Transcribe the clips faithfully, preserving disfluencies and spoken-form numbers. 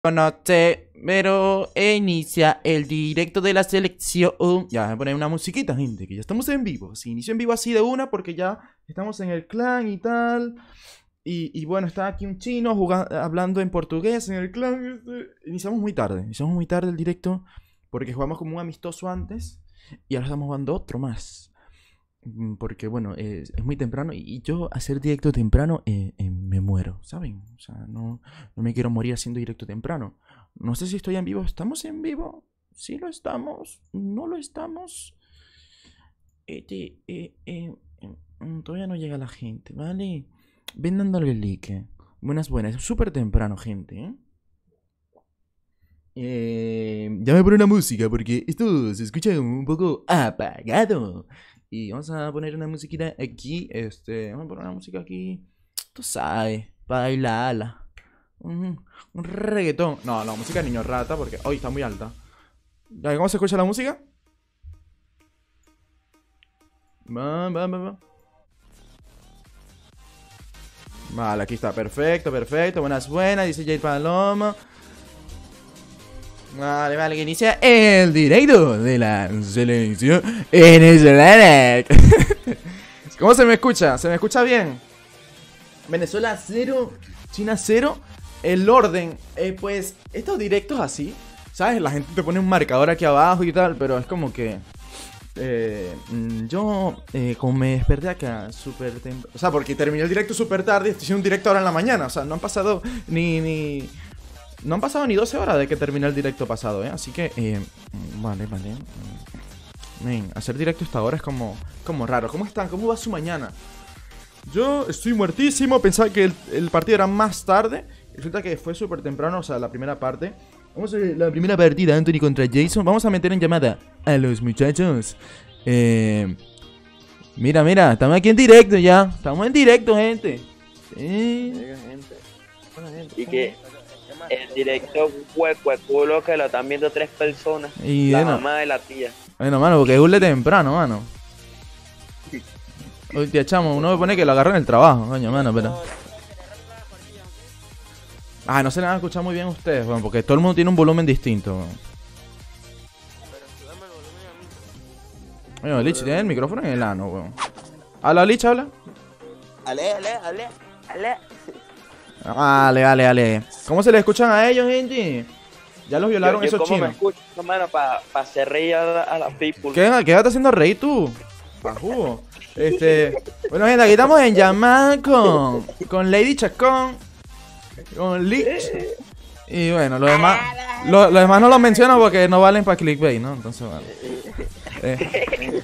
Noche, pero inicia el directo de la selección. Ya, voy a poner una musiquita, gente, que ya estamos en vivo. Si inicio en vivo así de una, porque ya estamos en el clan y tal. Y, y bueno, está aquí un chino jugando, hablando en portugués en el clan. Iniciamos muy tarde, iniciamos muy tarde el directo, porque jugamos como un amistoso antes. Y ahora estamos jugando otro más. Porque bueno, es, es muy temprano. Y yo hacer directo temprano eh, eh, me muero, ¿saben? O sea, no, no me quiero morir haciendo directo temprano. No sé si estoy en vivo. ¿Estamos en vivo? ¿Sí lo estamos? ¿No lo estamos? Este, eh, eh, eh, todavía no llega la gente, ¿vale? Ven dándole like. Buenas, buenas. Es súper temprano, gente, ¿eh? Eh, ya me pone una música porque esto se escucha un poco apagado. Y vamos a poner una musiquita aquí. Este, vamos a poner una música aquí. Tú sabes, para bailarla. Un, un reggaetón. No, no, música de niño rata porque hoy está muy alta. ¿Cómo se escucha la música? Va, va, va, va. Vale, aquí está, perfecto, perfecto. Buenas, buenas, dice Jade Paloma. Vale, vale, que inicia el directo de la selección venezolana. ¿Cómo se me escucha? ¿Se me escucha bien? Venezuela cero, China cero. El orden, eh, pues, estos directos así, ¿sabes? La gente te pone un marcador aquí abajo y tal, pero es como que... Eh, yo, eh, como me desperté acá súper temprano, o sea, porque terminé el directo súper tarde, estoy haciendo un directo ahora en la mañana, o sea, no han pasado ni... ni No han pasado ni doce horas de que terminé el directo pasado, ¿eh? Así que, eh, vale, vale. Men, hacer directo hasta ahora es como, como raro. ¿Cómo están? ¿Cómo va su mañana? Yo estoy muertísimo. Pensaba que el, el partido era más tarde. Resulta que fue súper temprano, o sea, la primera parte. Vamos a ver la primera partida, Anthony contra Jason. Vamos a meter en llamada a los muchachos. Eh, mira, mira, estamos aquí en directo ya. Estamos en directo, gente. Sí. Y que el directo hueco, culo que lo están viendo tres personas. Y la bueno, mamá de la tía. Bueno, mano, porque es burle temprano, mano. Uy, tía chamo, uno me pone que lo agarró en el trabajo, coño, mano, pero... Ah, no se le van a escuchar muy bien ustedes, bueno, porque todo el mundo tiene un volumen distinto. Bueno, Lich tiene el micrófono en el ano, weón. Habla, Lich, habla. Ale, ale, ale, ale. Vale, vale, vale. ¿Cómo se le escuchan a ellos, gente? Ya los violaron yo, yo esos ¿cómo chinos. me escucho, hermano, para pa hacer reír a la, a la people? ¿Qué, ¿Qué estás haciendo reír tú? Bajugo. Este... Bueno, gente, aquí estamos en llamada con... Con Lady Chacón. Con Lich. Y bueno, lo demás... Lo, lo demás no lo menciono porque no valen para clickbait, ¿no? Entonces, bueno. Eh.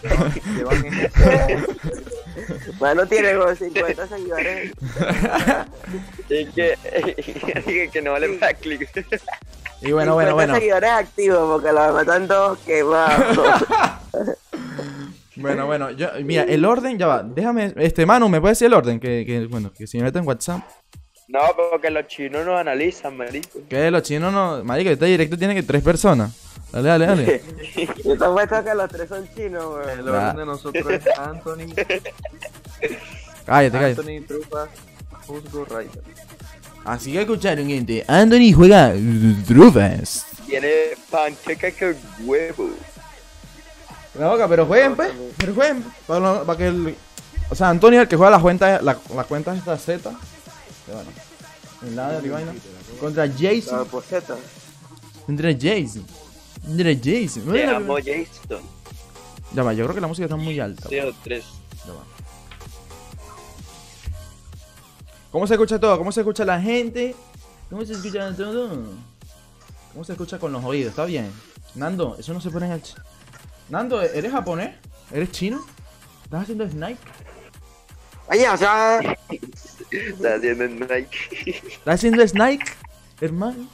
Mano tiene como cincuenta seguidores. Y que, que no vale para clic. Y bueno, bueno, bueno. seguidores activos porque los demás están todos quemados. Bueno, bueno, yo, mira, el orden, ya va. Déjame, este, Manu, ¿me puede decir el orden? Que, que bueno, que si me meto en WhatsApp. No, porque los chinos nos analizan, marico. Que los chinos no. Marico, este directo tiene que tres personas. Dale, dale, dale. Yo te apuesto que los tres son chinos, weón. El orden de nosotros es Anthony, Cállate, cállate. Anthony, Trufa, Juzgo, Ryder. Así que escucharon, gente. Anthony juega Trufas. Tiene panqueca con huevo. La boca, pero jueguen, pues. Pero jueguen. Para, para que el. O sea, Antonio es el que juega las cuentas, la, las cuentas de esta Z. Bueno, el lado de vaina. Contra La Jason. poseta. Contra Jason. Contra Jason. Te amo, Jason. Ya va, yo creo que la música está muy alta. cero tres. Ya va. ¿Cómo se escucha todo? ¿Cómo se escucha la gente? ¿Cómo se escucha todo? ¿Cómo se escucha con los oídos? ¿Está bien? Nando, eso no se pone en el... ch- Nando, ¿eres japonés? ¿Eres chino? ¿Estás haciendo snipe? Oye, o sea, Está haciendo Nike. ¿Estás haciendo snipe, hermano?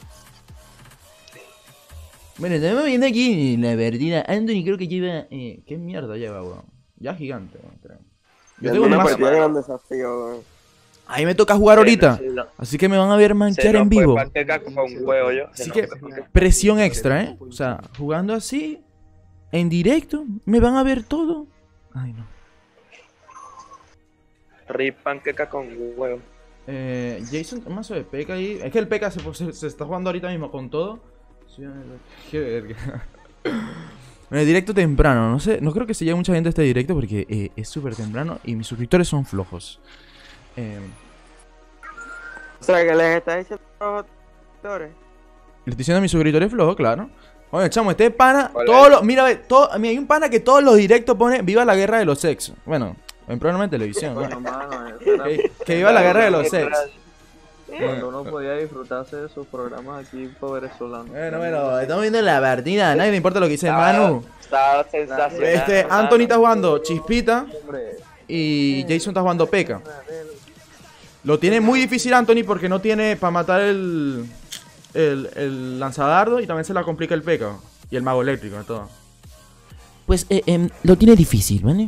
Bueno, estamos viendo aquí la verdad. Anthony creo que lleva... Eh, ¿Qué mierda lleva, weón? Ya gigante, weón, creo. Yo tengo una más... partida de gran desafío, weón. Ahí me toca jugar ahorita. Así que me van a ver manchar en vivo. Panqueca con huevo, yo. Así que presión extra, ¿eh? O sea, jugando así, en directo, me van a ver todo. Ay, no. Rip panqueca con huevo. Eh, Jason, un mazo de P K ahí. Es que el P K se, se, se está jugando ahorita mismo con todo. Qué verga. En el directo temprano, no sé, no creo que se llegue mucha gente a este directo porque eh, es súper temprano y mis suscriptores son flojos. Eh, O sea, que les está diciendo a los suscriptores. Le estoy diciendo a mis suscriptores flojos, claro. Oye, chamo, este pana, Hola. todos los, mira, ve, todo, mira, hay un pana que todos los directos pone viva la guerra de los sexos. Bueno, en programa de televisión, Bueno, ¿no? mano, eso era Que, que viva la guerra de los sexos. cuando uno podía disfrutarse de sus programas aquí por venezolano. Bueno, bueno, estamos viendo la partida, a nadie le importa lo que dice Manu. Estaba sensacional. Este, hermano. Anthony está jugando Chispita Hombre, y Jason está jugando P K. Lo tiene muy difícil Anthony porque no tiene para matar el, el, el lanzadardo y también se la complica el P K. Y el mago eléctrico y todo. Pues eh, eh, lo tiene difícil, ¿vale?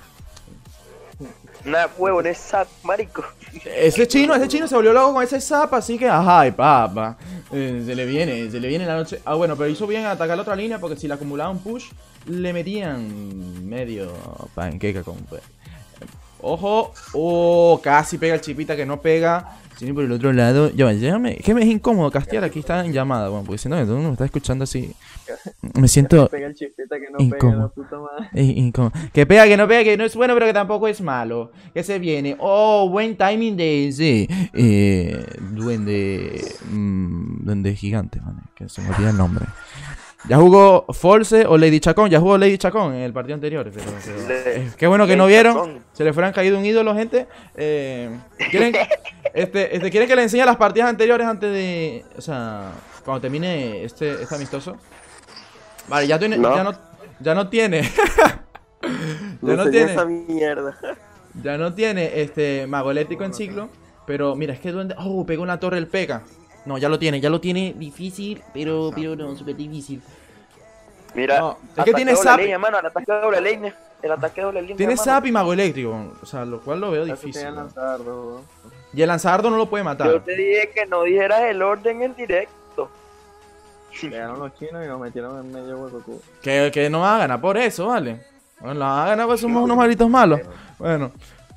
Una huevo, eres sap, marico. Ese chino, ese chino se volvió loco con ese zap, así que ajá, y papá. Eh, se le viene, se le viene la noche. Ah, bueno, pero hizo bien atacar la otra línea porque si le acumulaba un push, le metían medio panqueca con. Pues. Ojo, oh, casi pega el chipita que no pega. Sino por el otro lado. Ya va, llévame. Es que me es incómodo castear aquí, está en llamada, bueno, porque siento que todo el mundo me está escuchando así. Me siento. pega el chispita que no incómodo. pega la puta madre. Eh, incómodo. Que pega, que no pega, que no es bueno, pero que tampoco es malo. Que se viene. Oh, buen timing de ese. Eh, duende. Mmm, duende gigante, man. Que se me olvida el nombre. Ya jugó Force o Lady Chacón. Ya jugó Lady Chacón en el partido anterior. Pero, pero, Le- eh, qué bueno que no Lady vieron. Chacón. Se le fueran caído un ídolo, gente. Eh, ¿quieren, este, este, ¿Quieren que le enseñe las partidas anteriores antes de. O sea, cuando termine este, este amistoso? Vale, ya, tiene, No. ya no. Ya no tiene. ya no enseñé tiene. esa mierda. Ya no tiene este mago eléctrico en ciclo. Pero mira, es que duende. Oh, pegó una torre el P K. No, ya lo tiene, ya lo tiene difícil, pero, pero no, súper difícil. Mira, No, es que ataque tiene doble zap. línea, mano, el ataque de doble línea. El ataque de doble línea. Tiene mano. zap y mago eléctrico, o sea, lo cual lo veo Eso difícil. tiene ¿no? lanzardo, weón. Y el lanzardo no lo puede Yo matar. te dije que no dijeras el orden en directo. Llegaron los chinos y nos metieron en medio hueco cubo. Que, que no va a ganar por eso, ¿vale? Bueno, la va a ganar pues somos unos malditos malos. Bueno.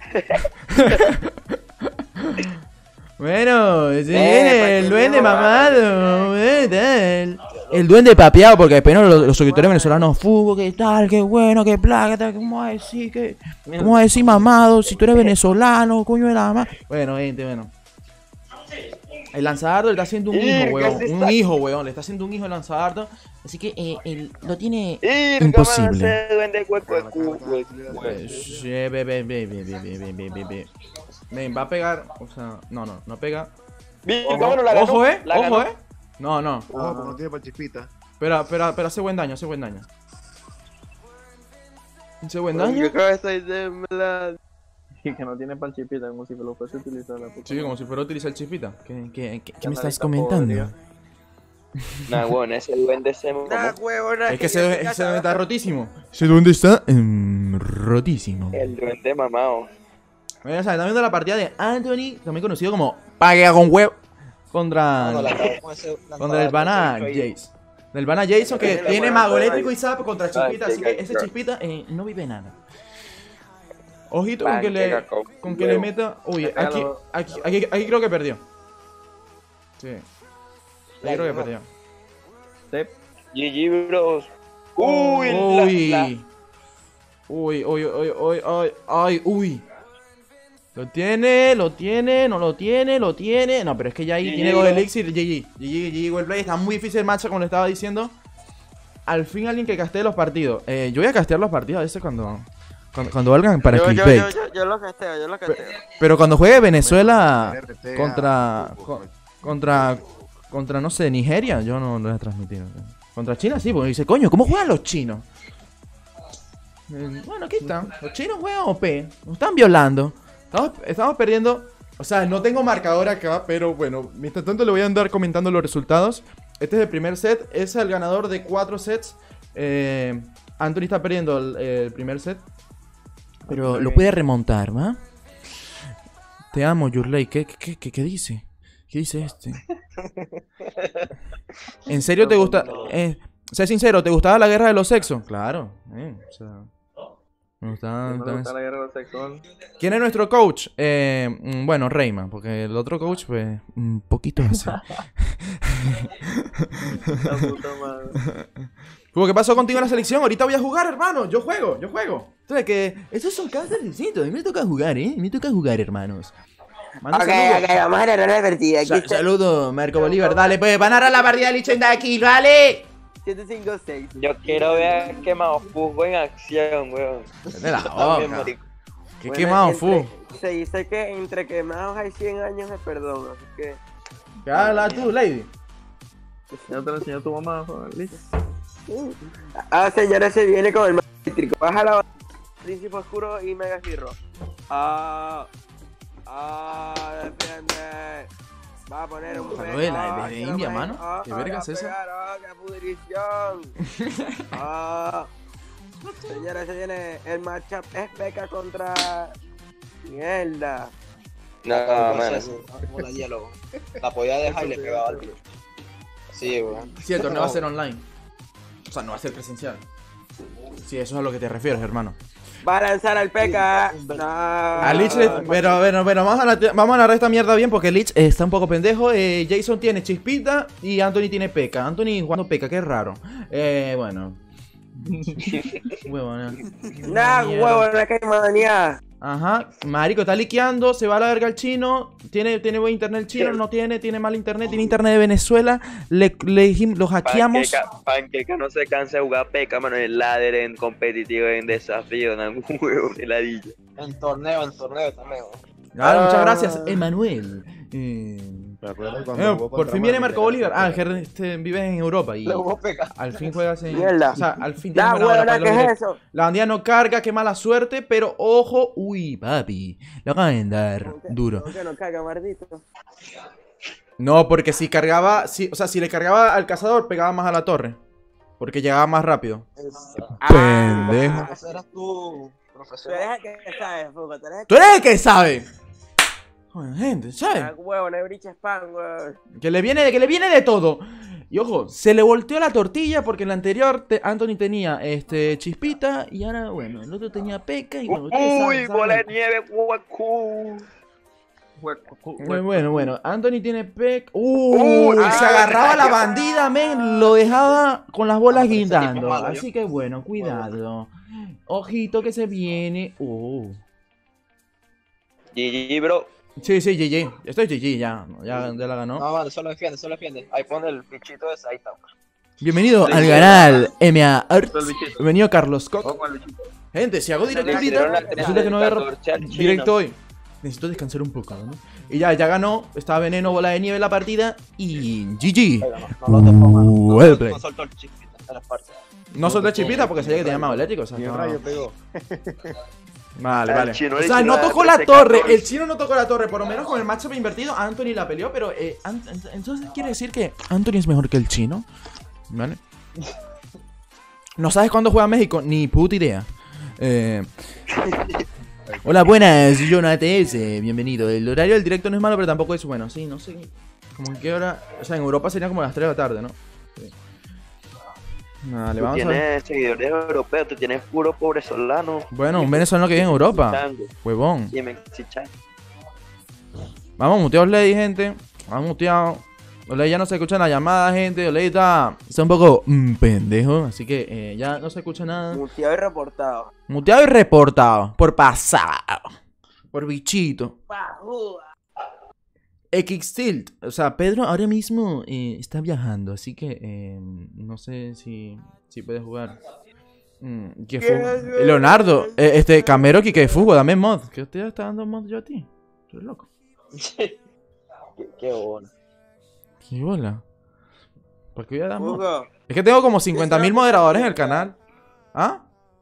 Bueno, ese viene el duende mamado. ¿Qué tal? El duende papeado, porque después no, los, los suscriptores venezolanos, fugo, qué tal, qué bueno, qué plaga, tal, ¿cómo vas a decir que, cómo vas a decir mamado si tú eres venezolano, coño de la ma? Bueno, gente, bueno. El lanzadardo le está haciendo un hijo, Irga, weón. sí Un está. hijo, weón. Le está haciendo un hijo el lanzadardo. Así que eh, él lo tiene Irga, imposible. mano, ese duende hueco de cubo, güey. Eh, sí, ve, ve, ve, ve, ve, ve, ve, ve, ve, ve. Ven, va a pegar, o sea, no, no, no pega. Virga, Ojo, mano, la ganó, ojo, eh, la ojo, ganó. eh. No, no. Ojo, pero no tiene para chispita. Espera, espera, espera, hace buen daño, hace buen daño. Hace buen Yo daño. creo que estoy de la... Y que no tiene para el chispita, como si lo fuese a utilizar la puta Sí, como si fuera a utilizar el chispita. ¿Qué, qué, qué, qué me Canalita estás comentando? podrida. Nah, weón, ese duende se Nah, mamó. huevona. Es que ese, ese duende está rotísimo. Ese duende está em, rotísimo. El duende mamado. Bueno, o sea, están viendo la partida de Anthony, también conocido como Paguea con huevo, contra, contra el pana Jace. Del pana Jason que Tiene tiene buena mago torre. eléctrico y zap contra Chispita, Ay, así que ese chica. Chispita eh, no vive nada. Ojito con que le, Panqueca con con que le huevo. meta. Uy, Le pega aquí, los- aquí, aquí, aquí creo que perdió. Sí. Aquí creo que perdió. Tep, G G, bros. Uy, la- Uy. la- Uy, uy, uy, uy, uy, ay, uy. Lo tiene, lo tiene, no lo tiene, lo tiene. No, pero es que ya ahí G G, tiene dos ¿no? elixir. G G, G G, G G, well play. Está muy difícil el match, como le estaba diciendo. Al fin alguien que castee los partidos. Eh, yo voy a castear los partidos a veces cuando, cuando, cuando valgan para Yo, yo, clickbait. yo, yo, yo lo casteo, yo lo casteo. Pero cuando juegue Venezuela R T A, contra, poco, co- contra, contra, no sé, Nigeria, yo no lo voy a transmitir. o sea. Contra China sí, porque dice, coño, ¿cómo juegan los chinos? Eh, Bueno, aquí están. Los chinos juegan O P. Nos están violando. Estamos, estamos perdiendo. O sea, no tengo marcador acá, pero bueno, mientras tanto le voy a andar comentando los resultados. Este es el primer set. Es el ganador de cuatro sets. Eh, Anthony está perdiendo el, el primer set. Pero lo puede remontar, ¿va? Te amo, Yurley. ¿Qué, qué, qué, qué dice? ¿Qué dice este? ¿En serio te gusta? Eh, sé sincero, ¿te gustaba la guerra de los sexos? Claro. Eh, o sea, Cuando está- No está le en- gusta la guerra sexual. ¿Quién es nuestro coach? Eh, mm, bueno, Reyman, porque el otro coach, pues, un poquito así. La puta madre. Hugo, ¿qué pasó contigo en la selección? Ahorita voy a jugar, hermano. Yo juego, yo juego. Entonces, que estos son casos distintos. A mí me toca jugar, ¿eh? Me toca jugar, hermanos. Mando Ok, saludos. ok, vamos a narrar la partida. Aquí Sa- está. saludo, Marco Bolívar. Dale, pues, van a narrar la partida de Lich de aquí, ¿vale? siete cinco seis. Yo quiero ver que Maofugo en acción, weón. De la También, boca. marico. Qué Bueno, quemado, entre- fu. Se dice que entre quemados hay cien años de perdón, así que... ¿Qué hablas tú, lady? Ya te lo enseñó tu mamá, joder, listo. Ah, señora, se viene con el eléctrico. Baja la banda. Príncipe Oscuro y Mega Hero. Ah... Ah... Defiende. Va a poner un... Pero de la- Ah, de que India, no me- mano. Ah, ¿Qué ah, verga va es a esa? pegar, ah, qué pudrición. Ah... Señora, se viene el matchup es P.E.K.K.A contra... Mierda. No, mano. Como la hielo. La podía dejar y le pegaba al tío. Sí, weón. Sí, el torneo va a ser online. O sea, no va a ser presencial. Sí, eso es a lo que te refieres, hermano. Va a lanzar al P K. No. A Lich le- Pero, bueno, bueno, vamos a, la- vamos a narrar esta mierda bien porque Lich eh, está un poco pendejo. eh, Jason tiene Chispita y Anthony tiene P K. Anthony jugando P K, qué raro. Eh, bueno. Huevo, no. Nah, Mierda. huevo, no es que hay manía. Ajá, marico, está liqueando, se va a la verga el chino. Tiene, tiene buen internet el chino, no tiene, tiene mal internet, tiene internet de Venezuela. Le, le dijim- lo hackeamos. Panqueca, Panqueca no se cansa de jugar peca, mano, en ladder, en competitivo, en desafío, en algún juego, en ladilla. En torneo, en torneo también, weón. Claro, muchas Ah. gracias, Emanuel. Eh, ¿Te acuerdas cuando eh, jugó por contra fin viene Manu, Marco que Bolívar. era Ah, que este, vives en Europa y Le jugó peca. al fin juegas en. Mierda. O sea, al fin tienes Nah, buena hora huevo, para ¿qué los es directos. eso? La bandida no carga, qué mala suerte, pero ojo. Uy, papi, lo acaban de dar duro. ¿Por qué no caga, mardito? No, porque si cargaba, si, o sea, si le cargaba al cazador, pegaba más a la torre. Porque llegaba más rápido. Eso. Pendejo. Ese eras tú, Tú profesor. eres el que sabe, Fugo. Tú eres el Tú eres el que sabe. Joder, gente, que ¿sabes? sabe, huevo, no hay bricha spam, huevo. Que le viene, que le viene de todo. Y ojo, se le volteó la tortilla porque en la anterior te- Anthony tenía este Chispita y ahora, bueno, el otro tenía P.E.K.K.A. y bueno, ustedes saben, Uy, saben. bola de nieve, guacu. Bueno, bueno, bueno, Anthony tiene P E C. Uy, Uy, se ah, agarraba la ay, bandida, men, lo dejaba con las bolas Ah, pero ese tipo es guindando. malo, Así que bueno, cuidado. Ojito que se viene. Uh. G G, bro. Sí, sí, G G. Estoy G G ya. Ya, ya la ganó. No, mano, solo defiende, solo defiende. Ahí pone el bichito de Saitama. Bienvenido al canal M A Arts. El bichito. Bienvenido Carlos Koch. Ojo al bichito. Gente, si hago directo Le ahorita, hicieron la resulta que no voy a catorce al chino. directo hoy. Necesito descansar un poco, ¿no? Y ya, ya ganó. Estaba veneno, bola de nieve en la partida. Y G G. Ahí no, no lo tocó, mano. No, Well no, played. no soltó el chispita en las partes. No solté chipita porque sabía que tenía mago eléctrico. O sea, Ni el no- rayo pegó. Vale, Al vale. chino O le sea, hicieron no la tocó la trece torre. catorce. El chino no tocó la torre. Por lo menos con el matchup invertido, Anthony la peleó. Pero, eh, An- An- entonces quiere decir que Anthony es mejor que el chino. ¿Vale? ¿No sabes cuándo juega México? Ni puta idea. Eh. Hola, buenas, Jonathan S. Bienvenido. El horario del directo no es malo, pero tampoco es bueno. Sí, no sé. Como en qué hora. O sea, en Europa sería como las tres de la tarde, ¿no? Sí. Vale, Tú vamos a ver. tienes seguidores europeos, tú tienes puro pobre solano. Bueno, un venezolano que vive en Europa. Chango, Huevón. y mexicano. Vamos muteados, Lady, gente. Vamos muteados. Oley ya no se escucha la llamada, gente. Oley está, está un poco mm, pendejo. Así que eh, ya no se escucha nada. Muteado y reportado. Muteado y reportado. Por pasado. Por bichito. Pajúa. X-Tilt. O sea, Pedro ahora mismo eh, está viajando. Así que eh, no sé si, si puede jugar. Mm, ¿qué fu- Leonardo. eh, este, Camero que que fugo, dame mod. ¿Qué usted está dando mod yo a ti? Soy loco. Qué, qué bueno. ¿Qué bola? ¿Por qué voy a dar mod? Fugo. Es que tengo como cincuenta mil moderadores en el canal. ¿Ah?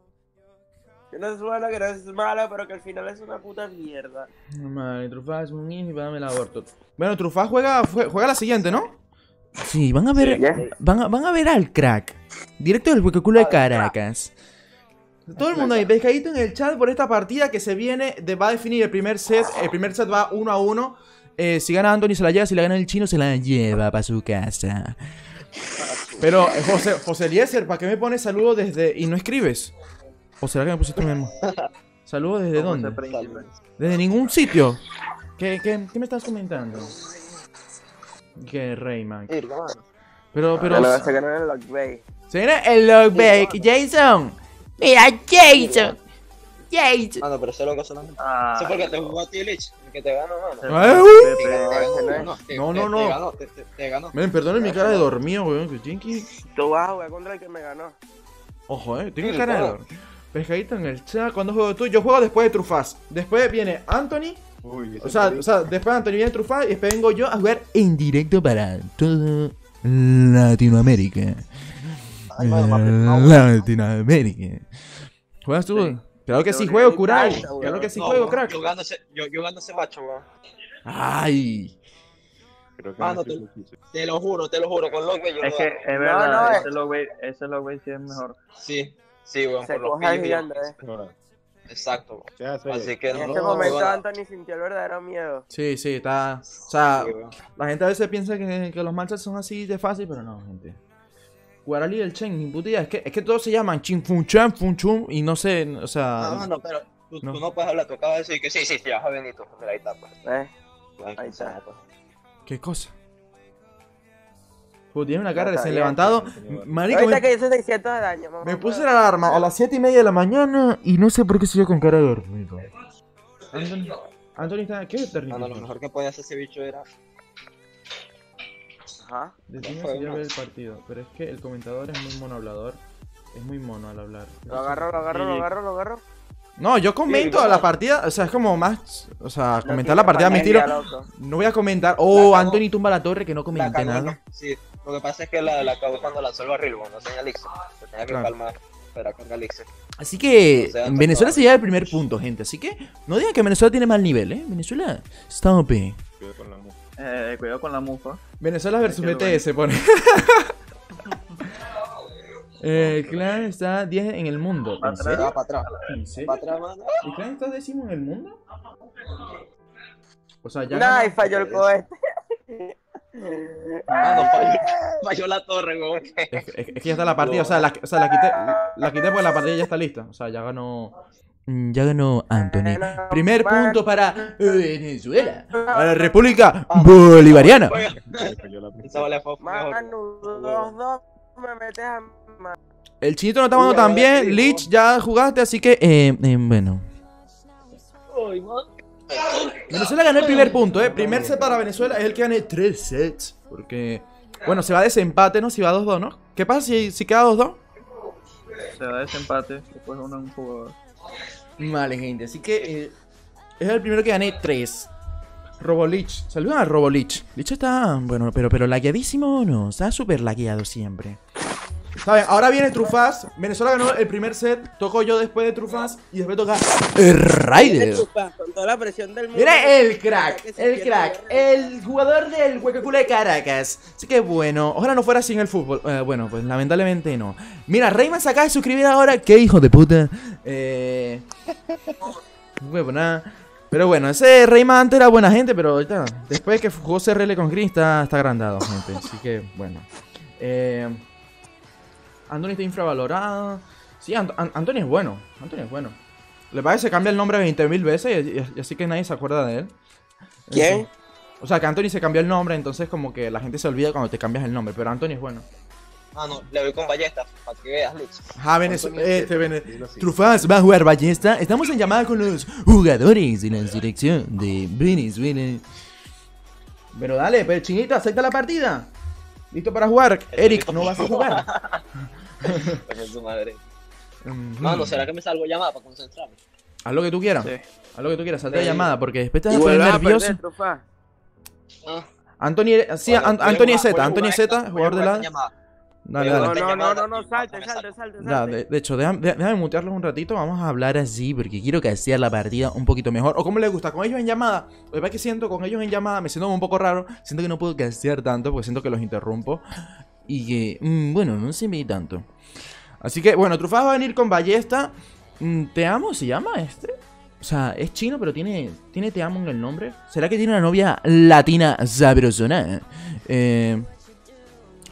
Que no es bueno, que no es malo, pero que al final es una puta mierda. No, madre, Trufaz es un hijo y dame el aborto. Bueno, Trufaz juega, fue- juega la siguiente, ¿no? Sí, van a ver. Ya. Van a, van a ver al crack. Directo del huecoculo de Caracas. Todo el mundo ahí, pescadito en el chat por esta partida que se viene. De, va a definir el primer set. El primer set va uno a uno. Eh, si gana Anthony se la lleva, si la gana el chino se la lleva para su casa. Pero, eh, José, José Eliezer, ¿para qué me pones saludos desde y no escribes? ¿O será que me pusiste un emo? Saludos desde Como ese dónde? príncipe. Desde ningún sitio. ¿Qué, qué, qué me estás comentando? Que Rayman. Sí, hermano. Pero, pero. No, no, se ganó en el Lock Bay. Se viene el Lockback. Jason. Mira, Jason. Jason. Mano, pero ese loco solamente. Ah, Eso fue porque te jugó a ti, Lich. El que te ganó, mano. Ah, Te uh. ganó, te ese no ganó, es. te- No, te- no, no. Te ganó, te, te- te ganó. Ven, perdonen mi cara de dormido, weón. Que Jinky. Tú vas a jugar contra el que me ganó. Ojo, eh. Tengo Sí, cara de claro. dormir. Pescadito en el chat. ¿Cuándo juego tú? Yo juego después de Trufaz. Después viene Anthony. Uy, ese O sea, o sea, después de Anthony viene Trufaz. Y después vengo yo a jugar en directo para toda Latinoamérica. Ay, mano, me apretó. Latinoamérica. ¿Juegas tú? Sí. Claro que sí, Yo juego, creo Kurai. que sí, Claro que sí, No, juego, weón, crack. Yo gano ese, yo, yo gano ese macho, weón. Ay. Creo que Mano, no te, sé si- te lo juro, te lo juro, con Lockway yo es lo que gano. es No, verdad, no, ese Logway, ese Logway sí es mejor. Sí, sí, weón, Se por los coge al pillos y- gigante, eh. No, Exacto, weón. se hace. Así que En no, este no, momento weón. Anthony sintió el verdadero miedo. Sí, sí, está. O sea, Sí, weón. la gente a veces piensa que, que los matches son así de fácil, pero no, gente. Jugar a League del Chen, ni puta idea. Es que, es que todos se llaman Chin Fun Chan, Fun Chun, y no sé, o sea. No, no, pero tú No. tú no puedes hablar, tú acabas de decir que sí, sí, sí, ya, Benito. Mira, ahí está, pues. ¿Eh? Ahí Ahí está. pues. ¿Qué cosa? Pues tiene una cara No, está recién bien. levantado. Marico, Ahorita me, que hizo seiscientos de daño, mamá. me puse la alarma a las siete y media de la mañana y no sé por qué sigo con cara de dormido. Anthony, Anthony está. ¿Qué técnico? Mano, lo mejor que podía hacer ese bicho era. Ajá. Decime fue si yo uno. veo el partido, pero es que el comentador es muy mono hablador. Es muy mono al hablar. Lo agarro, lo agarro, lo agarro, lo agarro. No, yo comento Sí, la no. partida, o sea, es como más. O sea, No comentar tiene la partida a mi estilo. pantalla, loco. No voy a comentar. La Oh, cagó. Anthony tumba la torre que no La comenté cagó, nada. ¿no? Sí, lo que pasa es que la, la cagó cuando lanzó el barril, bueno, no tenía elixir. Se tenía que Claro. calmar para cargar elixir. Así que O sea, en Venezuela tocaba. se lleva el primer punto, gente. Así que no digan que Venezuela tiene mal nivel, ¿eh? Venezuela está O P. Cuidado con la mufa. Eh, cuidado con la mufa. Venezuela versus Qué B T S pone. El clan está diez en el mundo. ¿En Atrás. serio? Va para atrás. ¿En serio? Para atrás, mano. ¿El clan está décimo en el mundo? O sea, ya. Nah, y ganó- falló el cohete. Mano, falló, falló la torre, weón. Es, que- es que- es que ya está la partida, o sea, la, o sea, la quité, la quité porque la partida ya está lista. O sea, ya ganó. Mm, Ya ganó Anthony. Primer punto para Venezuela. Para la República Bolivariana. Oiga, Se cayó la esa vale fue mejor. Manu, los dos me metes a... El chinito no está jugando tan bien. Lich, ya jugaste, así que, eh, eh, bueno. Ay, man. Venezuela ganó el primer punto, ¿eh? Primer set para Venezuela es el que gane tres sets. Porque, bueno, se va a desempate, ¿no? Si va dos dos, ¿no? ¿Qué pasa si, si queda dos dos? Se da desempate, después uno es un jugador. Vale, gente, así que eh, es el primero que gané tres. Robolich. Saludan a Robolich. Lich está, bueno, pero, pero lagueadísimo, ¿no? Está súper lagueado siempre. Está bien, ahora viene Trufaz. Venezuela ganó el primer set. Toco yo después de Trufaz. Y después toca el Raider. Con toda la presión del mundo. Mira el crack, el crack, el jugador del Huecaculo de Caracas. Así que bueno, ojalá no fuera así en el fútbol. Eh, bueno, pues lamentablemente no. Mira, Rayman se acaba de suscribir ahora. ¡Qué hijo de puta! Eh. Bueno, nada. Pero bueno, ese Rayman antes era buena gente, pero ahorita, después que jugó C R L con Green, está, está agrandado, gente. Así que bueno. Eh. Anthony está infravalorado. Sí, Ant Ant Anthony es bueno. Anthony es bueno. Le parece que se cambia el nombre veinte mil veces y, y- y así que nadie se acuerda de él. ¿Quién? Eso. O sea, que Anthony se cambió el nombre, entonces como que la gente se olvida cuando te cambias el nombre. Pero Anthony es bueno. Mano, le doy con ballesta para que veas, Lich. Ah, Venezuela. Este, Vene Dilo así. Trufaz va a jugar ballesta. Estamos en llamada con los jugadores de la selección de Venezuela. Pero dale, pero chinito, acepta la partida. ¿Listo para jugar? Eric, no vas a jugar. Coño, su madre. Ujú. Mano, ¿será que me salgo llamada para concentrarme? Haz lo que tú quieras. Sí. Haz lo que tú quieras, salte de Sí. llamada porque después te vas Y a poner vuelves a nervioso. perder, Trufa. Ah, Anthony, sí, bueno, An- voy a Anthony jugar- Z, voy a Anthony jugar Z, esta- voy a jugador de jugar la. esta llamada. Dale, Voy a dale. jugar No, no, no, llamada no, no, y- salte, me salte, salte, Ya, salte. de, de hecho, déjame, déjame mutearlos un ratito. Vamos a hablar así porque quiero castear la partida un poquito mejor. O como les gusta, con ellos en llamada. Lo que pasa es que siento con ellos en llamada, me siento un poco raro. Siento que no puedo castear tanto porque siento que los interrumpo. Y que, mm, bueno, no se me tanto. Así que, bueno, Trufaz va a venir con ballesta. Mm, ¿Te amo? ¿Se llama este? O sea, es chino, pero tiene, tiene Te amo en el nombre. ¿Será que tiene una novia latina sabrosona? Eh,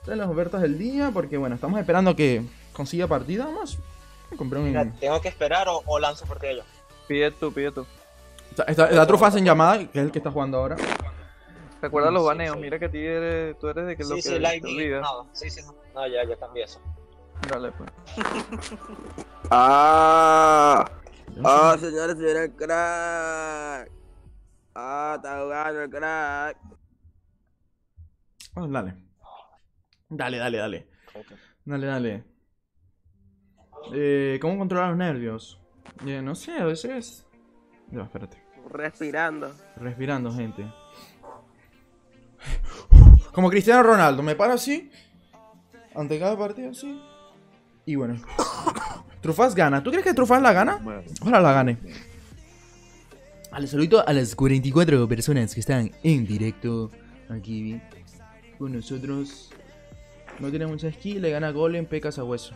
Trae las ofertas del día porque, bueno, estamos esperando que consiga partida. Vamos a comprar Mira, un... ¿tengo que esperar o, o lanzo por ellos? Pide tú, pide tú. Está, está, está Trufas en llamada, que es el que está jugando ahora. Recuerda los Sí, baneos, sí. mira que a ti eres, tú eres de que lo Sí, que sí, te like, olvidas. nada. Sí, sí, no. No, ya, ya cambié eso. Dale, pues. Ah, ah, señores, se viene el crack. Ah, está jugando el crack. Oh, dale. Dale, dale, dale. Dale, dale. Eh, ¿Cómo controlar los nervios? Eh, no sé, a veces... No, espérate. Respirando. Respirando, gente. Como Cristiano Ronaldo, me paro así. Ante cada partido así. Y bueno. Trufas gana. ¿Tú crees que Trufas la gana? Ojalá la gane. Al saludito a las cuarenta y cuatro personas que están en directo aquí con nosotros. No tiene mucha skill, le gana Golem, pecas a hueso.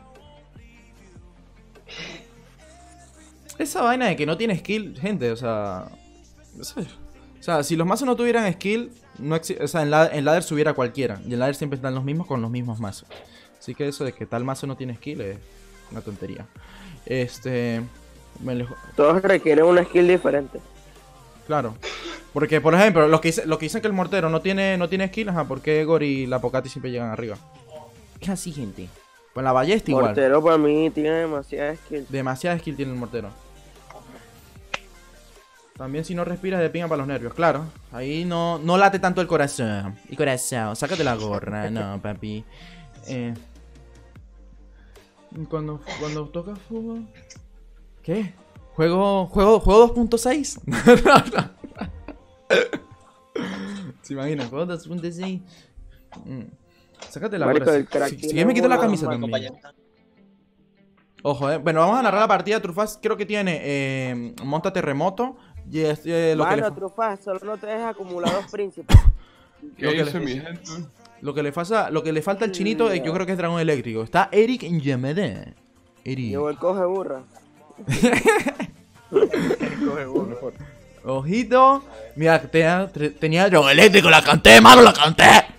Esa vaina de que no tiene skill, gente, o sea... No sé. O sea, si los mazos no tuvieran skill, no exi- o sea, en, la en ladder subiera cualquiera. Y en ladder siempre están los mismos con los mismos mazos. Así que eso de que tal mazo no tiene skill es una tontería. Este... Me le- Todos requieren una skill diferente. Claro. Porque, por ejemplo, los que, dice- los que dicen que el mortero no tiene, no tiene skill, ajá, ¿por qué Egor y la Pocati siempre llegan arriba? Es así, gente. Con la ballesta igual. Mortero para mí tiene demasiada skill. Demasiada skill tiene el mortero. También si no respiras de pinga para los nervios, claro. Ahí no, no late tanto el corazón. Y corazón, sácate la gorra, no, papi. Eh, cuando, cuando toca fútbol... ¿Qué? ¿Juego, juego, juego dos punto seis? ¿Se imaginan? ¿Juego dos punto seis? Mm. Sácate la Marico, gorra. el Si, crack si, si tiene quieres me quito la una camisa mano, también. Ojo, eh. Bueno, vamos a narrar la partida. Trufas creo que tiene eh, monta terremoto. Y es eh, lo, que le, Mano, fa- Trufas, solo no te dejes acumulados príncipes. lo, que dice le, mi gente? lo que le falta, lo que le falta al chinito, eh, yo creo que es dragón eléctrico. Está Eric en llamada. Eric. Llegó el coge burra. Ojito. Mira, tenía, tenía dragón eléctrico, la canté, mano, la canté.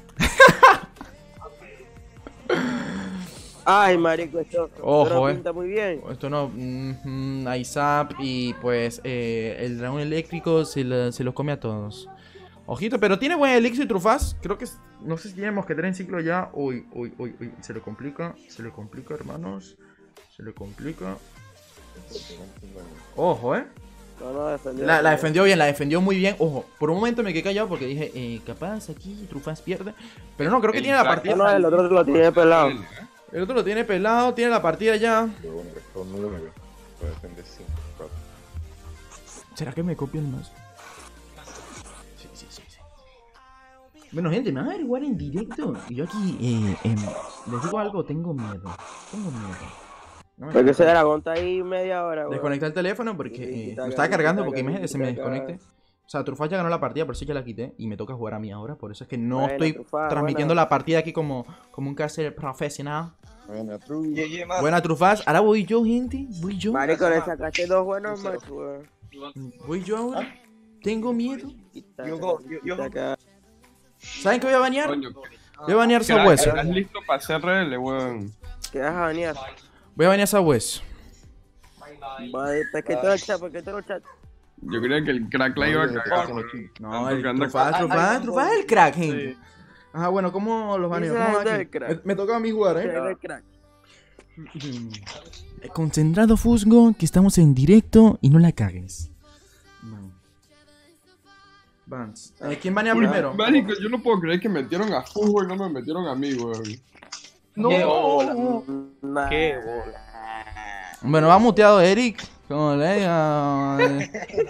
Ay, marico, esto, Ojo, esto no eh. pinta muy bien. Esto no. Mm, hay zap y pues eh, el dragón eléctrico se, la- se los come a todos. Ojito, pero tiene buen elixir Trufas. Creo que es- no sé si tiene mosquetera en ciclo ya. Uy, uy, uy, uy. Se le complica. Se le complica, hermanos. Se le complica. Ojo, eh. No, no, defendió. La, la defendió bien, la defendió muy bien. Ojo, por un momento me quedé callado porque dije, eh, capaz aquí Trufas pierde. Pero no, creo que El tiene la crack partida. No, no, el otro lo tiene pelado. El otro lo tiene pelado, tiene la partida ya. Pero bueno, con nueve. Puede defender cinco, cuatro. ¿Será que me copian más? Sí, sí, sí, sí. Bueno, gente, me van a averiguar en directo. Y yo aquí, eh, em, les digo algo, tengo miedo. Tengo miedo. No me Porque ese jodas. dragón está ahí media hora, güey. Desconecté el teléfono porque Sí, eh, quita lo acá, estaba cargando quita porque acá, imagínate, se me quita acá. desconecte. O sea, Trufas ya ganó la partida, por eso ya la quité y me toca jugar a mí ahora. Por eso es que no Buena, estoy Trufas, transmitiendo buena. la partida aquí como, como un caster profesional. Buena, true. Yeah, yeah, man. Buena Trufas, ahora voy yo, gente. Voy yo. Marico, le sacaste dos buenos match, güey. Voy yo ahora. Tengo miedo. Quita You acá, go, you- quita you- acá. ¿Saben qué voy a banear? Coño, Voy a banear crack, Sabueso. ¿estás listo para hacer R L, weón? ¿Qué vas a banear? Voy a banear Sabueso. Vale, ¿para qué te lo chat? ¿Para qué te lo chat? Yo creía que el crack la iba a cagar. No, el tocando Trufas, acá. Trufas, Ay, Trufas es el crack, gente. Ajá, bueno, ¿cómo los baneo? Esa ¿Cómo gente aquí? del crack. Me, me toca a mí jugar, ¿Qué ¿eh? es el crack? Concentrado, Fusgo, que estamos en directo y no la cagues. Vance. Eh, ¿Quién banea primero? Marico, yo no puedo creer que metieron a fútbol y no me metieron a mí, weón. Qué bola. Nah. Qué bola. Bueno, va muteado Eric. Como le diga. eh.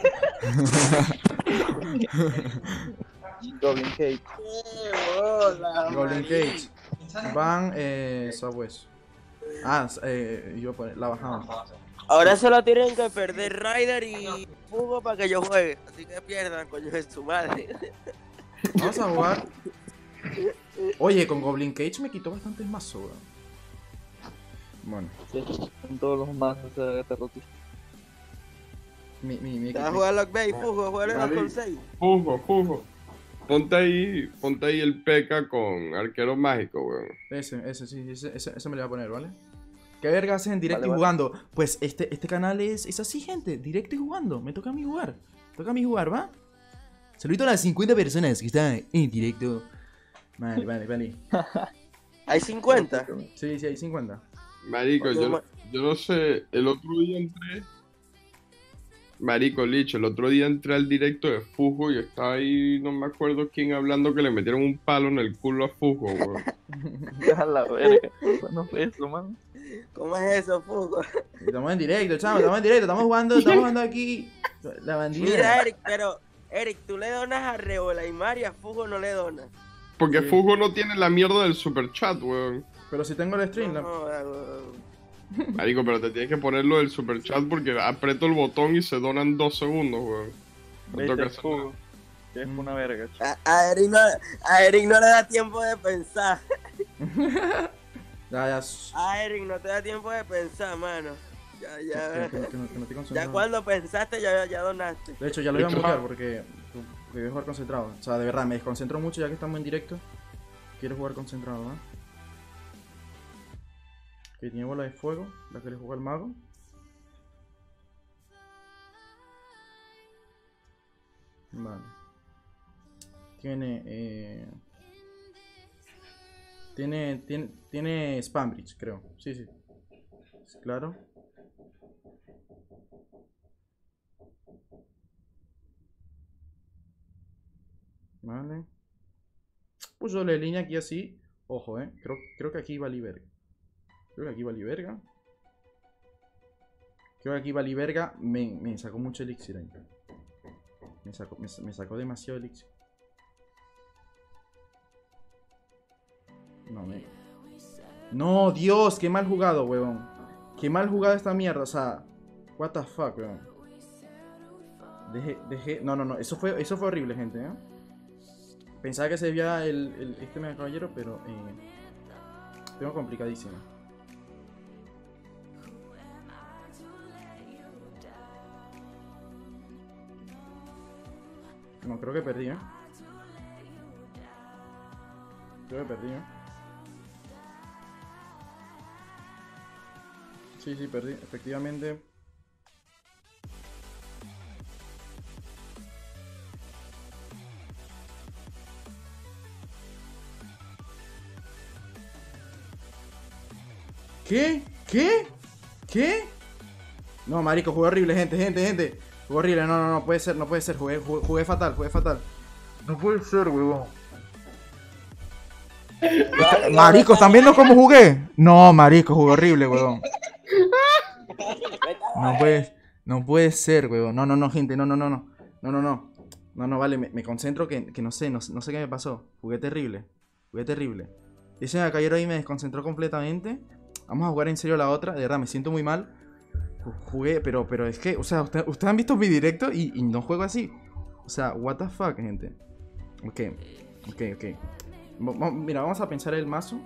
Goblin Cage. Hola, Golden Cage. Van, eh, Sabueso. Ah, eh, yo poner la bajada. Ahora solo tienen que perder Ryder y Fugo para que yo juegue. Así que pierdan, coño, de su madre. Vamos a jugar. Oye, con Goblin Cage me quitó bastantes mazos, weón. Bueno, En todos los mazos de este rookie. mi, mi, mi Te vas a jugar Lock Bay, Fugo, jugar en Vale. dos con seis. Fujo, fujo. ponte ahí, ponte ahí el P K con arquero mágico, weón. Ese, ese, sí, ese, ese, ese me lo voy a poner, ¿vale? ¿Qué verga haces en directo Vale, y vale. jugando? Pues este, este canal es, es así, gente. Directo y jugando. Me toca a mí jugar. Me toca a mí jugar, ¿va? Saludito a las cincuenta personas que están en directo. Vale, vale, vale. ¿Hay cincuenta? Sí, sí, hay cincuenta. Marico, Oye, yo, ma- yo no sé, el otro día entré. Marico, Licho, el otro día entré al directo de Fujo y estaba ahí, no me acuerdo quién hablando que le metieron un palo en el culo a Fujo, weón. A la verga. ¿Cuándo fue eso, man? ¿Cómo es eso, Fugo? Estamos en directo, chamo, estamos en directo. Estamos jugando, estamos jugando aquí. La bandida. Mira, Eric, pero, Eric, tú le donas a Rebola y Mario, a Fugo no le donas. Porque Sí. Fujo no tiene la mierda del super chat, weón. Pero si tengo el stream, No, la- joda, weón. Marico, pero te tienes que ponerlo del super chat porque aprieto el botón y se donan dos segundos, weón. No tengo que Viste, hacer Fugo. Que es una verga, chico. A, a Eric no, a Eric no le da tiempo de pensar. Ya, ya. shh, A Eric no te da tiempo de pensar, mano. Ya, Que, ya. que- que no, que no estoy Ya concentrado. cuando pensaste, ya, ya donaste. De hecho, ya lo iba a Esto- mutear porque, porque voy a jugar concentrado. O sea, de verdad, me desconcentro mucho ya que estamos en directo. Quiero jugar concentrado, ¿eh? Que tiene bola de fuego, la que le juega el mago. Vale. Tiene, eh... Tiene, tiene, tiene Spam Bridge, creo. Sí, sí. Claro. Vale. Puso la línea aquí así. Ojo, eh. Creo, creo que aquí va verga. Creo que aquí va verga. Creo que aquí va verga. Me, me sacó mucho elixir ahí. Me sacó, me, me sacó demasiado elixir. No, me... No, Dios, qué mal jugado, huevón. Qué mal jugado esta mierda, o sea. What the fuck, weón. Dejé, dejé. No, no, no. Eso fue, eso fue horrible, gente, ¿eh? Pensaba que se veía el, el, este mega caballero, pero eh, tengo complicadísimo. No, creo que perdí, ¿eh? Creo que perdí, ¿eh? Sí, sí, perdí, efectivamente. ¿Qué? ¿Qué? ¿Qué? No, marico, jugué horrible, gente, gente, gente. Jugué horrible, no, no, no, puede ser, no puede ser. Jugué, jugué, jugué fatal, jugué fatal. No puede ser, huevón. Marico, ¿están viendo cómo jugué? No, marico, jugué horrible, huevón. No puede, no puede ser, huevón. No, no, no, gente, no, no, no, no. No, no, no. No, no, vale, me, me concentro que, que no sé, no, no sé qué me pasó. Jugué terrible. Jugué terrible. Ese caballero ahí me desconcentró completamente. Vamos a jugar en serio la otra. De verdad, me siento muy mal. Jugué, pero, pero es que, o sea, ustedes usted han visto mi directo y, y no juego así. O sea, what the fuck, gente. Ok, ok, ok. Va- Mira, vamos a pensar el mazo.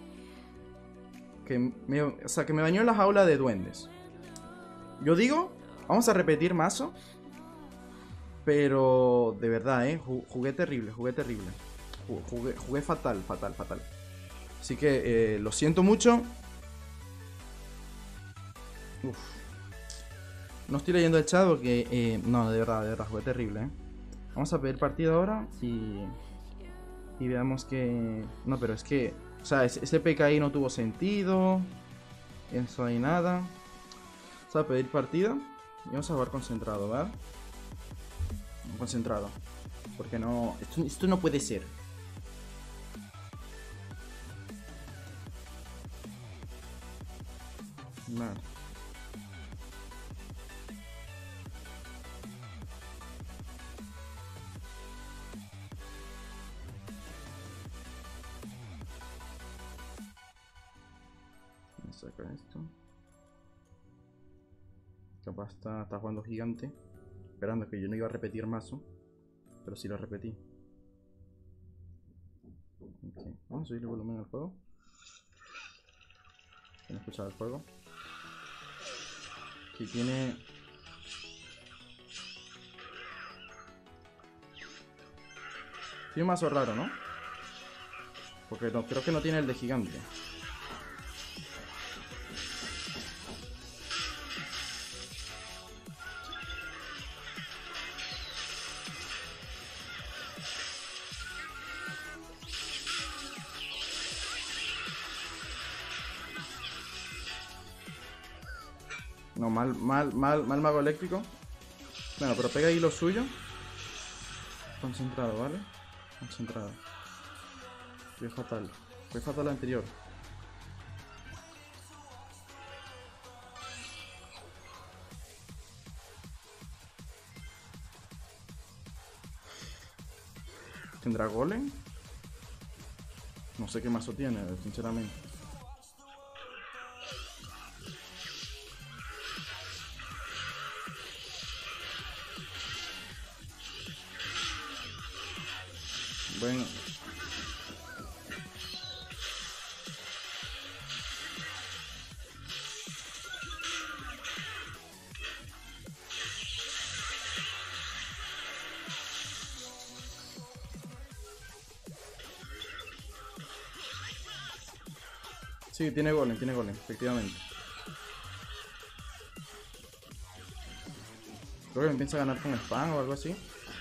Que me, o sea, que me bañó en la jaula de duendes. Yo digo, vamos a repetir mazo. Pero, de verdad, eh. Jugué terrible, jugué terrible. Jugué, jugué fatal, fatal, fatal. Así que, eh, lo siento mucho. Uf. No estoy leyendo el chat porque, eh, no, de verdad, de verdad, jugué terrible, eh. Vamos a pedir partido ahora y... Y veamos que... No, pero es que... O sea, ese, ese P K ahí no tuvo sentido. Eso hay nada. Vamos a pedir partido. Y vamos a jugar concentrado, ¿vale? Concentrado. Porque no... Esto, esto no puede ser. Vale. Voy a sacar esto. Capaz está, está jugando gigante. Esperando que yo no iba a repetir mazo. Pero sí lo repetí. Okay. Vamos a subirle el volumen al juego. ¿Quieren escuchar el juego? Aquí tiene... Tiene un mazo raro, ¿no? Porque no, creo que no tiene el de gigante. No, mal, mal, mal, mal mago eléctrico. Bueno, pero pega ahí lo suyo. Concentrado, ¿vale? Concentrado. Fue fatal. Fue fatal la anterior. ¿Tendrá golem? No sé qué mazo tiene, sinceramente. Bueno. Sí, tiene golem, tiene golem, efectivamente. Creo que me empieza a ganar con spam o algo así.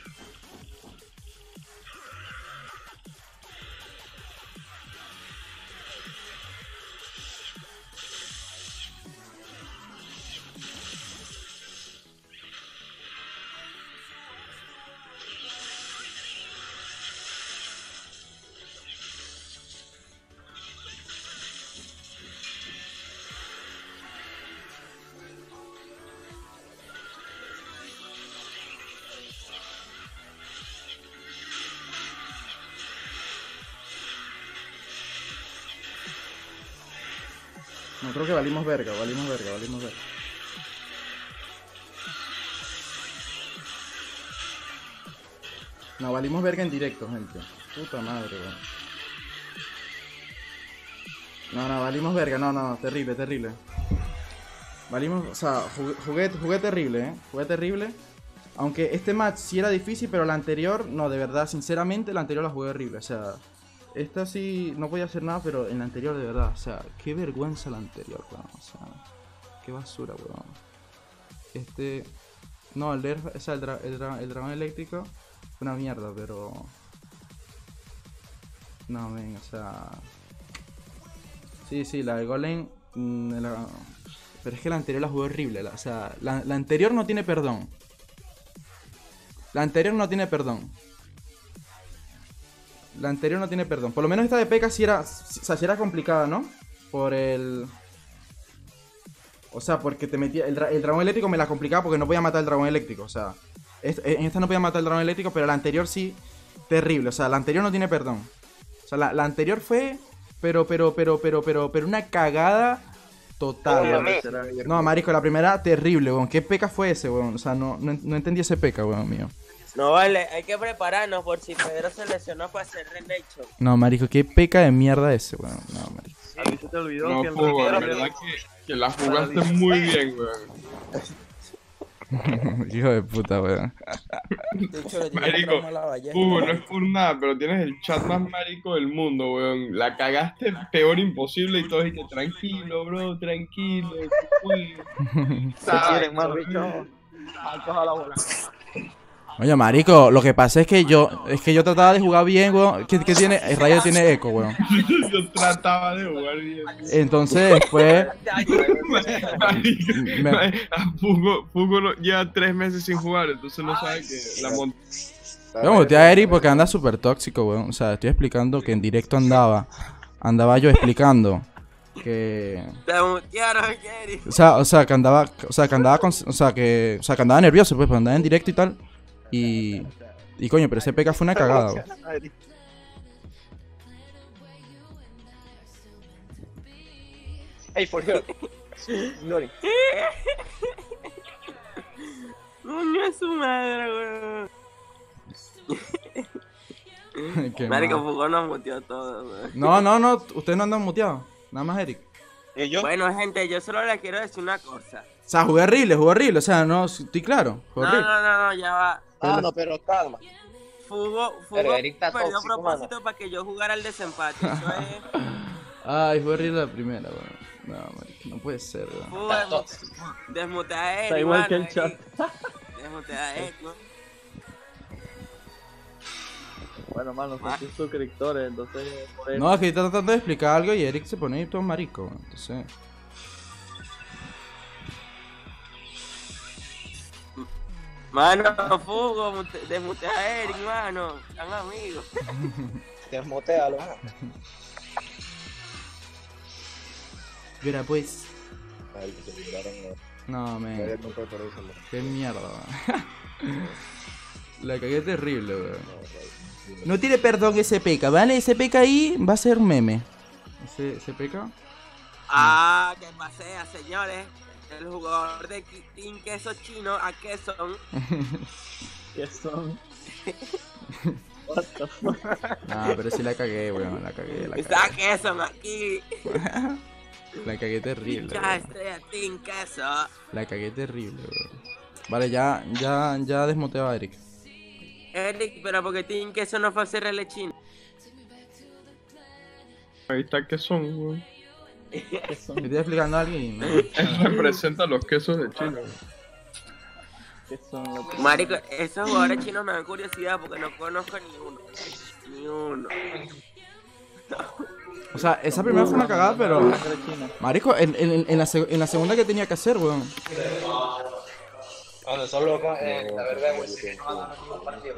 No, creo que valimos verga, valimos verga, valimos verga. No, valimos verga en directo, gente. Puta madre, weón. No, no, valimos verga, no, no, terrible, terrible. Valimos, o sea, jugué, jugué, jugué terrible, eh. Jugué terrible. Aunque este match sí era difícil, pero la anterior, no, de verdad, sinceramente, la anterior la jugué horrible, o sea... Esta sí no podía hacer nada, pero en la anterior de verdad, o sea, qué vergüenza la anterior, weón, o sea, qué basura, weón. Este, no, el, o sea, el, dra el, dra el dragón eléctrico fue una mierda, pero... No, ven, o sea... Sí, sí, la de golem, mmm, la... pero es que la anterior la jugué horrible, la, o sea, la, la anterior no tiene perdón. La anterior no tiene perdón. La anterior no tiene perdón. Por lo menos esta de P K sí era, o sea, sí era complicada, ¿no? Por el... O sea, porque te metía... El, dra el dragón eléctrico me la complicaba porque no podía matar el dragón eléctrico. O sea, es en esta no podía matar el dragón eléctrico, pero la anterior sí, terrible. O sea, la anterior no tiene perdón. O sea, la, la anterior fue... Pero, pero, pero, pero, pero, pero una cagada total. No, marico, la primera, terrible, weón. ¿Qué P K fue ese, weón? O sea, no, no, no entendí ese P K, weón, mío. No vale, hay que prepararnos por si Pedro se lesionó para hacer Renation. No, marico, qué peca de mierda ese, weón. No, marico. A mí se te olvidó No, que el Fugo, la Renation- verdad que, que la jugaste muy bien, weón. Hijo de puta, weón. De hecho, le tiré Marico, un tramo a la ballesta. Fugo, no es por nada, pero tienes el chat más marico del mundo, weón. La cagaste peor imposible y todo y que tranquilo, bro, tranquilo. Se quieren más bicho. Altos a la bola. Oye, marico, lo que pasa es que yo es que yo trataba de jugar bien, weón. ¿Qué, qué tiene? El rayo tiene eco, weón. Yo trataba de jugar bien. Entonces, después... Marico, Me- a Fugo, Fugo no- lleva tres meses sin jugar, entonces no sabe que la montaña. Yo me boté a Eric porque anda súper tóxico, weón. O sea, estoy explicando que en directo andaba. Andaba yo explicando que... Te mutearon, Jerry. O sea, o sea, que andaba... O sea, que andaba con... O sea, que... O sea, que andaba nervioso, pues, pues andaba en directo y tal. Y... Y coño, pero ese P K fue una cagada, weón. Hey, for real. Nori. Coño es su madre, weón. Qué Marico, mal. Fugo nos muteó todo, weón. No, no, no, ustedes no andan muteados. Nada más Eric. ¿Y yo? Bueno, gente, yo solo le quiero decir una cosa. O sea, jugué horrible, jugué horrible. O sea, no, estoy claro. No, Jugué no, horrible. no, no, ya va. Ah, no, pero calma. Fugo, Pero Fugo Eric está perdió a tóxico, propósito para que yo jugara el desempate. Eso es. Ay, fue horrible la primera, weón. No, marica, no puede ser, weón. Fugo, Está tóxico. desmutea a Eric. Está igual mano, que el chat. Desmutea a Eric, ¿no? Bueno, mano, son tus suscriptores, entonces. Por eso. No, es que está tratando de explicar algo y Eric se pone ahí todo marico, weón. Entonces. Mano, Fugo, mute- desmutea a Eric, mano. Están amigos. Desmotéalo. Mira, pues. Ay, que se brindaron. No, No men. había comprado por eso. No, Qué mierda, weón. La cagué terrible, weón. no, No tiene perdón ese P K, ¿vale? Ese P K ahí va a ser meme. Ese, ese P K. Ah, que pasea, señores. El jugador de Ki- Team Queso Chino a Queso. ¿Qué son? What the fuck? No, pero sí la cagué, weón. La cagué, la Está cagué. Queso aquí. La cagué terrible, Pincha weón. estrella Team Queso. La cagué terrible, weón. Vale, ya, ya, ya desmuteo a Eric. Eric, pero porque Team Queso no fue a hacer el chino. Ahí está que son, weón. ¿Qué Me son? estoy explicando a alguien. ¿no? Él representa los quesos de China. weón. ¿Qué son los Marico, esos jugadores chinos me dan curiosidad porque no conozco ni uno. Ni uno. O sea, esa primera fue una cagada, pero. sangre china? Marico, en, en, en, la, seg- en la segunda que tenía que hacer, weón. Cuando son locos, eh, la verdad, güey, yo sí que tengo- no van a ningún partido.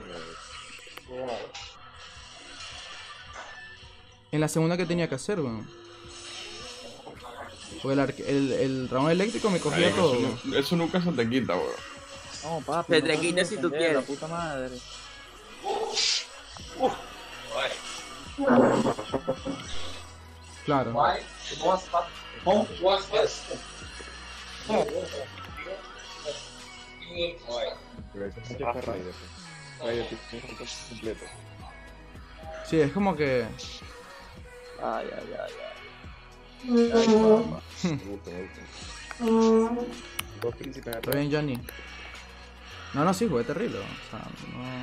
En la segunda que tenía que hacer, weón. Porque el, arque- el, el dragón eléctrico me cogía Marico, todo, eso, weón. no- eso nunca se te quita, weón. No, papi. Te no te puedes quitas si tú defender, quieres. La puta madre. Claro. Pero eso es mucho Raider. Raider tiene un control completo. Sí, es como que. Ay, ay, ay, ay. Me gusta, me gusta. Dos príncipes Está atrás. bien, Johnny. No, no, sí, jugué terrible. O sea, no.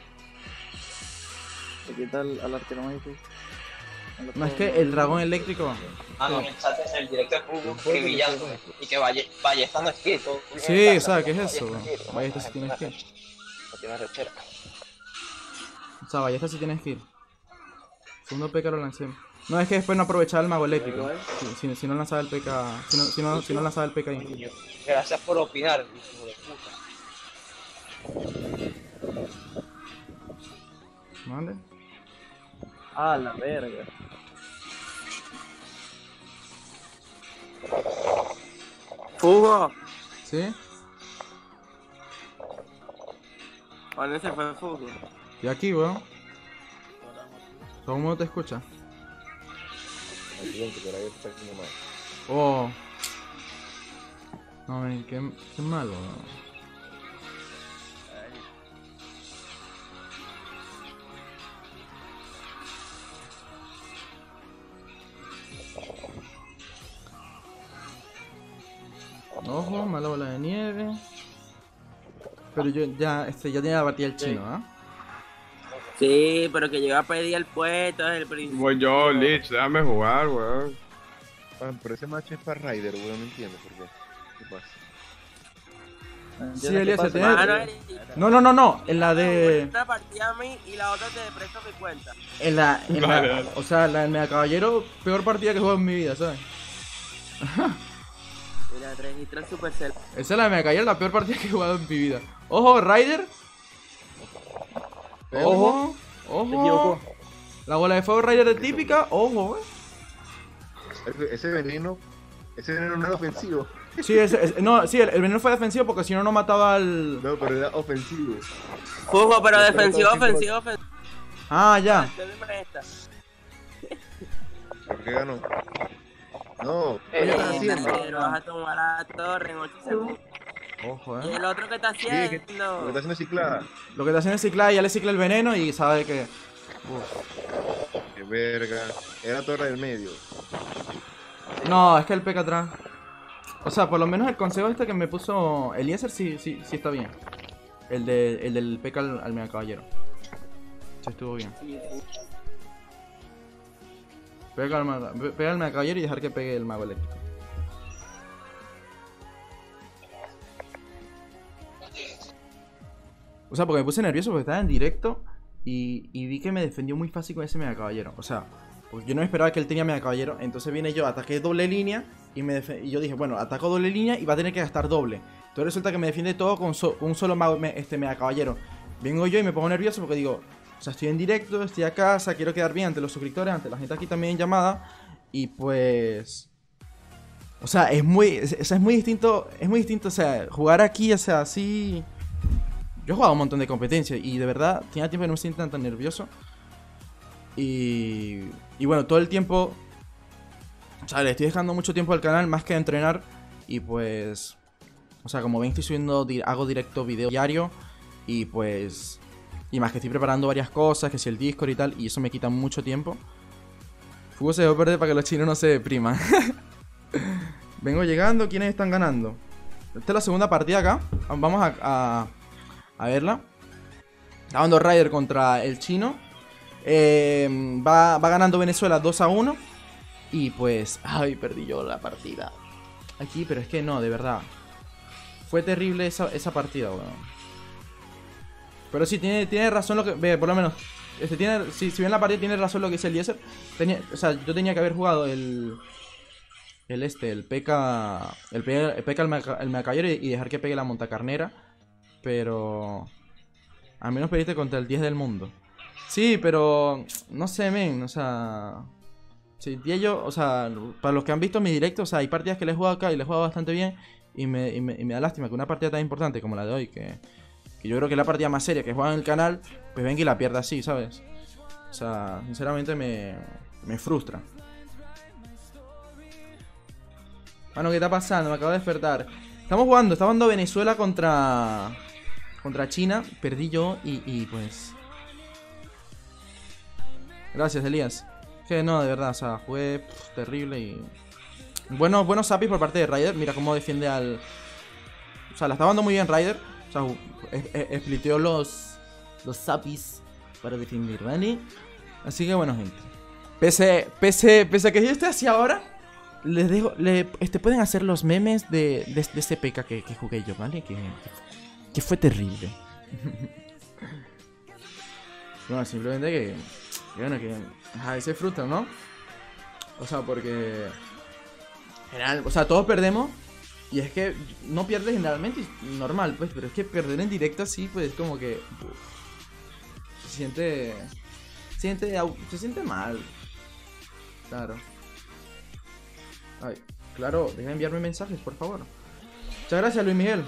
Se quita al, al arquero más difícil. No, es que el dragón eléctrico. Ah, no, en el chat, en el directo de fútbol, escribillando. Y que vaya, vaya estando escrito. Sí, o sea, ¿qué es eso? Ballesta sí tiene skill. No tiene rechera. O sea, Ballesta sí tiene skill. Segundo P K lo lancé. No, es que después no aprovechaba el mago eléctrico. Si, si, si no lanzaba el P K. Si no, si no, si no lanzaba el P K ahí. Gracias por opinar, hijo de puta. ¿Vale? Ah, la verga. Fugo. ¿Sí? ¿A dónde se fue Fugo? Y aquí, weón. Todo el mundo te escucha. Accidente, pero ahí está haciendo mal. Oh. No, men, qué, qué malo, weón. Ojo, mala bola de nieve. Pero yo ya, este, ya tenía la partida el chino, ¿ah? Sí, pero que llegó a pedir el puesto desde el principio. Voy yo, Lich, déjame jugar, weón. Ah, pero ese match es para Raider, weón, no entiendo por qué. ¿Qué pasa? ¿Entiendes Sí, qué Elías, pasa? tiene- Mano, Eric, No, no, no, no. En la de. una partida a mí y la otra te presto mi cuenta. En la. En Vale, la vale. o sea, la del Mega Caballero, peor partida que he jugado en mi vida, ¿sabes? Mira, registra el Supercell. Esa es la de Mega Caballero, la peor partida que he jugado en mi vida. Ojo, Ryder. Ojo, Se ojo. equivocó. La bola de fuego Ryder es típica, ojo, eh. Ese- Ese veneno, ese veneno no era ofensivo. Sí, ese- ese- no, sí, el, el veneno fue defensivo porque si no, no mataba al. No, pero era ofensivo. Fugo, pero Yo defensivo, creo que ofensivo, ofensivo. Ah, ya. Dame esta. ¿Por qué ganó? No, ¿qué Eh, estás haciendo? Pero vas a tomar la torre en ocho segundos. Ojo, Y eh. el otro que está Sí, que- haciendo. lo que está haciendo es ciclada. Lo que te hacen es ciclar y ya le cicla el veneno y sabe que. Uf. Qué verga. Era torre del medio. No, es que el P K atrás. O sea, por lo menos el consejo este que me puso Eliezer sí, sí, sí está bien. El, de, el del P K al, al Mega Caballero. Sí, estuvo bien. Pega al, mago, pega al mago caballero y dejar que pegue el mago eléctrico. O sea, porque me puse nervioso porque estaba en directo y, y vi que me defendió muy fácil con ese mega caballero. O sea, porque yo no esperaba que él tenía mega caballero. Entonces viene yo, ataqué doble línea y, me y yo dije, bueno, ataco doble línea y va a tener que gastar doble. Entonces resulta que me defiende todo con so un solo mago, me este mega caballero. Vengo yo y me pongo nervioso porque digo, o sea, estoy en directo, estoy acá, o sea, quiero quedar bien ante los suscriptores, ante la gente aquí también en llamada. Y pues... O sea, es muy, es, o sea, es muy distinto, es muy distinto, o sea, jugar aquí, o sea, así... Yo he jugado un montón de competencias y de verdad tenía tiempo que no me sentía tan, tan nervioso. Y, y bueno, todo el tiempo, o sea, le estoy dejando mucho tiempo al canal más que a entrenar. Y pues, o sea, como ven estoy subiendo, hago directo video diario. Y pues, y más que estoy preparando varias cosas, que si el Discord y tal. Y eso me quita mucho tiempo. Fútbol se debe perder para que los chinos no se depriman. Vengo llegando, ¿quiénes están ganando? Esta es la segunda partida acá. Vamos a... a A verla. Está dando Ryder contra el chino. Eh, va, va ganando Venezuela dos a uno. Y pues... Ay, perdí yo la partida aquí, pero es que no, de verdad. Fue terrible esa, esa partida, weón. Pero sí, tiene, tiene razón lo que... Ve, por lo menos... Este, tiene, si, si bien la partida tiene razón lo que dice el Eliezer. Tenía, o sea, yo tenía que haber jugado el... El este, el P K... El P K, el Macayero y, y dejar que pegue la montacarnera. Pero... Al menos perdiste contra el diez del mundo. Sí, pero... No sé, men, o sea... Sí, yo, o sea, para los que han visto mi directo, o sea, hay partidas que le he jugado acá y le he jugado bastante bien. Y me, y me, y me da lástima que una partida tan importante como la de hoy, que, que yo creo que es la partida más seria que juega en el canal, pues venga y la pierda así, ¿sabes? O sea, sinceramente me, me frustra. Bueno, ¿qué está pasando? Me acabo de despertar. Estamos jugando, está jugando Venezuela contra... Contra China, perdí yo y, y pues... Gracias, Elías. Que no, de verdad, o sea, fue pff, terrible y... Buenos, buenos zapis por parte de Ryder. Mira cómo defiende al... O sea, la está dando muy bien Ryder. O sea, spliteó los... Los zapis para defender, ¿vale? Así que bueno, gente. Pese, pese, pese a que yo esté así ahora, les dejo... Le, este, pueden hacer los memes de, de, de este P K que, que jugué yo, ¿vale? Que... Que fue terrible. Bueno, simplemente que... Que bueno, que... A veces frustra, ¿no? O sea, porque... General, o sea, todos perdemos. Y es que no pierdes generalmente, normal, pues. Pero es que perder en directo así, pues, como que... Uf, se siente... Se siente... Se siente mal. Claro. Ay, claro, deja de enviarme mensajes, por favor. Muchas gracias, Luis Miguel.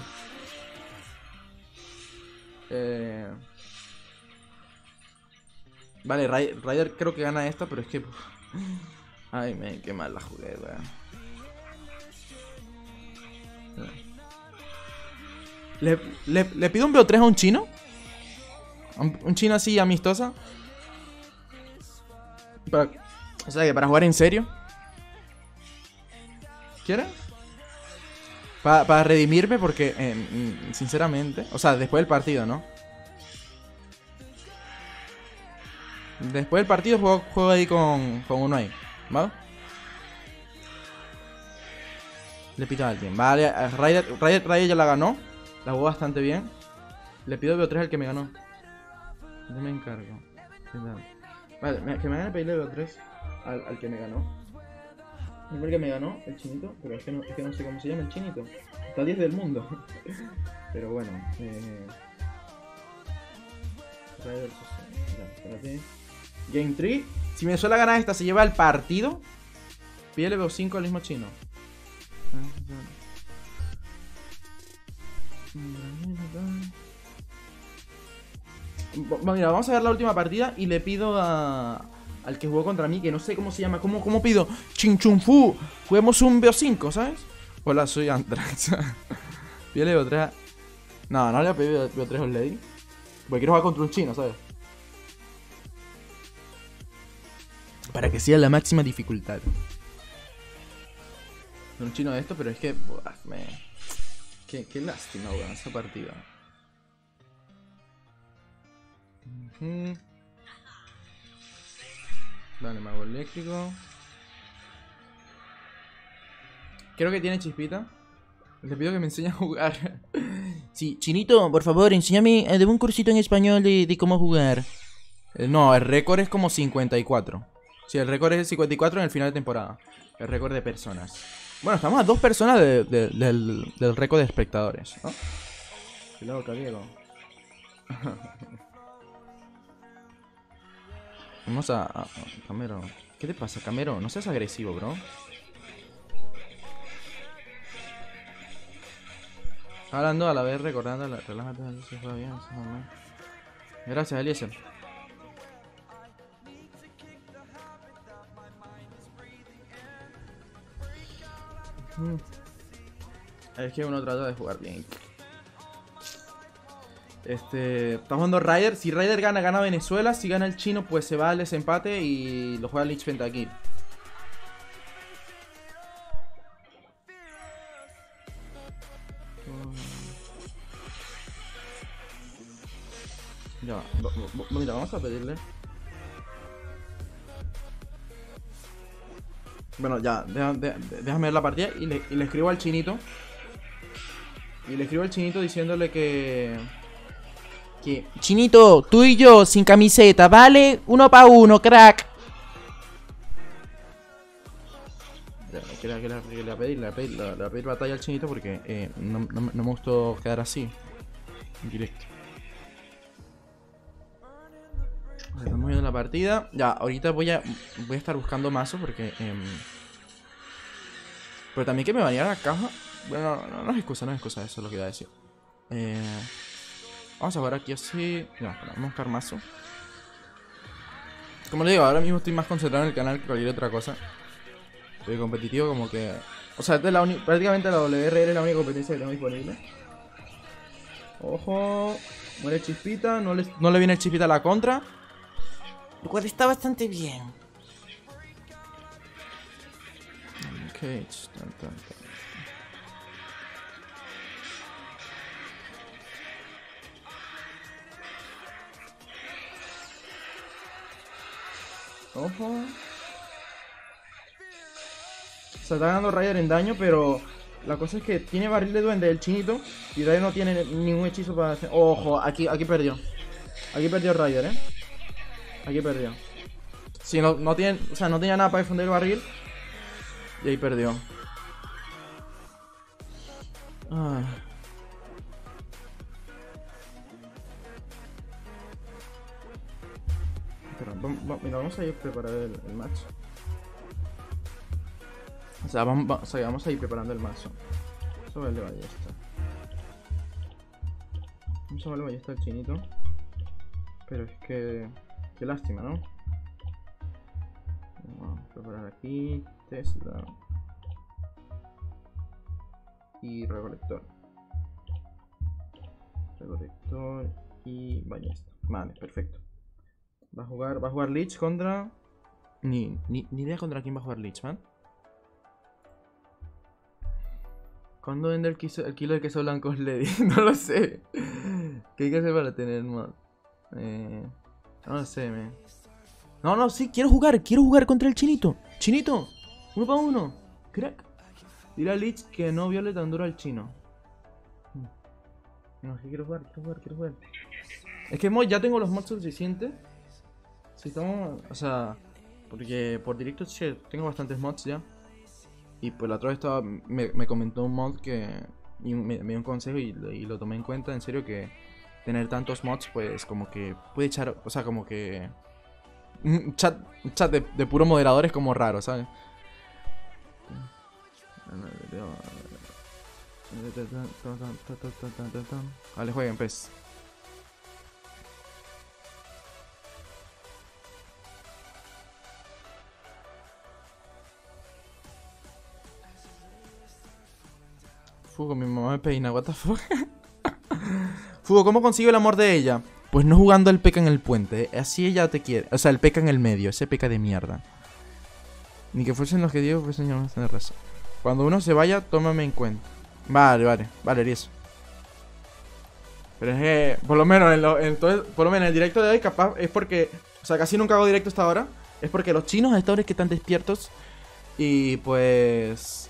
Eh... Vale, Ryder creo que gana esta, pero es que... Ay, men, qué mal la jugué, weón. ¿Le, le, ¿Le pido un B O tres a un chino? Un, un chino así amistosa. Para, o sea, que para jugar en serio. ¿Quieres? Para, para redimirme porque, eh, sinceramente... O sea, después del partido, ¿no? Después del partido juego, juego ahí con, con uno ahí, ¿vale? Le pido a alguien, vale, Ryder, Ryder, Ryder ya la ganó. La jugó bastante bien. Le pido B O tres al que me ganó. Yo me encargo. Vale, que me gane pedirle B O tres al, al que me ganó. No fue el que me ganó, el chinito, pero es que, no, es que no sé cómo se llama el chinito. Está diez del mundo. Pero bueno, eh... Ryder, espérate. Game tres. Si Venezuela gana esta, se lleva el partido. Pídele B O cinco al mismo chino. Mira, vamos a ver la última partida. Y le pido a... Al que jugó contra mí, que no sé cómo se llama. ¿Cómo, cómo pido? Chin Chun Fu. Juguemos un B O cinco, ¿sabes? Hola, soy Antrax. Pídele B O tres a... No, no le voy a pedir B O tres a un Lady. Porque quiero jugar contra un chino, ¿sabes? Para que sea la máxima dificultad. Un chino de esto, pero es que... Buah, me... Qué, qué lástima, weón, esa partida. Uh-huh. Vale, mago eléctrico. Creo que tiene chispita. Le pido que me enseñe a jugar. Sí, Chinito, por favor, enséñame, eh, de un cursito en español de, de cómo jugar. Eh, No, el récord es como cincuenta y cuatro. Sí, el récord es cincuenta y cuatro en el final de temporada. El récord de personas. Bueno, estamos a dos personas de- de- del, del récord de espectadores, ¿no? Qué loca, Diego. Vamos a, a, a Camero. ¿Qué te pasa, Camero? No seas agresivo, bro. Hablando a la vez, recordando, la, relájate, se juega bien, se juega mal. Gracias, Eliezer. Mm. Es que uno trata de jugar bien. Este, está jugando Ryder. Si Ryder gana, gana Venezuela. Si gana el chino, pues se va al desempate y lo juega Lich Pentakill. Ya va. Va- va- Mira, vamos a pedirle. Bueno, ya, deja- de- de- déjame ver la partida y le, y le escribo al chinito. Y le escribo al chinito diciéndole que... Que... Chinito, tú y yo sin camiseta, ¿vale? Uno pa' uno, crack. Ya, que le, que le- que le voy a pedir, le voy a pedir, le voy a pedir batalla al chinito porque eh, no, no, me- no me gustó quedar así. En directo. Estamos viendo la partida. Ya, ahorita voy a voy a estar buscando mazos porque... em, pero también que me baneara la caja. Bueno, no, no, no es excusa, no es excusa, eso es lo que iba a decir. Eh, vamos a ver aquí así. No, espera, vamos a buscar mazo. Como le digo, ahora mismo estoy más concentrado en el canal que cualquier otra cosa. Estoy competitivo como que... O sea, esta es la uni- prácticamente la W R L es la única competencia que tengo disponible. Ojo. Muere Chispita, no le, no le viene el Chispita a la contra. Lo cual está bastante bien. Ok, tan, tan, tan. Ojo. Se está ganando Ryder en daño, pero la cosa es que tiene barril de duende el chinito y Ryder no tiene ningún hechizo para hacer. Ojo, aquí, aquí perdió. Aquí perdió Ryder, eh. Aquí perdió. Si no, no tiene, o sea, no tenía nada para defender el barril. Y ahí perdió. Ay. Espera, vam- va- mira, vamos a ir a preparar el, el match. O sea, vamos, va- o sea, vamos a ir preparando el mazo. Vamos a verle ballesta. Vamos a verle ballesta al chinito. Pero es que... Qué lástima, ¿no? Vamos a preparar aquí. Tesla. Y recolector. Recolector y ballesta. Vale, perfecto. Va a jugar, va a jugar Lich contra... Ni, ni, ni idea contra quién va a jugar Lich, man. ¿Cuándo vende el, quiso, el kilo de queso blanco Lady? No lo sé. ¿Qué hay que hacer para tener mod? Eh, no lo sé, me. No, no, sí, quiero jugar, quiero jugar contra el chinito. Chinito, uno para uno. Crack. Dile a Lich que no viole tan duro al chino. No, sí, quiero jugar, quiero jugar, quiero jugar. Es que mod, ya tengo los mods suficientes. Si estamos, o sea, porque por directo sí, tengo bastantes mods ya. Y pues la otra vez estaba, me, me comentó un mod que y me, me dio un consejo y, y lo tomé en cuenta, en serio, que tener tantos mods pues como que puede echar, o sea, como que un chat, un chat de, de puro moderador es como raro, ¿sabes? Vale, jueguen, pues. Fugo, mi mamá me peina, what the fuck. Fugo, ¿cómo consigo el amor de ella? Pues no jugando el P K en el puente, ¿eh? Así ella te quiere. O sea, el P K en el medio, ese P K de mierda. Ni que fuesen los que digo, fuesen yo, tener razón. Cuando uno se vaya, tómame en cuenta. Vale, vale, vale, eso. Pero es que, por lo menos en, lo, en todo, por lo menos en el directo de hoy, capaz es porque, o sea, casi nunca hago directo hasta ahora. Es porque los chinos a esta hora es que están despiertos. Y pues...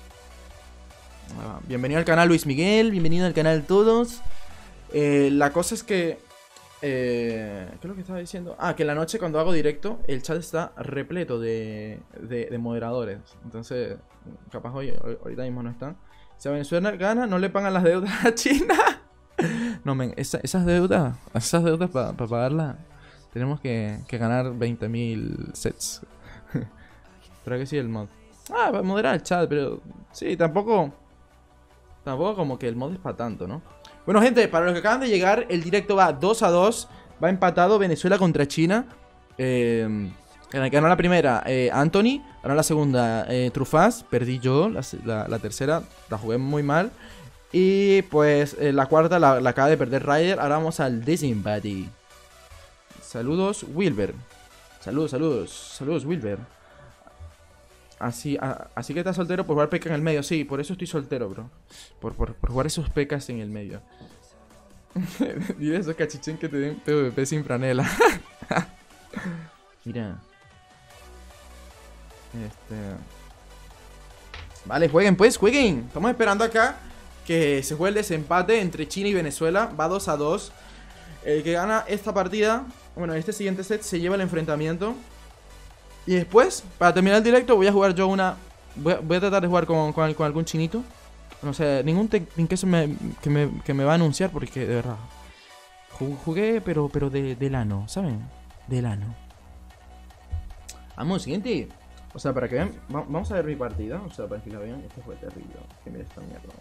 ah, bienvenido al canal Luis Miguel, bienvenido al canal todos. Eh, la cosa es que... Eh, ¿qué es lo que estaba diciendo? Ah, que en la noche cuando hago directo, el chat está repleto de, de, de moderadores. Entonces, capaz hoy, hoy- ahorita mismo no están. Si a Venezuela gana, no le pagan las deudas a China. No, men, esa- esas deudas, esas deudas para pagarlas, tenemos que, que ganar veinte mil sets. Pero que sí, el mod. Ah, va a moderar el chat, pero sí, tampoco. Tampoco como que el mod es para tanto, ¿no? Bueno, gente, para los que acaban de llegar, el directo va dos a dos. Va empatado Venezuela contra China. Eh, en el que ganó la primera, eh, Anthony. Ganó la segunda, eh, Trufaz. Perdí yo. La, se- la- la tercera la jugué muy mal. Y pues eh, la cuarta la, la acaba de perder Ryder. Ahora vamos al Desempate. Saludos, Wilber. Saludos, saludos. Saludos, Wilber. Así, a- así que estás soltero por jugar P K en el medio. Sí, por eso estoy soltero, bro. Por, por, por jugar esos P Ks en el medio. Dile a esos cachichén que te den P V P sin franela. Mira. Este. Vale, jueguen pues, jueguen. Estamos esperando acá que se juegue el desempate entre China y Venezuela. Va dos a dos. El que gana esta partida, bueno, este siguiente set se lleva el enfrentamiento. Y después, para terminar el directo, voy a jugar yo una... Voy a, voy a tratar de jugar con, con, con algún chinito. No sé, ningún queso me, que, me, que me va a anunciar porque, de verdad... ju- Jugué, pero, pero de, de lano, ¿saben? De lano. Vamos, siguiente. O sea, para que vean... va- vamos a ver mi partida. O sea, para que la vean. Esto fue terrible. Que mira esta mierda.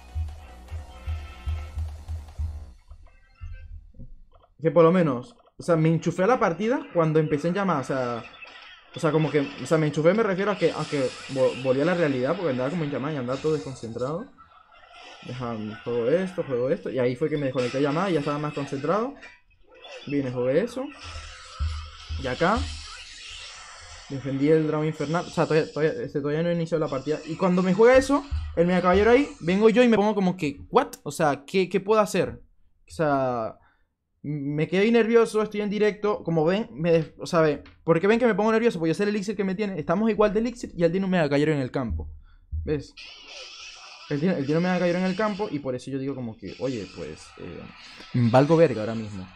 Que por lo menos... O sea, me enchufé a la partida cuando empecé en llamada. O sea... O sea, como que... O sea, me enchufé me refiero a que... A que vo- volví a la realidad porque andaba como en llamada y andaba todo desconcentrado. Deja, juego esto, juego esto. Y ahí fue que me desconecté a llamada y ya estaba más concentrado. Vine, jugué eso. Y acá... Defendí el drama infernal. O sea, todavía, todavía, este, todavía no he iniciado la partida. Y cuando me juega eso, el mega caballero ahí, vengo yo y me pongo como que, ¿what? O sea, ¿qué, qué puedo hacer? O sea, me quedé nervioso, estoy en directo. Como ven, me des- o sea, ve, ¿por qué ven que me pongo nervioso? Porque yo sé el elixir que me tiene. Estamos igual de elixir y él tiene un mega caballero en el campo. ¿Ves? Él tiene, él tiene un mega caballero en el campo y por eso yo digo como que, oye, pues, eh, valgo verga ahora mismo.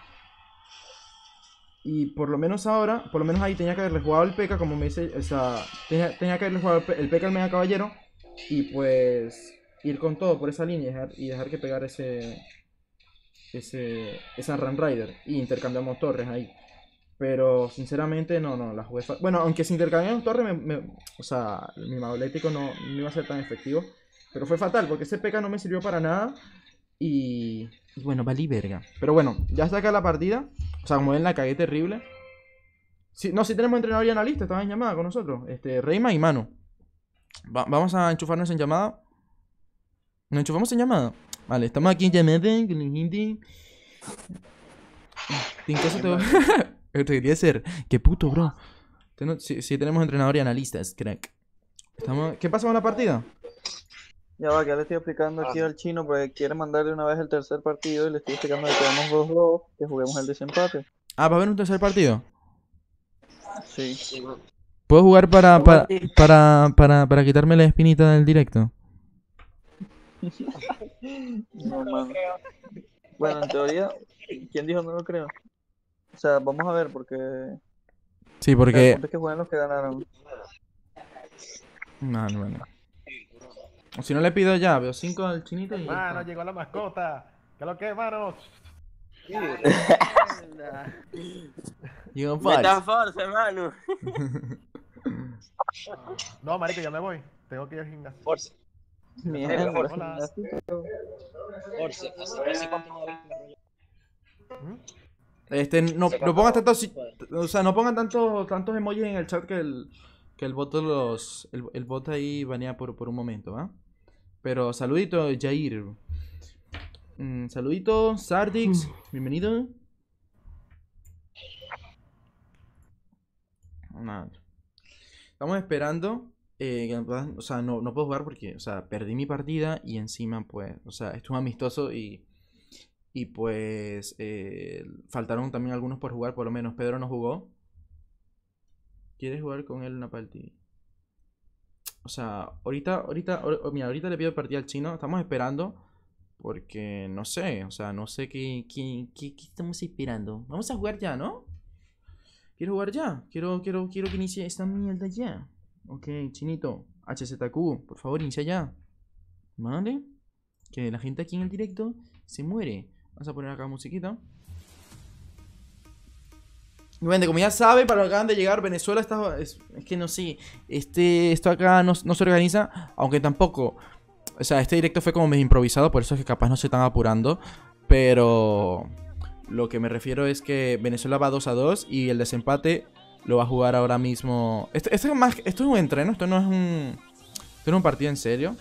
Y por lo menos ahora, por lo menos ahí tenía que haberle jugado el P K, como me dice, o sea, tenía, tenía que haberle jugado el P- el P K al Mega Caballero y pues ir con todo por esa línea y dejar, y dejar que pegar ese, ese, esa Run Rider y intercambiamos torres ahí. Pero sinceramente no, no, la jugué fa- bueno, aunque si intercambiamos torres, me, me- o sea, mi Magnético no, no iba a ser tan efectivo. Pero fue fatal, porque ese P K no me sirvió para nada. Y, y bueno, valí verga. Pero bueno, ya está acá la partida. O sea, como ven, la cagué terrible. Sí, no, si tenemos entrenador y analista, estaban en llamada con nosotros. Este, Reima y Manu. Va- vamos a enchufarnos en llamada. ¿Nos enchufamos en llamada? Vale, estamos aquí en llamada con el gente. ¿En qué te te quería hacer? Qué puto, bro. Ten- Sí, sí tenemos entrenador y analistas, crack. Estamos... ¿Qué pasa con la partida? Ya va, que ya le estoy explicando aquí al chino porque quiere mandarle una vez el tercer partido y le estoy explicando que quedamos dos dos, que juguemos el desempate. Ah, ¿va a haber un tercer partido? Sí. ¿Puedo jugar para, para, para, para, para quitarme la espinita del directo? No, mano. Bueno, en teoría, ¿quién dijo no lo creo? O sea, vamos a ver porque Sí, el porque... punto es que jueguen los que ganaron. No, no, no. O si no le pido ya, veo cinco al chinito y... ya Mano, está. llegó la mascota. ¿Qué es lo que es, mano? Llegó Meta Fox. force, hermano. No, marico, ya me voy. Tengo que ir al gimnasio. Force, Mierda, Hola. gimnástico. Force. Hace hace cuánto no habéis ¿Mm? Este, no, no pongas tantos... O sea, no pongan tantos, tantos emojis en el chat que el... Que el bot los... El, el bot ahí banea por, por un momento, ¿va? Pero saludito, Jair. Mm, saludito, Sardix. Bienvenido. Nada. Estamos esperando. eh, que me puedan- o sea, no, no puedo jugar porque, o sea, perdí mi partida y encima, pues, o sea, estuvo amistoso y, y pues, eh, faltaron también algunos por jugar, por lo menos Pedro no jugó. ¿Quieres jugar con él una partida? O sea, ahorita, ahorita, ahor- mira, ahorita le pido partida al chino. Estamos esperando. Porque no sé, o sea, no sé qué, qué, qué, qué estamos esperando. Vamos a jugar ya, ¿no? Quiero jugar ya. Quiero, quiero, quiero que inicie esta mierda ya. Ok, chinito. H Z Q, por favor, inicia ya. ¿Vale? Que la gente aquí en el directo se muere. Vamos a poner acá musiquita. Y bueno, como ya sabe, para los que acaban de llegar, Venezuela está... Es, es que no sé, este, esto acá no, no se organiza, aunque tampoco... O sea, este directo fue como medio improvisado, por eso es que capaz no se están apurando. Pero... Lo que me refiero es que Venezuela va dos a dos y el desempate lo va a jugar ahora mismo... Esto, esto, es, más, esto es un entreno, esto no es un... Esto no es un partido en serio.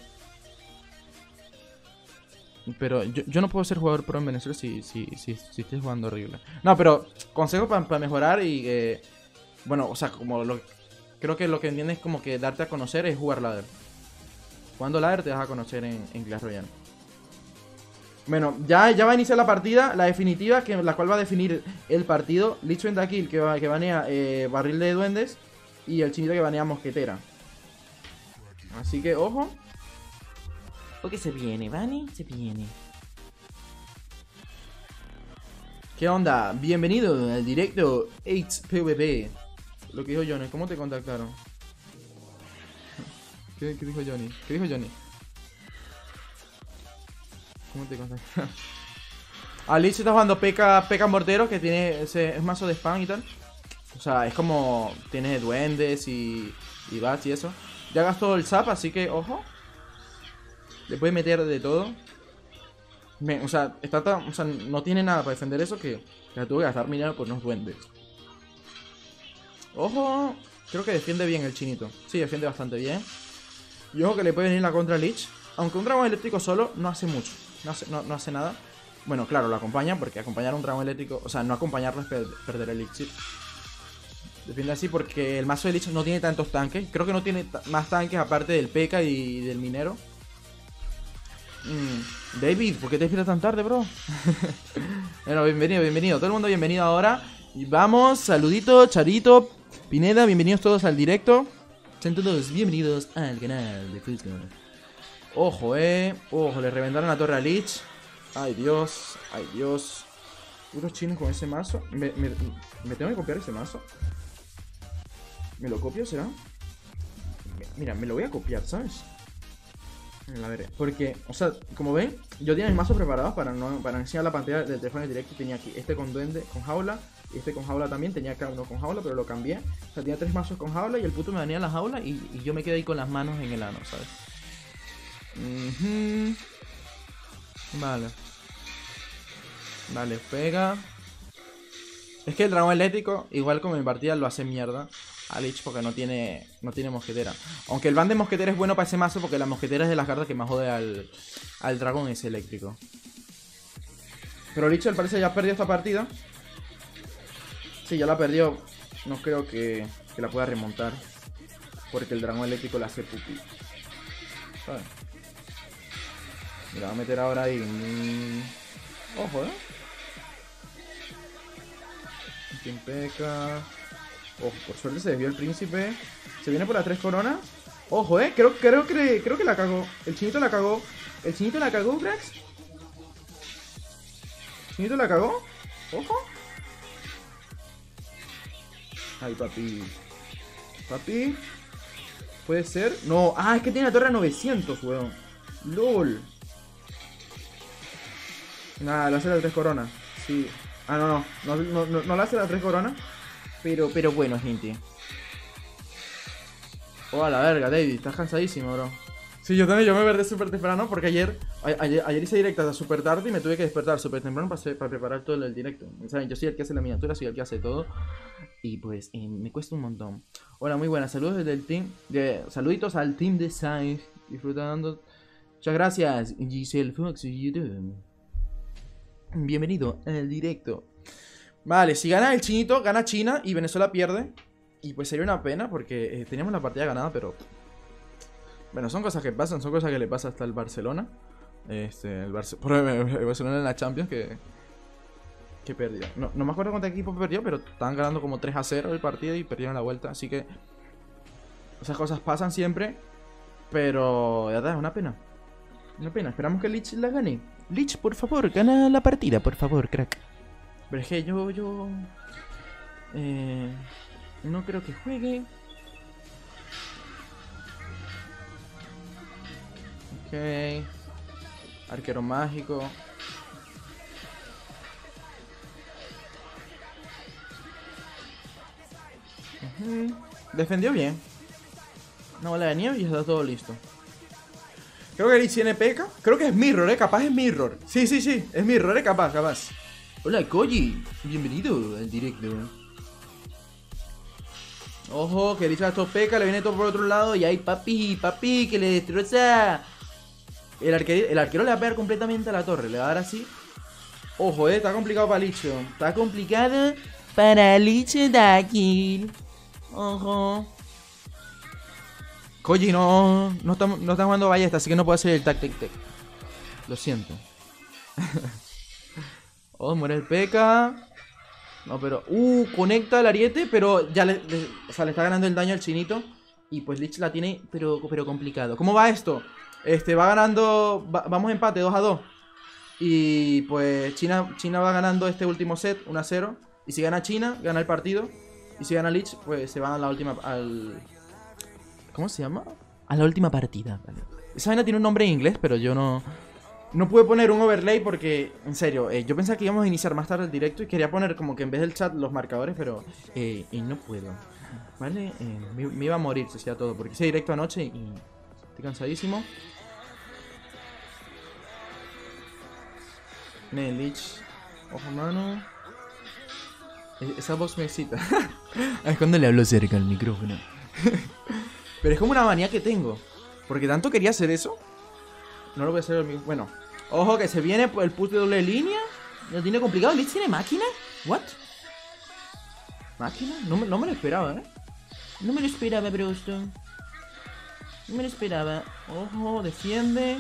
Pero yo, yo no puedo ser jugador pro en Venezuela si, si, si, si estoy jugando horrible. No, pero consejo para pa mejorar y... Eh, bueno, o sea, como lo... Creo que lo que entiendes es como que darte a conocer es jugar ladder. Jugando ladder te vas a conocer en, en Clash Royale. Bueno, ya, ya va a iniciar la partida, la definitiva, que la cual va a definir el partido. Lich Pentakill, que, va, que banea eh, barril de duendes. Y el chinito que banea mosquetera. Así que, ojo. Porque se viene, ¿vale? Se viene. ¿Qué onda? Bienvenido al directo H P V P. Lo que dijo Johnny, ¿cómo te contactaron? ¿Qué, qué dijo Johnny? ¿Qué dijo Johnny? ¿Cómo te contactaron? Ah, Lich está jugando P K, P K Mortero, que tiene ese, es mazo de spam y tal. O sea, es como... Tiene duendes y... Y bats y eso. Ya gastó el zap, así que, ojo. Le puede meter de todo. Me, o, sea, está tan, o sea, no tiene nada para defender eso que, que tuvo que gastar minero por unos duendes. Ojo. Creo que defiende bien el chinito. Sí, defiende bastante bien. Y ojo que le puede venir la contra Lich. Aunque un dragón eléctrico solo no hace mucho. No hace, no, no hace nada. Bueno, claro, lo acompaña porque acompañar a un dragón eléctrico... O sea, no acompañarlo es per perder el elixir. Defiende así porque el mazo de Lich no tiene tantos tanques. Creo que no tiene más tanques aparte del P K y del minero. Mm, David, ¿por qué te despiertas tan tarde, bro? Bueno, bienvenido, bienvenido. Todo el mundo bienvenido ahora. Y vamos, saludito, Charito, Pineda, bienvenidos todos al directo. Sean todos bienvenidos al canal de Fusco. Ojo, eh. Ojo, le reventaron la torre a Lich. Ay, Dios, ay, Dios. Unos chinos con ese mazo. ¿Me, me, ¿Me tengo que copiar ese mazo? ¿Me lo copio, será? Mira, me lo voy a copiar, ¿sabes? A ver, porque, o sea, como ven, yo tenía mis mazos preparados para no para enseñar la pantalla del teléfono en directo. Tenía aquí este con duende, con jaula, y este con jaula también. Tenía acá uno con jaula, pero lo cambié. O sea, tenía tres mazos con jaula y el puto me venía a la jaula y, y yo me quedé ahí con las manos en el ano, ¿sabes? Uh-huh. Vale. Vale, pega. Es que el dragón eléctrico, igual como en partida, lo hace mierda a Lich porque no tiene no tiene mosquetera. Aunque el ban de mosquetera es bueno para ese mazo porque la mosquetera es de las cartas que más jode al, al dragón ese eléctrico. Pero Lich al parecer ya perdió esta partida. Sí, ya la perdió. No creo que, que la pueda remontar porque el dragón eléctrico la hace pupi. ¿Sabes? Me la va a meter ahora ahí. Ojo, eh. Quien peca. Ojo, por suerte se desvió el príncipe. Se viene por las tres coronas. Ojo, eh. Creo, creo, que, creo que la cagó. El chinito la cagó. El chinito la cagó, cracks. El chinito la cagó. Ojo. Ay, papi. Papi. ¿Puede ser? No. Ah, es que tiene la torre a novecientos, weón. LOL. Nada, le hace las tres coronas. Sí. Ah, no, no. No, no, no, no le hace las tres coronas. Pero, pero bueno, gente. Oh, a la verga, David. Estás cansadísimo, bro. Sí, yo también. Yo me perdí súper temprano porque ayer, a, ayer ayer hice directas a súper tarde y me tuve que despertar súper temprano para, hacer, para preparar todo el directo. ¿Saben? Yo soy el que hace la miniatura, soy el que hace todo. Y pues, eh, me cuesta un montón. Hola, muy buenas. Saludos desde el team. De, saluditos al team de Sainz. Disfrutando. Muchas gracias, Giselle Fox y YouTube. Bienvenido al directo. Vale, si gana el chinito, gana China y Venezuela pierde. Y pues sería una pena porque eh, teníamos la partida ganada, pero... Bueno, son cosas que pasan, son cosas que le pasa hasta el Barcelona. Este, el, Barce... el Barcelona en la Champions que... Que perdió. No, no me acuerdo cuánto equipo perdió, pero estaban ganando como tres a cero el partido y perdieron la vuelta. Así que esas cosas pasan siempre. Pero ya está, es una pena. Una pena. Esperamos que Lich la gane. Lich, por favor, gana la partida, por favor, crack. Pero es que yo, yo... Eh, no creo que juegue. Ok. Arquero mágico. Uh-huh. Defendió bien. Una bola de nieve y está todo listo. Creo que Lich tiene P K. Creo que es Mirror, eh. Capaz es Mirror. Sí, sí, sí. Es Mirror, eh. Capaz, capaz. Hola, Koji. Bienvenido al directo. Ojo, que Lich gastó P K. Le viene todo por otro lado. Y hay papi, papi, que le destroza. El arquero, el arquero le va a pegar completamente a la torre. Le va a dar así. Ojo, eh. Está complicado para Lich. Está complicado para Lich Dakil. Ojo. Koji no, no, está, no está jugando ballesta, así que no puede hacer el tac tac tac. Lo siento. Oh, muere el P K. No, pero... Uh, conecta el ariete, pero ya le, le... O sea, le está ganando el daño al chinito. Y pues Lich la tiene, pero, pero complicado. ¿Cómo va esto? Este, va ganando... Va, vamos empate, dos a dos. Y pues China, China va ganando este último set, uno a cero. Y si gana China, gana el partido. Y si gana Lich, pues se van a la última... al... ¿Cómo se llama? A la última partida, vale. Esa vaina tiene un nombre en inglés, pero yo no... No pude poner un overlay porque, en serio, eh, yo pensaba que íbamos a iniciar más tarde el directo y quería poner como que en vez del chat los marcadores, pero eh, eh, no puedo. ¿Vale? Eh, me, me iba a morir si hacía todo, porque hice directo anoche y estoy cansadísimo. Ne, Lich. Ojo, mano. E esa voz me excita. Es cuando le hablo cerca al micrófono. Pero es como una manía que tengo. Porque tanto quería hacer eso. No lo voy a hacer. Bueno. Ojo que se viene el push de doble línea. Lo tiene complicado. ¿Lich tiene máquina? ¿What? ¿Máquina? No me, no me lo esperaba, ¿eh? No me lo esperaba, brosto. No me lo esperaba. Ojo, defiende.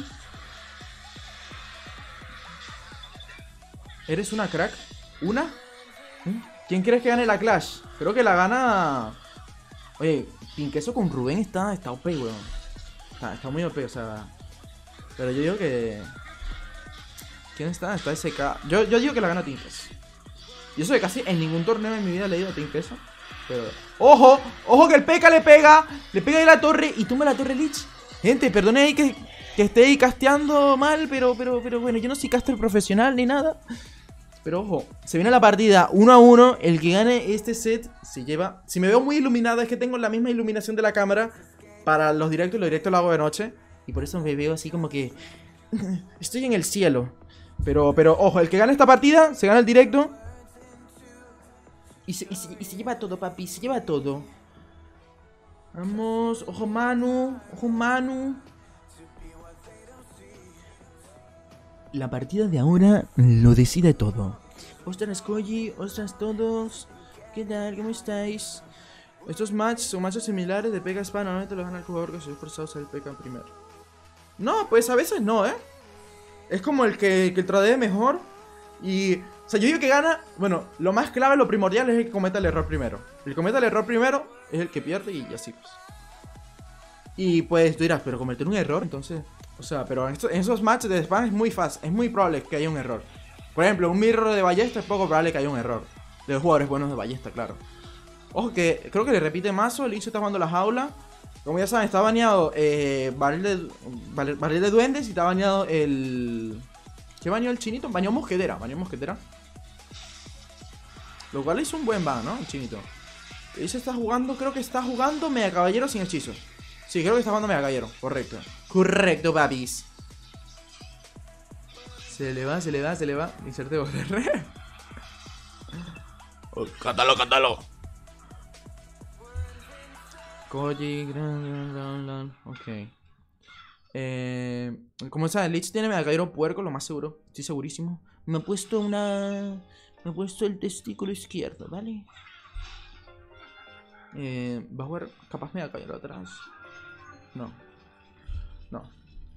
¿Eres una crack? ¿Una? ¿Quién crees que gane la Clash? Creo que la gana... Oye, Pinqueso con Rubén está, está O P, weón. Está, está muy O P, o sea... Pero yo digo que... ¿Quién está? Está S K. Yo, yo digo que la gana Pinqueso. Y eso de casi en ningún torneo en mi vida he leído a Pinqueso. Pero... ¡Ojo! ¡Ojo que el P K le pega! Le pega ahí la torre y tumba la torre Lich. Gente, perdone ahí que, que esté ahí casteando mal, pero, pero, pero bueno, yo no soy caster profesional ni nada. Pero ojo, se viene la partida uno a uno. El que gane este set se lleva... Si me veo muy iluminado es que tengo la misma iluminación de la cámara para los directos. Los directos lo hago de noche y por eso me veo así como que... Estoy en el cielo. Pero, pero ojo, el que gane esta partida se gana el directo. Y se, y, se, y se lleva todo, papi, se lleva todo. Vamos, ojo Manu, ojo Manu. La partida de ahora lo decide todo. Ostras, Koji, ostras todos. ¿Qué tal? ¿Cómo estáis? Estos matches son matches similares de P K Spam. Normalmente los gana el jugador que se ha esforzado a usar el P K primero. No, pues a veces no, ¿eh? Es como el que, que tradee mejor. Y... O sea, yo digo que gana... Bueno, lo más clave, lo primordial es el que cometa el error primero. El que cometa el error primero es el que pierde y así pues. Y pues tú dirás, pero cometer un error, entonces... O sea, pero en, esto, en esos matches de spam es muy fácil, es muy probable que haya un error. Por ejemplo, un mirror de ballesta es poco probable que haya un error. De los jugadores buenos de ballesta, claro. Ojo que creo que le repite mazo, el Lich está jugando la jaula. Como ya saben, está baneado eh, barril, de, barril, barril de duendes y está baneado el... ¿Qué baneó el chinito? Baneó mosquetera, baneó mosquetera. Lo cual es un buen ban, ¿no? El chinito. El Lich está jugando, creo que está jugando Mega Caballero sin hechizo. Sí, creo que está jugando Mega Caballero, correcto. Correcto, papis. Se le va, se le va, se le va. Inserte O R. Oh, cántalo, cántalo. Koji, gran, gran, gran, gran. Ok. Eh, como saben, Lich tiene Mega Caballero puerco, lo más seguro. Estoy segurísimo. Me he puesto una... Me he puesto el testículo izquierdo, ¿vale? Eh, va a jugar capaz Mega Caballero atrás. No. No.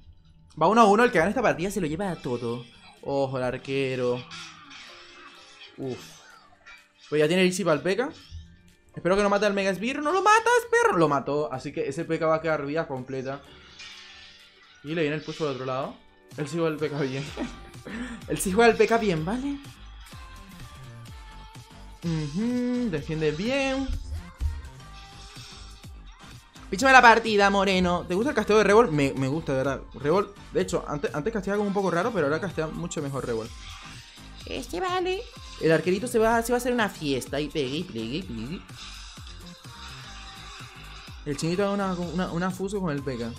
Va uno a uno, el que gane esta partida se lo lleva a todo. Ojo, el arquero. Uf. Pues ya tiene Elixir para el P K. Espero que no mate al Mega Esbirro. ¡No lo matas, perro! Lo mató. Así que ese P K va a quedar vida completa. Y le viene el push por el otro lado. Él sí juega el P K bien. Él sí juega el P K bien, ¿vale? Uh-huh, defiende bien. Píchame la partida, Moreno. ¿Te gusta el casteo de Revol? Me, me gusta, de verdad. Revol, de hecho, antes, antes casteaba como un poco raro, pero ahora castea mucho mejor Revol. Este vale. El arquerito se va, se va a hacer una fiesta. Y pegue, y pegue, y pegue. El chinito haga una, una, una fuso con el P K.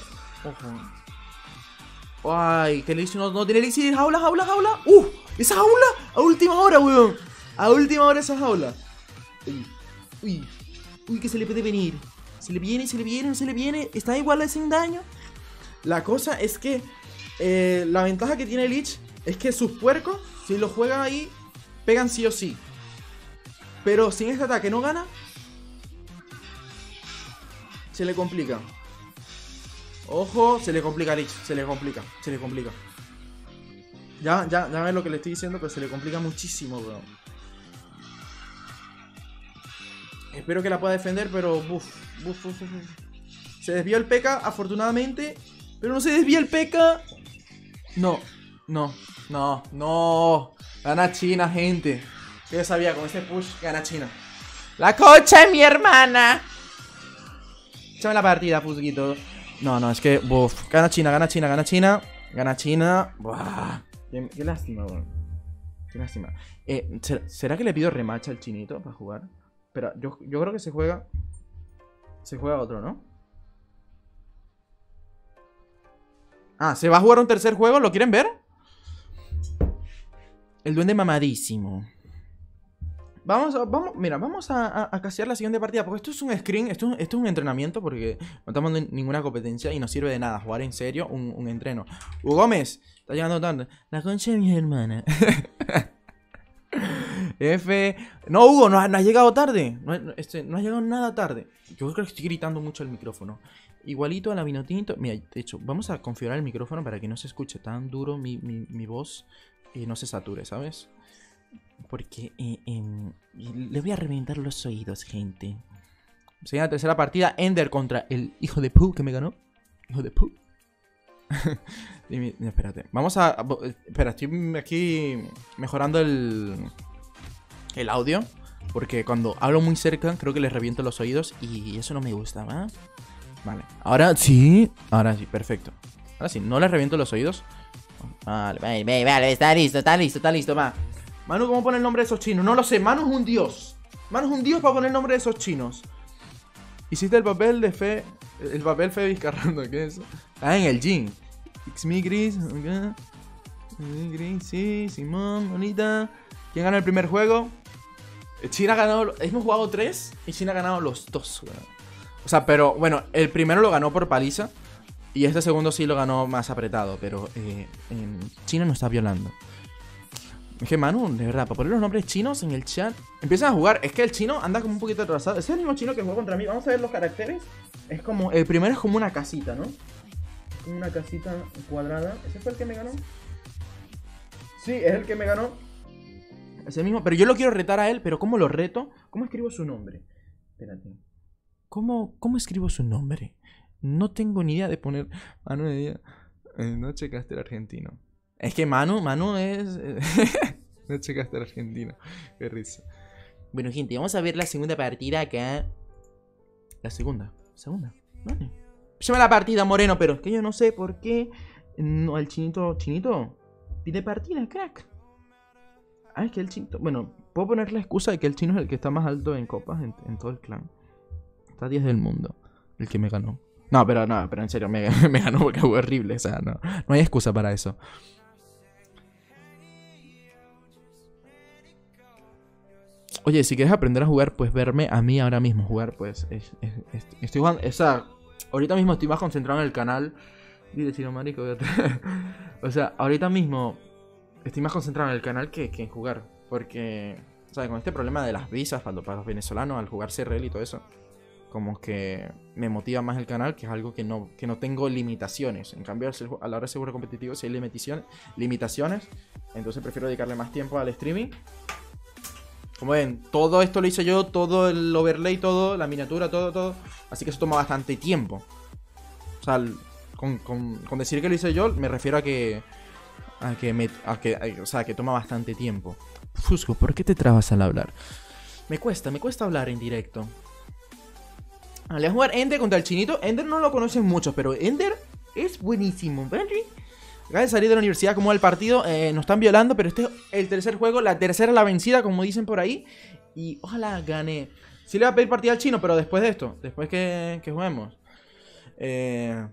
Ojo. Ay, que Elixir no, no tiene Elixir. Jaula, jaula, jaula. ¡Uh! ¡Esa jaula! A última hora, weón. A última hora esa jaula. Uy, uy, uy, que se le puede venir. Se le viene, se le viene, no se le viene. Está igual sin daño. La cosa es que eh, la ventaja que tiene Lich es que sus puercos, si los juegan ahí, pegan sí o sí. Pero sin este ataque no gana. Se le complica. Ojo, se le complica a Lich. Se le complica, se le complica. Ya, ya, ya ves lo que le estoy diciendo, pero se le complica muchísimo, bro. Espero que la pueda defender, pero buf, buf, buf, buf. Se desvió el P K, afortunadamente. Pero no se desvía el P K. No, no, no, no. Gana China, gente. Yo sabía, con ese push gana China. La cocha es mi hermana. Échame la partida, Pusguito. No, no, es que, buf. Gana China, gana China, gana China. Gana China. Buah. Qué, qué lástima, bro. Qué lástima. Eh, ¿será, ¿Será que le pido rematch al chinito para jugar? Espera, yo, yo creo que se juega. Se juega otro, ¿no? Ah, ¿se va a jugar un tercer juego? ¿Lo quieren ver? El duende mamadísimo. Vamos a, vamos, mira, vamos a, a, a casear la siguiente partida. Porque esto es un screen, esto, esto es un entrenamiento. Porque no estamos en ninguna competencia y no sirve de nada jugar en serio un, un entreno. Hugo Gómez, está llegando tarde. La concha de mi hermana. F. No, Hugo, no, no has llegado tarde. No, este, no has llegado nada tarde. Yo creo que estoy gritando mucho al micrófono. Igualito a la Vinotinto. Mira, de hecho, vamos a configurar el micrófono para que no se escuche tan duro mi, mi, mi voz y no se sature, ¿sabes? Porque eh, eh, le voy a reventar los oídos, gente. Sería la tercera partida. Ender contra el hijo de Pooh que me ganó. Hijo de Pooh. Dime, espérate. Vamos a, a... Espera, estoy aquí mejorando el... El audio. Porque cuando hablo muy cerca creo que les reviento los oídos. Y eso no me gusta, ¿va? Vale, ahora sí. Ahora sí, perfecto. Ahora sí, no les reviento los oídos. Vale, vale, vale, vale, está listo, está listo, está listo, va. Manu, ¿cómo pone el nombre de esos chinos? No lo sé, Manu es un dios. Manu es un dios para poner el nombre de esos chinos. Hiciste el papel de fe. El papel fe Vizcarrando, ¿qué es eso? Ah, en el gym. It's me, Gris. Okay. Gris, sí, Simón, bonita. ¿Quién gana el primer juego? China ha ganado. Hemos jugado tres y China ha ganado los dos. Bueno. O sea, pero bueno, el primero lo ganó por paliza. Y este segundo sí lo ganó más apretado. Pero eh, en China no está violando. Es que Manu, de verdad, para poner los nombres chinos en el chat, empiezan a jugar. Es que el chino anda como un poquito atrasado. Ese es el mismo chino que jugó contra mí. Vamos a ver los caracteres. Es como, el primero es como una casita, ¿no? Como una casita cuadrada. ¿Ese fue el que me ganó? Sí, es el que me ganó. Ese mismo, pero yo lo quiero retar a él. Pero ¿cómo lo reto? ¿Cómo escribo su nombre? Espérate. ¿Cómo, cómo escribo su nombre? No tengo ni idea de poner Manu de día. Eh, no checaste el argentino. Es que Manu, Manu es... no checaste el argentino. Qué risa. Bueno, gente, vamos a ver la segunda partida acá. La segunda. Segunda. Vale. Llama la partida, Moreno, pero es que yo no sé por qué... No, el chinito... ¿Chinito? Pide partida, crack. Ah, es que el chinito... Bueno, puedo poner la excusa de que el chino es el que está más alto en copas en, en todo el clan. Está diez del mundo. El que me ganó. No, pero no, pero en serio, me, me ganó porque fue horrible. O sea, no, no hay excusa para eso. Oye, si quieres aprender a jugar, pues verme a mí ahora mismo jugar, pues es, es, es, estoy jugando, o sea, ahorita mismo estoy más concentrado en el canal. Dile, chino marico. O sea, ahorita mismo estoy más concentrado en el canal que, que en jugar. Porque, o sea, con este problema de las visas para, para los venezolanos al jugar C R L y todo eso, como que me motiva más el canal, que es algo que no, que no tengo limitaciones. En cambio, a la hora de seguro competitivo, si hay limitaciones, limitaciones, entonces prefiero dedicarle más tiempo al streaming. Como ven, todo esto lo hice yo, todo el overlay, todo, la miniatura, todo, todo. Así que eso toma bastante tiempo. O sea, con, con, con decir que lo hice yo, me refiero a que... A que, me, a que a, o sea, que toma bastante tiempo. Fusco, ¿por qué te trabas al hablar? Me cuesta, me cuesta hablar en directo. Vale, a jugar Ender contra el chinito. Ender no lo conocen muchos, pero Ender es buenísimo, ¿vale? Acaba de salir de la universidad, como va el partido. Eh, nos están violando, pero este es el tercer juego. La tercera la vencida, como dicen por ahí. Y ojalá gane. Sí le voy a pedir partida al chino, pero después de esto. Después que, que juguemos. Eh...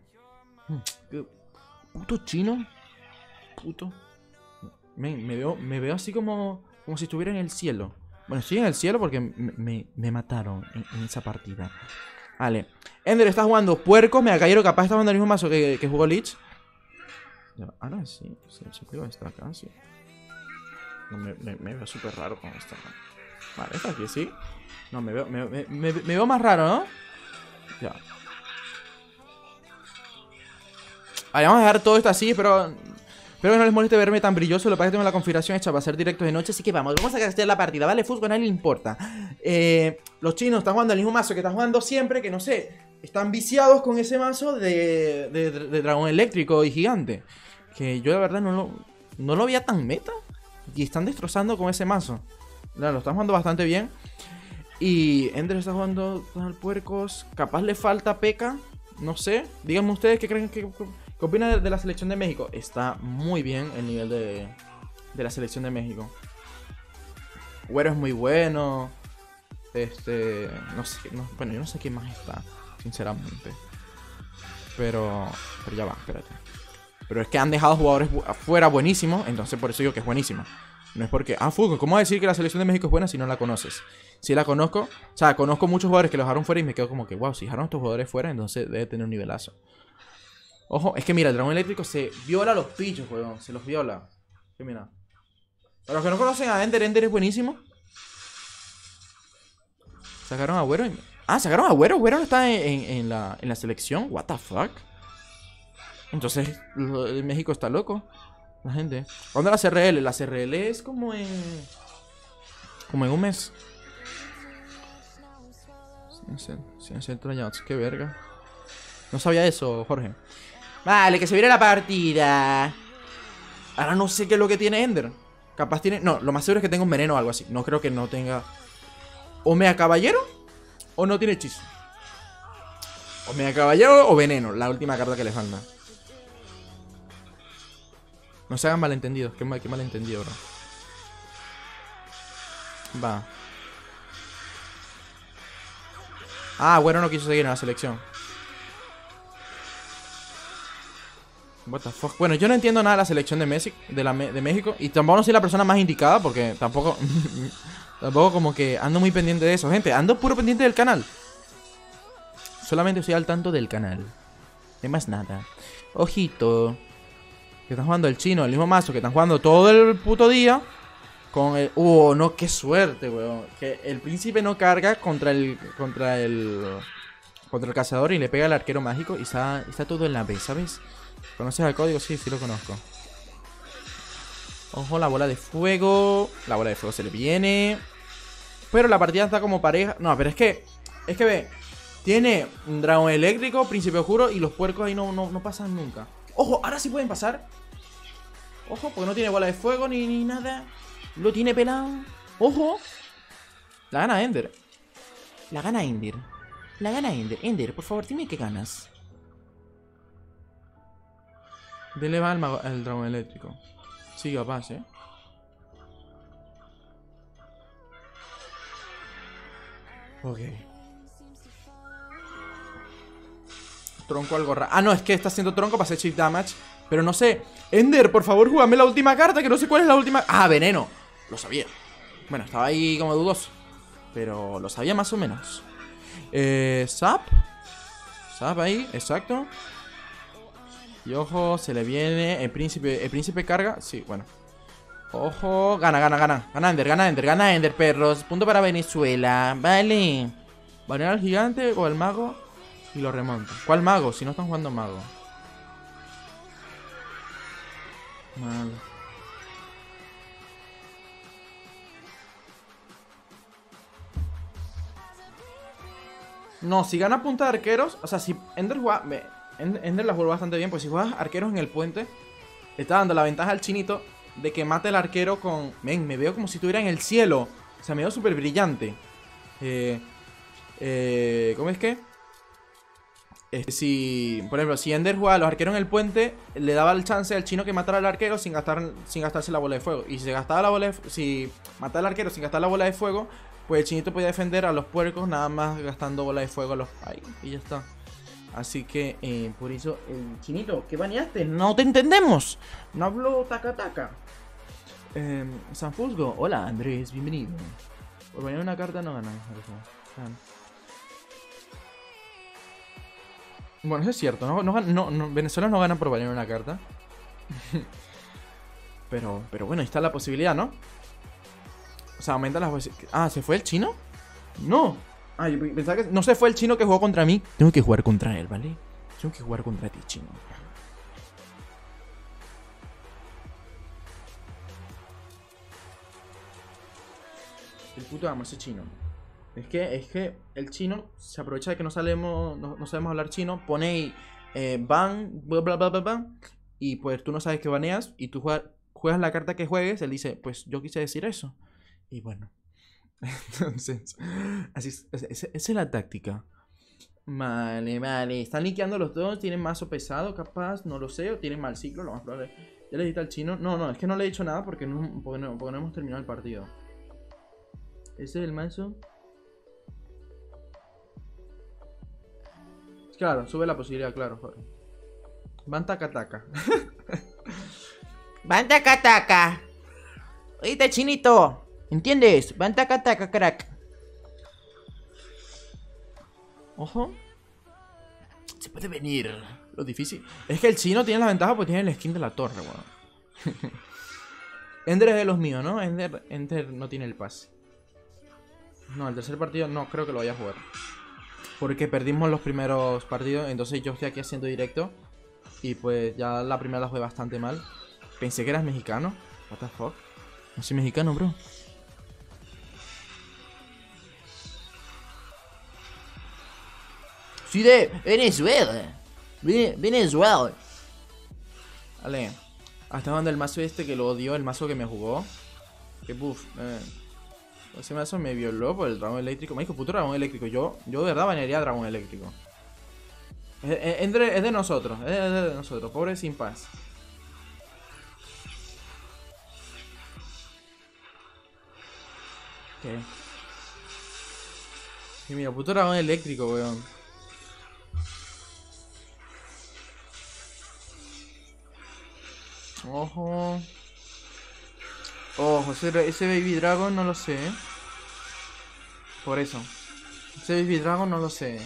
Puto chino. Puto. Me, me, veo, me veo así como, como si estuviera en el cielo. Bueno, estoy en el cielo porque me, me, me mataron en, en esa partida. Vale. Ender está jugando puercos. Me cayeron, capaz está jugando el mismo mazo que, que jugó Lich. Ahora sí. Sí, sí, creo que está acá, sí. No, me, me, me veo súper raro con esta. Vale, está aquí, sí. No, me veo, me, me, me, me veo más raro, ¿no? Ya. Vale, vamos a dejar todo esto así, pero... Espero que no les moleste verme tan brilloso. Lo que pasa es que tengo la configuración hecha para hacer directos de noche. Así que vamos, vamos a castear la partida, ¿vale? Fusco, a nadie le importa. eh, Los chinos están jugando el mismo mazo que están jugando siempre. Que no sé, están viciados con ese mazo de, de, de, de dragón eléctrico y gigante. Que yo la verdad no lo, no lo veía tan meta. Y están destrozando con ese mazo. Claro, lo están jugando bastante bien. Y Ender está jugando al puercos. Capaz le falta P K. No sé, díganme ustedes qué creen que... ¿Qué opinan de, de la selección de México? Está muy bien el nivel de, de la selección de México. Güero es muy bueno. Este... No sé... No, bueno, yo no sé quién más está, sinceramente. Pero... Pero ya va, espérate. Pero es que han dejado jugadores bu afuera buenísimos. Entonces por eso digo que es buenísima. No es porque... Ah, Fusco, ¿cómo vas a decir que la selección de México es buena si no la conoces? Si la conozco... O sea, conozco muchos jugadores que los dejaron fuera y me quedo como que... Wow, si dejaron a estos jugadores fuera, entonces debe tener un nivelazo. Ojo, es que mira, el dragón eléctrico se viola a los pichos, weón. Se los viola. Que mira. Para los que no conocen a Ender, Ender es buenísimo. Sacaron a Güero. Y... Ah, sacaron a Güero. Güero no está en, en, en, la, en la selección. What the fuck. Entonces, lo, México está loco. La gente. ¿Cuándo la C R L? La C R L es como en... Como en un mes. Sin ser, sin ser troyados. Qué verga. No sabía eso, Jorge. Vale, que se viene la partida. Ahora no sé qué es lo que tiene Ender. Capaz tiene... No, lo más seguro es que tenga un veneno o algo así. No creo que no tenga... O mea caballero o no tiene hechizo. O mea caballero o veneno. La última carta que le falta. No se hagan malentendidos. Qué, mal, qué malentendido, bro. Va. Ah, bueno, no quiso seguir en la selección. What the fuck. Bueno, yo no entiendo nada de la selección de, Messi, de, la, de México. Y tampoco no soy la persona más indicada. Porque tampoco... tampoco como que ando muy pendiente de eso. Gente, ando puro pendiente del canal. Solamente estoy al tanto del canal. No más nada. Ojito. Que están jugando el chino, el mismo mazo. Que están jugando todo el puto día. Con el... Uh, no, qué suerte, weón. Que el príncipe no carga contra el... Contra el... Contra el cazador y le pega al arquero mágico. Y está, está todo en la B, ¿sabes? ¿Conoces el código? Sí, sí lo conozco. Ojo, la bola de fuego. La bola de fuego se le viene. Pero la partida está como pareja. No, pero es que... Es que ve. Tiene un dragón eléctrico, príncipe oscuro. Y los puercos ahí no, no, no pasan nunca. Ojo, ahora sí pueden pasar. Ojo, porque no tiene bola de fuego ni, ni nada. Lo tiene pelado. Ojo. La gana Ender. La gana Ender. La gana Ender. Ender, por favor, dime qué ganas. Dele va al, mago, al dragón eléctrico. Sí, capaz, eh. Ok. Tronco al gorra. Ah, no, es que está haciendo tronco para hacer chip damage. Pero no sé. Ender, por favor, júgame la última carta. Que no sé cuál es la última. Ah, veneno. Lo sabía. Bueno, estaba ahí como dudoso. Pero lo sabía más o menos. Eh, Zap. Zap ahí, exacto. Y ojo, se le viene. El príncipe, el príncipe carga. Sí, bueno. Ojo, gana, gana, gana. Gana Ender, gana Ender, gana Ender, perros. Punto para Venezuela. Vale. Banear al gigante o al mago. Y lo remonta. ¿Cuál mago? Si no están jugando mago. Vale. No, si gana punta de arqueros, o sea, si Ender juega, me- End- Ender la jugó bastante bien, pues si juegas arqueros en el puente, le está dando la ventaja al chinito de que mate el arquero con... Men, me veo como si estuviera en el cielo. O sea, me veo súper brillante. Eh, eh, ¿Cómo es que? Este, si, por ejemplo, si Ender jugaba a los arqueros en el puente, le daba el chance al chino que matara al arquero sin gastar, sin gastarse la bola de fuego. Y si se gastaba la bola de, fu- si mataba al arquero sin gastar la bola de fuego, pues el chinito podía defender a los puercos nada más gastando bola de fuego a los... Ahí, y ya está. Así que, eh, por eso, el chinito, ¿qué baneaste? No te entendemos. No hablo taca taca. Eh, Sanfusgo, hola Andrés, bienvenido. Por banear una carta no ganan. Bueno, eso es cierto, ¿no? No, gan- no, no, Venezuela no gana por banear una carta. pero, pero bueno, ahí está la posibilidad, ¿no? O sea, aumenta las posibilidades. Ah, ¿se fue el chino? No. Ah, yo pensaba que no se fue el chino que jugó contra mí. Tengo que jugar contra él, ¿vale? Tengo que jugar contra ti, chino. El puto amo ese chino. Es que, es que el chino se aprovecha de que no sabemos, no, no sabemos hablar chino. Pone ahí eh, ban, bla bla bla bla bla. Y pues tú no sabes que baneas. Y tú juegas, juegas la carta que juegues. Él dice, pues yo quise decir eso. Y bueno. Entonces, así es, es- es- esa es la táctica. Vale, vale. Están liqueando los dos. Tienen mazo pesado, capaz. No lo sé. O tienen mal ciclo, lo más probable. Ya le diste al chino. No, no, es que no le he dicho nada porque no, porque no, porque no hemos terminado el partido. Ese es el mazo. Claro, sube la posibilidad, claro, joder. Van taca taca. Van taca taca. Oíste, chinito. ¿Entiendes? Van taca taca, crack. Ojo. Se puede venir. Lo difícil. Es que el chino tiene la ventaja porque tiene el skin de la torre, weón. Ender es de los míos, ¿no? Ender, Ender no tiene el pase. No, el tercer partido no creo que lo vaya a jugar. Porque perdimos los primeros partidos. Entonces yo estoy aquí haciendo directo. Y pues ya la primera la jugué bastante mal. Pensé que eras mexicano. What the fuck. No soy mexicano, bro. Soy de Venezuela. Ve- Venezuela. Vale. Hasta jugando el mazo este que lo odio, el mazo que me jugó. Que buff. Eh. Ese mazo me violó por el dragón eléctrico. Me dijo puto dragón eléctrico. Yo, yo de verdad banearía dragón eléctrico. Es, es- es de, es de nosotros. Es de, es de nosotros. Pobre sin paz. ¿Qué? Y mira, puto dragón eléctrico, weón. Ojo. Ojo, ese, ese Baby Dragon no lo sé. ¿Eh? Por eso. Ese Baby Dragon no lo sé.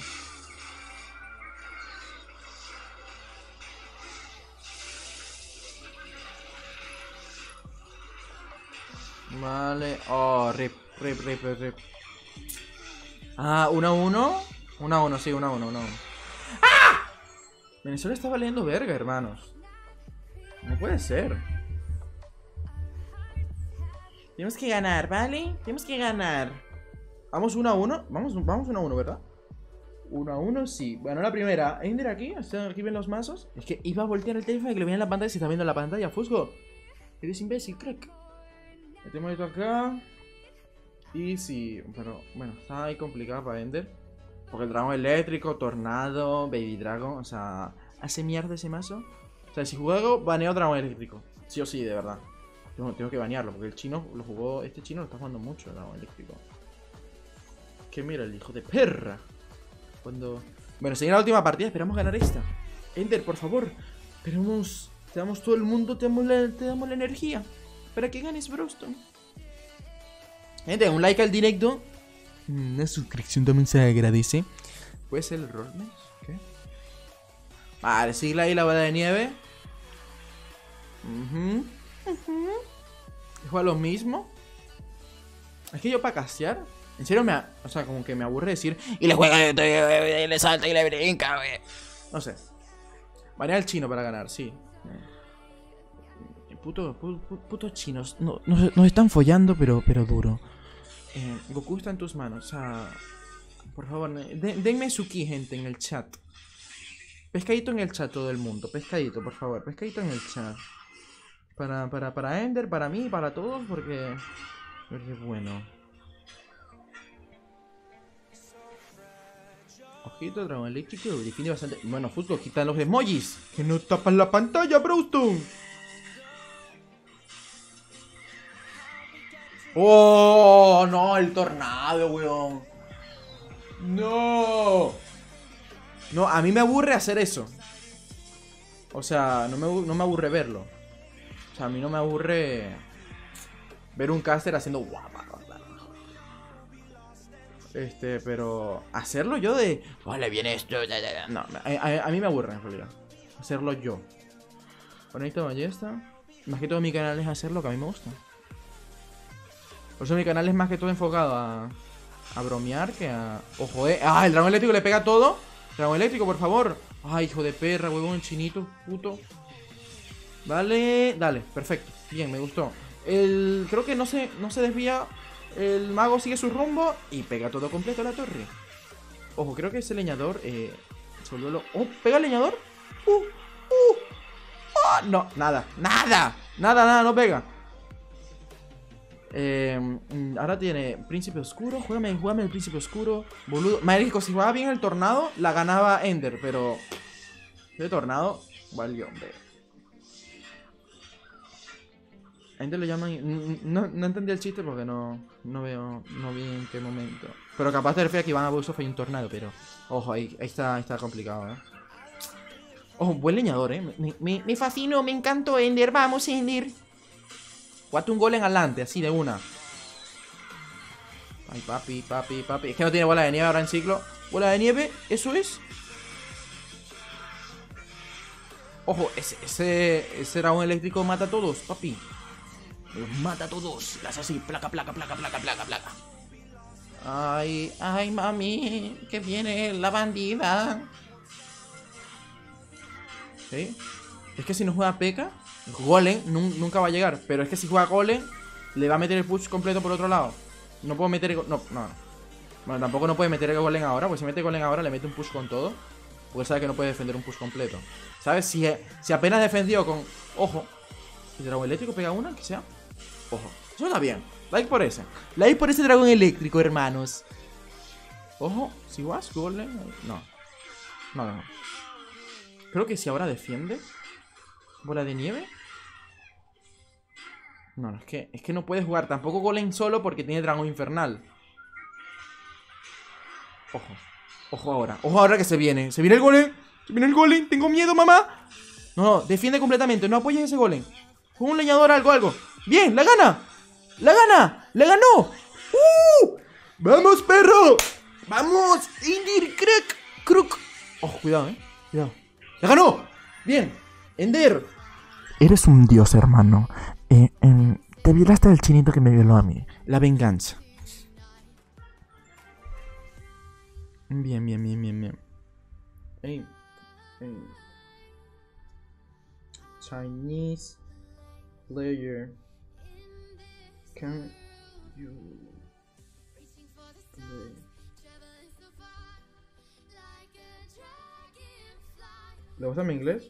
Vale. Oh, rip, rip, rip, rip, rip. Ah, uno a uno. uno a uno, sí, uno a uno, uno a uno. ¡Ah! Venezuela está valiendo verga, hermanos. No puede ser. Tenemos que ganar, ¿vale? Tenemos que ganar. Vamos uno a uno. Vamos, vamos uno a uno, ¿verdad? Uno a uno, sí. Bueno, la primera. Ender aquí. Aquí ven los mazos. Es que iba a voltear el teléfono y que lo veía en la pantalla. Si está viendo la pantalla, Fusgo. Eres imbécil, crack. Metemos esto acá. Y sí. Pero bueno, está ahí complicado para Ender. Porque el dragón eléctrico, tornado, baby dragon. O sea, hace mierda ese mazo. O sea, si juego, baneo dragón eléctrico. Sí o sí, de verdad. Tengo, tengo que banearlo, porque el chino lo jugó. Este chino lo está jugando mucho, el dragón eléctrico. Que mira, el hijo de perra. Cuando. Bueno, seguir la última partida, esperamos ganar esta. Ender, por favor. Esperamos. Te damos todo el mundo, te damos la, te damos la energía. Para que ganes, Broston. Gente, un like al directo. Una suscripción también se agradece. ¿Puede ser el roleplay? ¿Qué? Vale, sigue ahí la bola de nieve. Uh-huh. Uh-huh. Juega lo mismo. Es que yo para castear, en serio me, a- o sea, como que me aburre decir y le juega, y le salta y le brinca, güey. No sé. Banea al chino para ganar, sí. Eh, Puto, pu- pu- putos chinos. No, nos, nos están follando, pero, pero duro. Eh, Goku está en tus manos, o sea, Por favor, de, denme su ki, gente, en el chat. Pescadito en el chat todo el mundo. Pescadito, por favor. Pescadito en el chat. Para, para, para Ender, para mí, para todos, porque... Porque bueno. Ojito, dragón eléctrico, define bastante... Bueno, justo quitan los emojis. Que no tapan la pantalla, Browstone. Oh, no, el tornado, weón. No. No, a mí me aburre hacer eso. O sea, no me, no me aburre verlo. O sea, a mí no me aburre ver un caster haciendo guapa. Este, pero hacerlo yo de... Vale, viene esto. No, a, a, a mí me aburre en realidad. Hacerlo yo. Conecto ballesta. Más que todo mi canal es hacerlo que a mí me gusta. Por eso mi canal es más que todo enfocado a, a bromear que a... Ojo, eh. Ah, el dragón eléctrico le pega todo. Dragón eléctrico, por favor. Ay, hijo de perra, huevón, chinito, puto. Vale, dale, perfecto. Bien, me gustó. El... Creo que no se, no se desvía. El mago sigue su rumbo y pega todo completo a la torre. Ojo, creo que ese leñador eh, solo lo... Oh, ¿pega el leñador? Uh, uh. Oh, no, nada, nada. Nada, nada, no pega. Eh, ahora tiene Príncipe Oscuro. Juégame, juégame el Príncipe Oscuro. Boludo. Marico, si jugaba bien el tornado, la ganaba Ender, pero... El tornado valió, hombre. Ender lo llaman... No, no entendí el chiste porque no, no veo... No vi en qué momento. Pero capaz te refieres a que Iván Abuso fue un tornado, pero... Ojo, ahí, ahí, está, ahí está complicado, ¿eh? Ojo, buen leñador, ¿eh? Me, me, me fascinó, me encantó Ender. Vamos, Ender. Guate un golem adelante, así de una. Ay, papi, papi, papi. Es que no tiene bola de nieve ahora en ciclo. Bola de nieve, eso es. Ojo, ese, ese, ese dragón eléctrico mata a todos, papi. Los mata a todos. Las así, placa, placa, placa, placa, placa, placa. Ay, ay, mami, que viene la bandida. ¿Sí? Es que si no juega P K, Golem nunca va a llegar. Pero es que si juega Golem, le va a meter el push completo por otro lado. No puedo meter... No, no. Bueno, tampoco no puede meter el Golem ahora. Pues si mete Golem ahora, le mete un push con todo. Porque sabe que no puede defender un push completo. ¿Sabes? Si, si apenas defendió con... Ojo. ¿El dragón eléctrico pega una? Que sea. Ojo. Eso está bien. Like por ese. Like por ese dragón eléctrico, hermanos. Ojo. Si vas, Golem... No. No, no, no. Creo que si ahora defiende... ¿Bola de nieve? No, no, es que, es que no puede jugar tampoco Golem solo porque tiene dragón infernal. Ojo. Ojo ahora. Ojo ahora que se viene. Se viene el Golem. Se viene el Golem. Tengo miedo, mamá. No, no, defiende completamente. No apoyes ese Golem. Juega un leñador, algo, algo. Bien, la gana. La gana. La ganó. ¡Uh! ¡Vamos, perro! ¡Vamos! ¡Indir, crack! ¡Crook! Ojo, cuidado, eh. Cuidado. ¡La ganó! Bien. Ender. Eres un dios, hermano. Eh, eh, te violaste al chinito que me violó a mí. La venganza. Bien, bien, bien, bien, bien. Hey, hey. Chinese player. Can you play? ¿Le gusta mi inglés?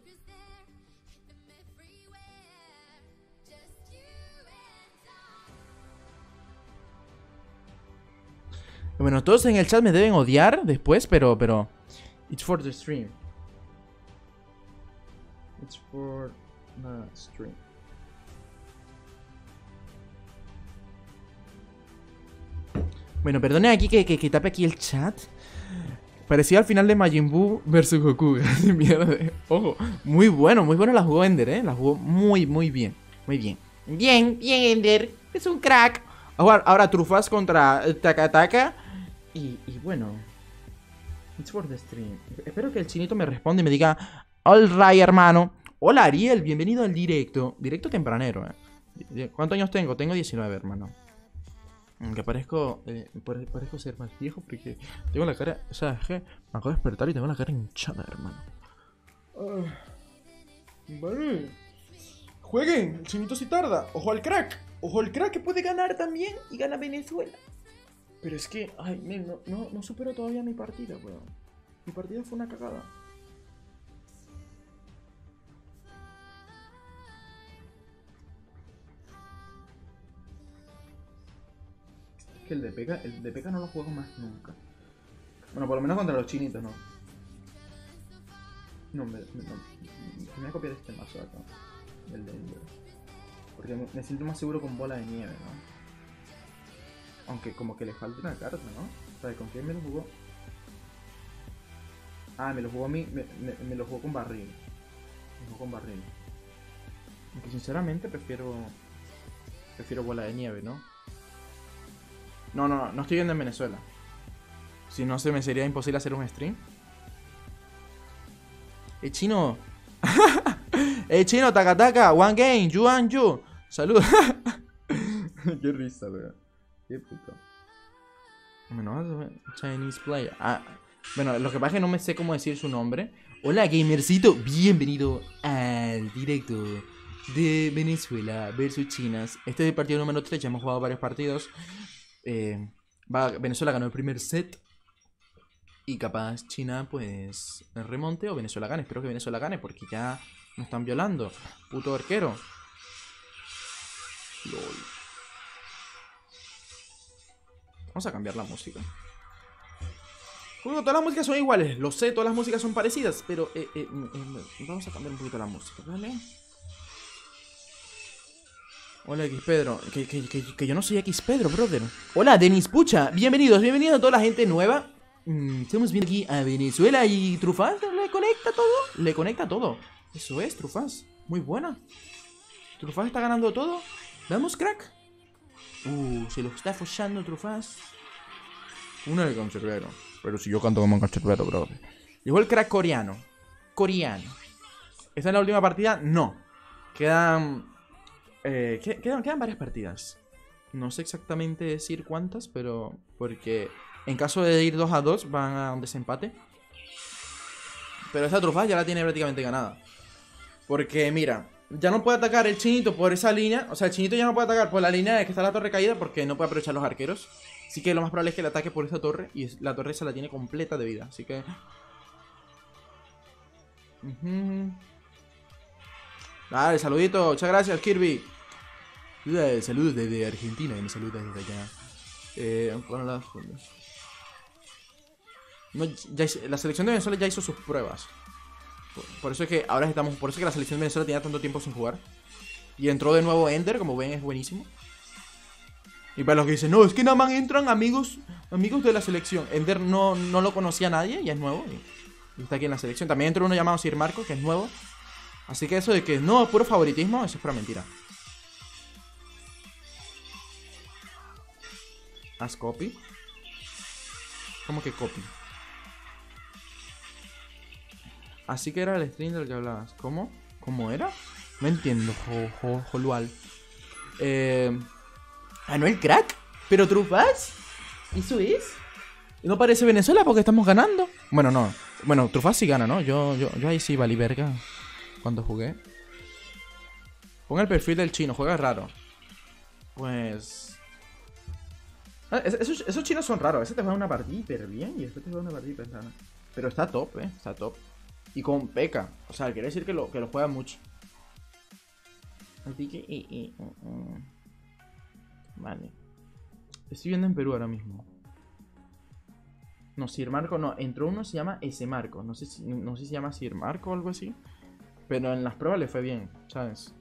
Bueno, todos en el chat me deben odiar después, pero, pero... It's for the stream. It's for the stream. Bueno, perdone aquí que, que, que tape aquí el chat. Parecía al final de Majin Buu versus Goku. Mierda. Ojo, muy bueno, muy bueno la jugó Ender, eh. La jugó muy, muy bien. Muy bien. Bien, bien, Ender. Es un crack. Ahora, ahora trufas contra Taka Taka. Y, y bueno. It's for the stream. Espero que el chinito me responda y me diga: Alright, hermano. Hola, Ariel, bienvenido al directo. Directo tempranero, eh. ¿Cuántos años tengo? Tengo diecinueve, hermano. Aunque parezco, eh, parezco ser más viejo porque tengo la cara... O sea, es que me acabo de despertar y tengo la cara hinchada, hermano. Uh, vale. Jueguen, el chinito si tarda. Ojo al crack. Ojo al crack que puede ganar también y gana Venezuela. Pero es que, ay, men, no, no, no supero todavía mi partida, weón. Mi partida fue una cagada. Es que el de P K, el de P K no lo juego más nunca. Bueno, por lo menos contra los chinitos, no. No, me, me, no, me voy a copiar este mazo de acá. El de Ender. Porque me, me siento más seguro con bola de nieve, ¿no? Aunque como que le falta una carta, ¿no? ¿Sabes con quién me lo jugó? Ah, me lo jugó a mí, me, me, me lo jugó con barril. Me jugó con barril. Aunque sinceramente prefiero... Prefiero bola de nieve, ¿no? No, no, no, no estoy viendo en Venezuela. Si no, se me sería imposible hacer un stream. ¡Eh, chino! ¡Eh, chino! ¡Taca, taca! ¡One game! ¡You and you! ¡Salud! ¡Qué risa, weón! ¡Qué puto! Bueno, Chinese player. Ah, bueno, lo que pasa es que no me sé cómo decir su nombre. Hola, gamercito. Bienvenido al directo de Venezuela versus Chinas. Este es el partido número tres. Ya hemos jugado varios partidos. Eh, va, Venezuela ganó el primer set. Y capaz China, pues, remonte o Venezuela gane. Espero que Venezuela gane porque ya nos están violando. Puto arquero. LOL. Vamos a cambiar la música. Bueno, todas las músicas son iguales. Lo sé, todas las músicas son parecidas. Pero eh, eh, eh, vamos a cambiar un poquito la música, ¿vale? Hola, X Pedro. Que, que, que, que yo no soy X Pedro, brother. Hola, Denis Pucha. Bienvenidos, bienvenidos a toda la gente nueva. Mm, estamos viendo aquí a Venezuela y Trufaz le conecta todo. Le conecta todo. Eso es, Trufaz. Muy buena. Trufaz está ganando todo. Vamos, crack. Uh, se lo está follando Trufaz. Una de Cancerbero. Pero si yo canto como un Cancerbero, bro. Llegó el crack coreano. Coreano. ¿Esta es la última partida? No. Quedan... Eh, quedan, quedan varias partidas. No sé exactamente decir cuántas, pero... Porque en caso de ir dos a dos van a un desempate. Pero esta Trufaz ya la tiene prácticamente ganada. Porque mira... Ya no puede atacar el chinito por esa línea. O sea, el chinito ya no puede atacar por la línea de que está la torre caída porque no puede aprovechar los arqueros. Así que lo más probable es que le ataque por esta torre. Y la torre se la tiene completa de vida. Así que... Uh-huh. Dale, saludito. Muchas gracias, Kirby. Saludos desde Argentina. Y me saluda desde allá. Eh, bueno, las... no, ya, la selección de Venezuela ya hizo sus pruebas. Por, por eso es que ahora estamos. Por eso es que la selección de Venezuela tenía tanto tiempo sin jugar. Y entró de nuevo Ender, como ven, es buenísimo. Y para los que dicen, no, es que nada más entran amigos amigos de la selección. Ender no, no lo conocía nadie y es nuevo. Y, y está aquí en la selección. También entró uno llamado Sir Marco, que es nuevo. Así que eso de que no, puro favoritismo, eso es pura mentira. ¿Haz copy? ¿Cómo que copy? Así que era el stream del que hablabas. ¿Cómo? ¿Cómo era? No entiendo, jo, jo, Jolual. Eh... ¿Ah, no el crack? ¿Pero Trufaz? ¿Eso es? ¿No parece Venezuela porque estamos ganando? Bueno, no. Bueno, Trufaz sí gana, ¿no? Yo, yo, yo ahí sí valí verga cuando jugué. Ponga el perfil del chino, juega raro. Pues... Ah, esos, esos chinos son raros. A veces te juegan una partida hiper bien y después te juegan una partida hiper rara. Pero está top, eh. Está top. Y con P K. O sea, quiere decir que lo, que lo juega mucho. Así que... Eh, eh, uh, uh. Vale. Estoy viendo en Perú ahora mismo. No, Sir Marco no. Entró uno, se llama S Marco. No sé si, no sé si se llama Sir Marco o algo así. Pero en las pruebas le fue bien, ¿sabes?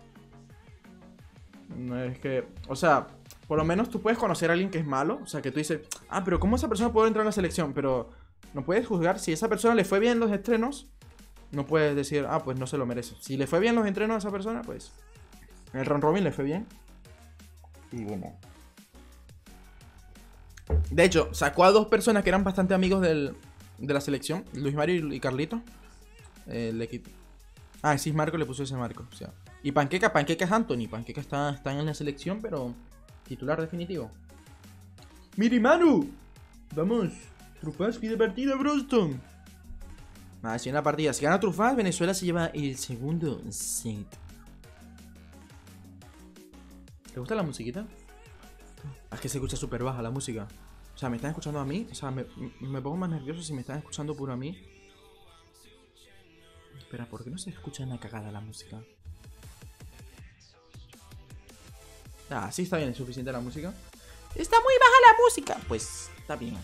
No es que... O sea, por lo menos tú puedes conocer a alguien que es malo. O sea, que tú dices, ah, pero ¿cómo esa persona puede entrar en la selección? Pero no puedes juzgar. Si a esa persona le fue bien los estrenos, no puedes decir, ah, pues no se lo merece. Si le fue bien los entrenos a esa persona, pues... En el round robin le fue bien. Y bueno. De hecho, sacó a dos personas que eran bastante amigos del, de la selección. Luis Mario y Carlito. Eh, le quitó. Ah, sí, Marco le puso ese Marco. O sea. Y Panqueca, Panqueca es Anthony. Panqueca está, está en la selección, pero titular definitivo. ¡Miri Manu! Vamos. Trufaz pide partida, Broston. Nada, si en la partida. Si gana Trufaz, Venezuela se lleva el segundo set. ¿Te gusta la musiquita? Es que se escucha súper baja la música. O sea, ¿me están escuchando a mí? O sea, me, me pongo más nervioso si me están escuchando puro a mí. Espera, ¿por qué no se escucha una cagada la música? Ah, sí está bien, es suficiente la música. Está muy baja la música. Pues, está bien.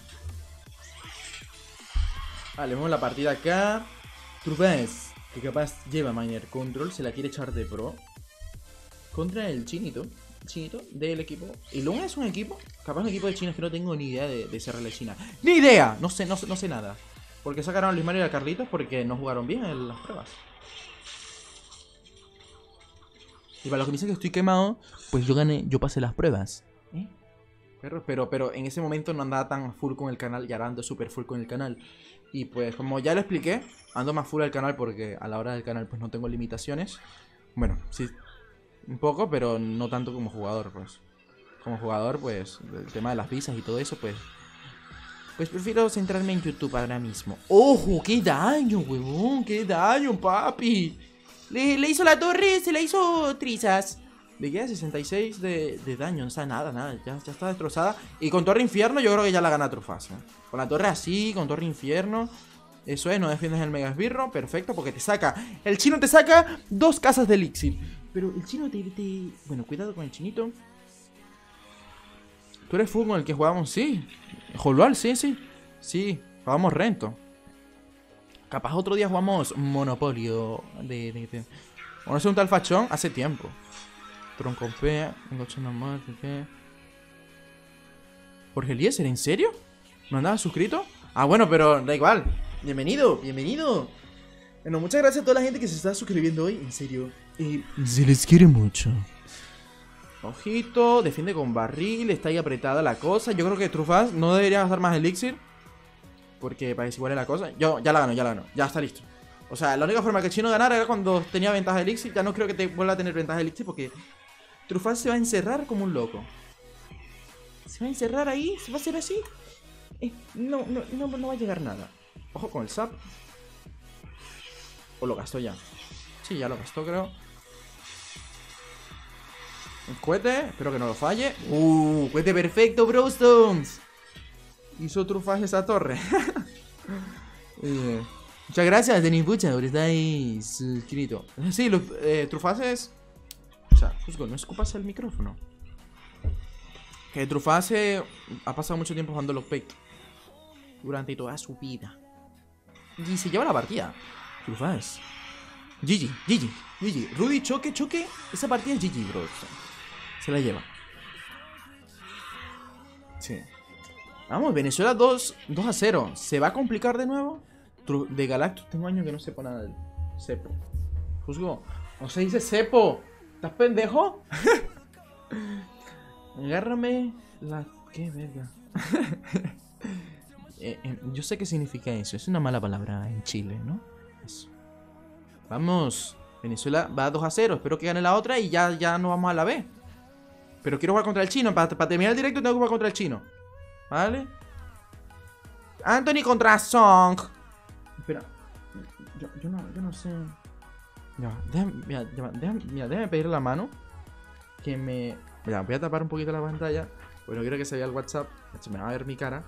Vale, vemos la partida acá. Truffaz, que capaz lleva Miner Control, se la quiere echar de pro. Contra el chinito. Chinito del equipo. ¿Y Luna es un equipo? Capaz un equipo de China, es que no tengo ni idea de, de cerrarle China. ¡Ni idea! No sé, no sé, no sé nada. Porque sacaron a Luis Mario y a Carlitos porque no jugaron bien en las pruebas. Y para los que me dicen que estoy quemado, pues yo gané, yo pasé las pruebas. ¿Eh? Pero, pero, pero en ese momento no andaba tan full con el canal y ahora ando super full con el canal. Y pues como ya lo expliqué, ando más full al canal porque a la hora del canal pues no tengo limitaciones. Bueno, sí, un poco, pero no tanto como jugador, pues. Como jugador, pues, el tema de las visas y todo eso, pues... Pues prefiero centrarme en YouTube ahora mismo. ¡Ojo! ¡Qué daño, huevón! ¡Qué daño, papi! Le, le hizo la torre, se la hizo trizas. Le queda sesenta y seis de, de daño, no está nada, nada, ya, ya está destrozada. Y con torre infierno yo creo que ya la gana Truffaz, ¿eh? Con la torre así, con torre infierno. Eso es, no defiendes el mega esbirro, perfecto, porque te saca. El chino te saca dos casas de elixir. Pero el chino te... te... Bueno, cuidado con el chinito. ¿Tú eres full con el que jugamos? Sí. Jolual, sí, sí. Sí, jugamos Rento. Capaz otro día jugamos Monopolio de... de, de... O no sé, un tal fachón hace tiempo. Troncopea, engoche normal, ¿qué? Jorge Eliezer, ¿en serio? ¿No andabas suscrito? Ah, bueno, pero da igual. Bienvenido, bienvenido. Bueno, muchas gracias a toda la gente que se está suscribiendo hoy, en serio. Eh, se les quiere mucho. Ojito, defiende con barril, está ahí apretada la cosa. Yo creo que Truffaz no debería gastar más elixir, porque parece igual es la cosa. Yo ya la gano, ya la gano, ya está listo. O sea, la única forma que el chino ganara era cuando tenía ventaja de elixir. Ya no creo que te vuelva a tener ventaja de elixir porque Truffaz se va a encerrar como un loco. Se va a encerrar ahí, se va a hacer así. Eh, no, no, no, no va a llegar nada. Ojo con el zap. O lo gastó ya. Sí, ya lo gastó, creo. Un cohete, espero que no lo falle. Uh, cohete perfecto, Brostones. Hizo Truffaz esa torre. eh, muchas gracias, Denis Bucha, por estar ahí suscrito. Sí, los eh, Truffaz es... O sea, Juzgo, no escupas el micrófono. Que Truffaz eh, ha pasado mucho tiempo jugando los Lockpick durante toda su vida. Y se lleva la partida. Truffaz. G G, G G, G G. Rudy, choque, choque. Esa partida es G G, bro. Se la lleva. Sí. Vamos, Venezuela dos a cero. ¿Se va a complicar de nuevo? De Galactus tengo años que no sepa nada del cepo. Juzgo. No se dice cepo. ¿Estás pendejo? Agárrame la... ¿Qué verga? eh, eh, yo sé qué significa eso. Es una mala palabra en Chile, ¿no? Eso. Vamos. Venezuela va dos a cero. Espero que gane la otra y ya, ya nos vamos a la B. Pero quiero jugar contra el chino. Para, para terminar el directo tengo que jugar contra el chino. ¿Vale? Anthony contra Song. Espera. Yo, yo, no, yo no sé. Ya, déjame, mira, déjame, mira, déjame pedirle la mano. Que me... Mira, voy a tapar un poquito la pantalla. Porque no quiero que se vea el WhatsApp. Se me va a ver mi cara.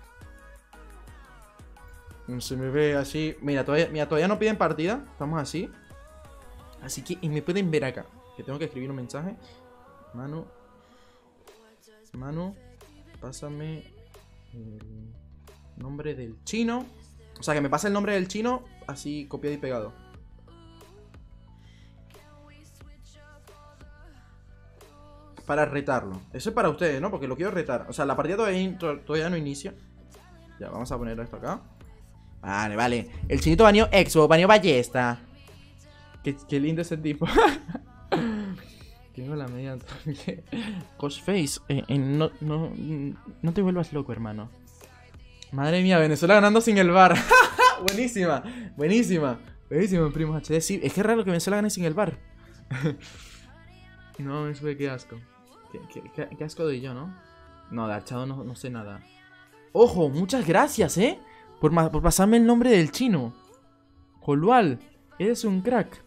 Se me ve así. Mira, todavía, mira, todavía no piden partida. Estamos así. Así que y me pueden ver acá. Que tengo que escribir un mensaje. Mano. Mano. Pásame el nombre del chino. O sea, que me pase el nombre del chino. Así copiado y pegado. Para retarlo. Eso es para ustedes, ¿no? Porque lo quiero retar. O sea, la partida todavía, todavía no inicia. Ya, vamos a poner esto acá. Vale, vale. El chinito baneó Exo, baneó Ballesta. Qué, qué lindo ese tipo. Tengo la media. Ghostface, eh, eh, no, no, no te vuelvas loco, hermano. Madre mía, Venezuela ganando sin el bar. Buenísima, buenísima. Buenísima, primo H D. Sí, es que es raro que Venezuela gane sin el bar. No, me sube, qué asco. Qué, qué, qué, qué asco doy yo, ¿no? No, de Archado no, no sé nada. Ojo, muchas gracias, ¿eh? Por, por pasarme el nombre del chino. Jolual, eres un crack.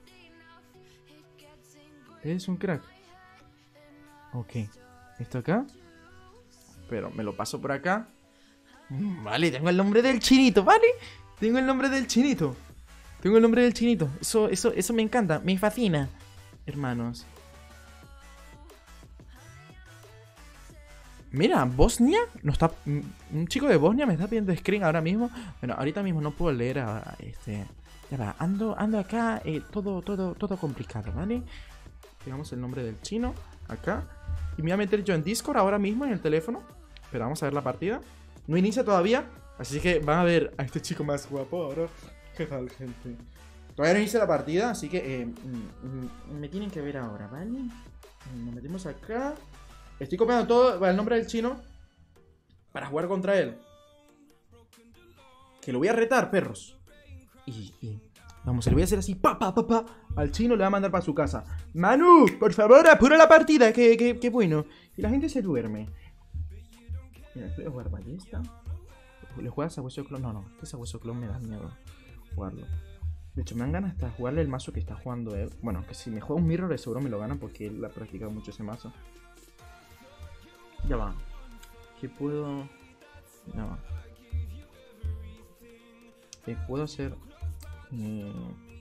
Eres un crack. Ok, esto acá. Pero me lo paso por acá. Vale, tengo el nombre del chinito, ¿vale? Tengo el nombre del chinito. Tengo el nombre del chinito. Eso, eso, eso me encanta, me fascina, hermanos. Mira, Bosnia no está. Un chico de Bosnia me está pidiendo screen ahora mismo. Bueno, ahorita mismo no puedo leer a este. Ya va, ando, ando acá, eh, todo, todo, todo complicado, ¿vale? Pegamos el nombre del chino acá. Y me voy a meter yo en Discord ahora mismo en el teléfono. Pero vamos a ver la partida. No inicia todavía, así que van a ver a este chico más guapo ahora. ¿Qué tal, gente? Todavía no inicia la partida, así que eh, mm, mm, me tienen que ver ahora, ¿vale? Nos metemos acá. Estoy copiando todo el nombre del chino para jugar contra él. Que lo voy a retar, perros. Y, y vamos, se lo voy a hacer así, pa, pa, pa, pa. Al chino le va a mandar para su casa. Manu, por favor, apura la partida, que, que, que bueno. Y la gente se duerme. Mira, voy a jugar ballesta. ¿Le juegas a hueso clon? No, no, ese hueso clon me da miedo jugarlo. De hecho, me dan ganas hasta jugarle el mazo que está jugando él. Bueno, que si me juega un mirror seguro me lo gana porque él ha practicado mucho ese mazo. Ya va. ¿Qué puedo...? Ya va. ¿Qué puedo hacer? Eh...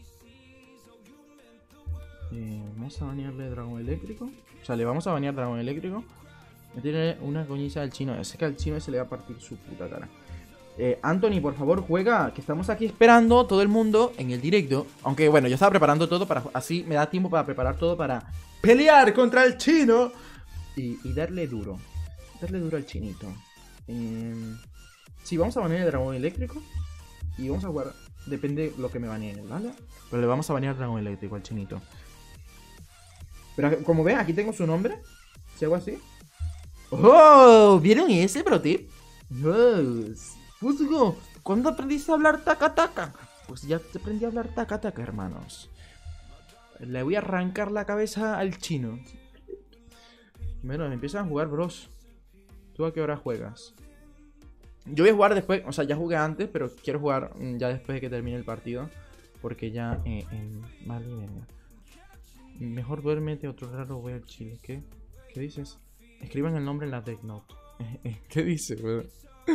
Eh, vamos a banearle dragón eléctrico. O sea, le vamos a banear dragón eléctrico. Me tiene una coñiza al chino. Sé que al chino se le va a partir su puta cara. Eh, Anthony, por favor, juega. Que estamos aquí esperando todo el mundo en el directo. Aunque bueno, yo estaba preparando todo para... Así me da tiempo para preparar todo para pelear contra el chino. Y, y darle duro. Darle duro al chinito. Eh, sí, vamos a banear el dragón eléctrico. Y vamos a jugar... Depende lo que me baneen, ¿vale? Pero le vamos a banear el dragón eléctrico al chinito. Pero como ven, aquí tengo su nombre. Si hago así. ¡Oh! ¿Vieron ese pro tip? Yes. Fusgo, ¿cuándo aprendiste a hablar taca taca? Pues ya te aprendí a hablar taca taca, hermanos. Le voy a arrancar la cabeza al chino. Bueno, empiezan a jugar, bros. ¿Tú a qué hora juegas? Yo voy a jugar después, o sea, ya jugué antes, pero quiero jugar ya después de que termine el partido. Porque ya... Eh, eh, vale, venga. Mejor duérmete, otro raro voy al chile. ¿Qué? ¿Qué dices? Escriban el nombre en la deck note. ¿Qué dice, weón?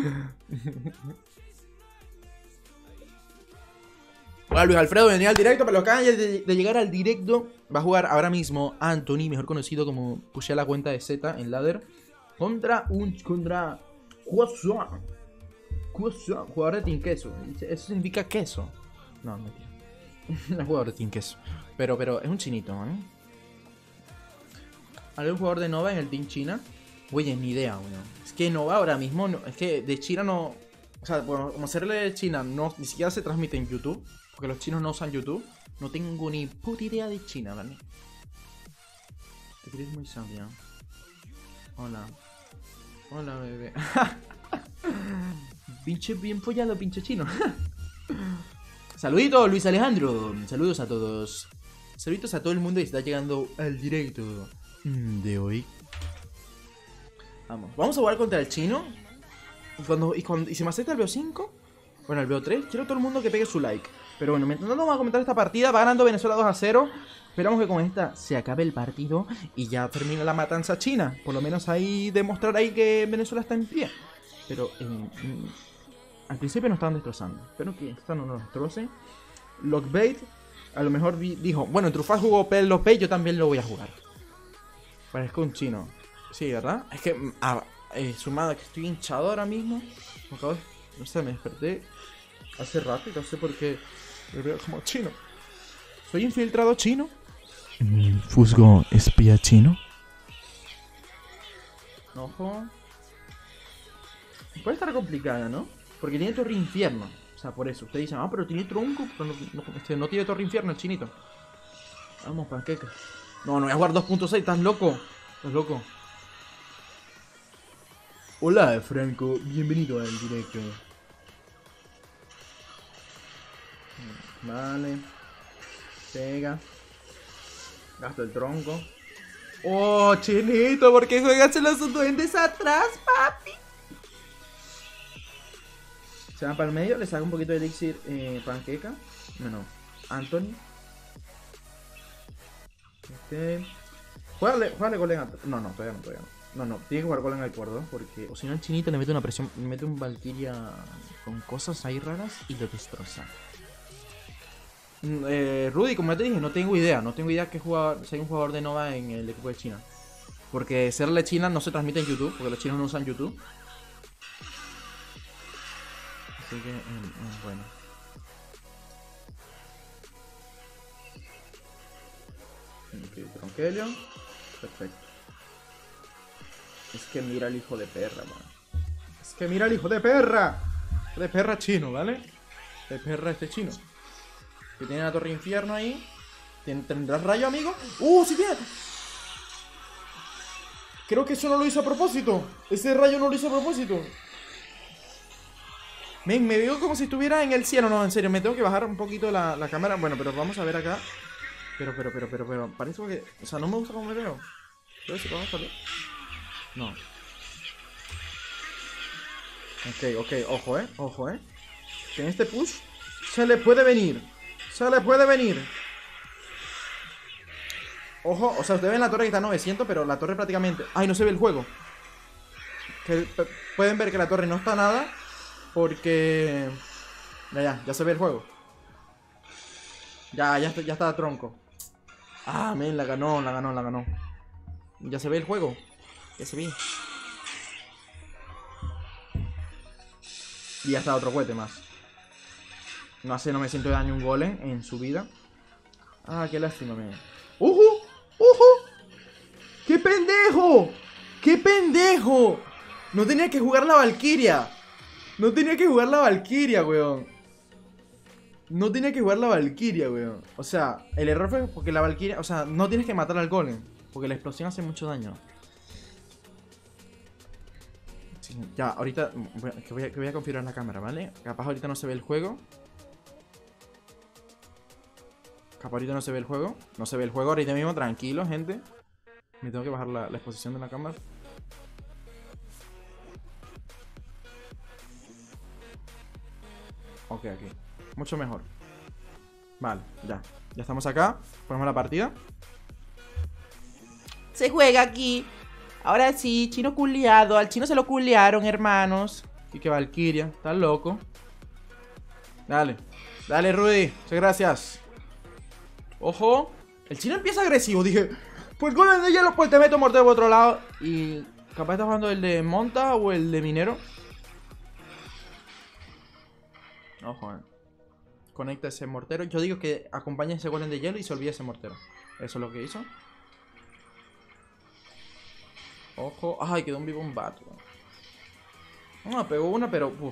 Bueno, Luis Alfredo venía al directo, para los que acaban de, de llegar al directo. Va a jugar ahora mismo Anthony, mejor conocido como pushea la cuenta de Z en ladder. Contra un... Contra... Croissant. Croissant. Jugador de Team Queso. Eso significa queso. No, mentira. No es jugador de Team Queso. Pero, pero es un chinito, ¿eh? ¿Hay un jugador de Nova en el Team China? Oye, ni idea, weón. Es que Nova ahora mismo, no, es que de China no... O sea, bueno, como hacerle de China no, ni siquiera se transmite en YouTube. Porque los chinos no usan YouTube. No tengo ni puta idea de China, ¿vale? Te crees muy sabia. Hola. Hola, bebé. Pinche bien follado, pinche chino. Saluditos, Luis Alejandro. Saludos a todos. Saluditos a todo el mundo que está llegando al directo de hoy. Vamos, vamos a jugar contra el chino. Y, cuando, y, cuando, y si me acepta el B O cinco, bueno, el B O tres, quiero todo el mundo que pegue su like. Pero bueno, mientras no vamos a comentar esta partida, va ganando Venezuela dos a cero. Esperamos que con esta se acabe el partido y ya termine la matanza china. Por lo menos ahí demostrar ahí que Venezuela está en pie. Pero eh, eh, al principio nos estaban destrozando. Espero que esta no nos destroce. Lockbait a lo mejor vi, dijo, bueno, Trufaz jugó P Lockbait, yo también lo voy a jugar. Parezco un chino. Sí, ¿verdad? Es que, ah, eh, sumado que estoy hinchado ahora mismo. Acabo de, no sé, me desperté hace rato y no sé por qué me veo como chino. ¿Soy infiltrado chino? ¿Fusgo espía chino? Ojo. Puede estar complicada, ¿no? Porque tiene torre infierno. O sea, por eso. Ustedes dicen, ah, pero tiene tronco. Pero no, no, este, no tiene torre infierno el chinito. Vamos, panqueca. No, no voy a jugar dos punto seis. ¿Estás loco? ¿Estás loco? Hola, Franco. Bienvenido al directo. Vale. Pega. Gasto el tronco. Oh, chinito, ¿por qué juegas en los duendes atrás, papi? Se van para el medio, le saco un poquito de elixir eh, panqueca. No, no. Anthony. Ok. Juegale, juegale con Legan. No, no, todavía no, todavía no. No, no, tiene que jugar golem al cuerdo, porque... O si no, el chinito le mete una presión, le mete un Valkyria con cosas ahí raras y lo destroza. Mm, Eh, Rudy, como ya te dije, no tengo idea. No tengo idea que jugador, si hay un jugador de Nova en el equipo de China. Porque serle China no se transmite en YouTube, porque los chinos no usan YouTube. Así que, eh, eh, bueno. Ok, Tronquelio. Perfecto. Es que mira el hijo de perra, man. Es que mira el hijo de perra. De perra chino, ¿vale? De perra este chino. Que tiene la torre infierno ahí. ¿Tendrás rayo, amigo? ¡Uh, sí tiene! Creo que eso no lo hizo a propósito. Ese rayo no lo hizo a propósito. Men, me veo como si estuviera en el cielo. No, en serio, me tengo que bajar un poquito la, la cámara. Bueno, pero vamos a ver acá. Pero, pero, pero, pero, pero parece que... O sea, no me gusta cómo me veo. Creo que vamos a ver. No. Ok, ok, ojo, eh, ojo, eh. Que en este push se le puede venir. Se le puede venir. Ojo, o sea, ustedes ven la torre que está a novecientos, pero la torre prácticamente... ¡Ay, no se ve el juego! Que pueden ver que la torre no está nada, porque... Ya, ya, ya se ve el juego. Ya, ya está, ya está tronco. Ah, men, la ganó, la ganó, la ganó. Ya se ve el juego. Ya se ve. Y ya está otro cohete más. No hace novecientos de daño un golem en su vida. Ah, qué lástima, men. ¡Ojo! ¡Ojo! ¡Qué pendejo! ¡Qué pendejo! No tenía que jugar la Valkyria. No tenía que jugar la Valkyria, weón. No tenía que jugar la Valkyria, weón. O sea, el error fue porque la Valkyria... O sea, no tienes que matar al golem, porque la explosión hace mucho daño. Sí, ya, ahorita... Que voy, a, que voy a configurar la cámara, ¿vale? Capaz ahorita no se ve el juego. Capaz ahorita no se ve el juego. No se ve el juego ahorita mismo, tranquilo, gente. Me tengo que bajar la, la exposición de la cámara. Ok, ok. Mucho mejor. Vale, ya. Ya estamos acá. Ponemos la partida. Se juega aquí. Ahora sí, chino culiado. Al chino se lo culiaron, hermanos. Y que Valkyria. Estás loco. Dale. Dale, Rudy. Muchas gracias. Ojo. El chino empieza agresivo. Dije, pues golem de hielo, pues te meto mortero por otro lado. Y capaz está jugando el de monta o el de minero. Ojo, eh. Conecta ese mortero. Yo digo que acompaña ese golem de hielo y se olvida ese mortero. Eso es lo que hizo. Ojo. Ay, quedó un vivo un bat. No, pegó una, pero... Uf.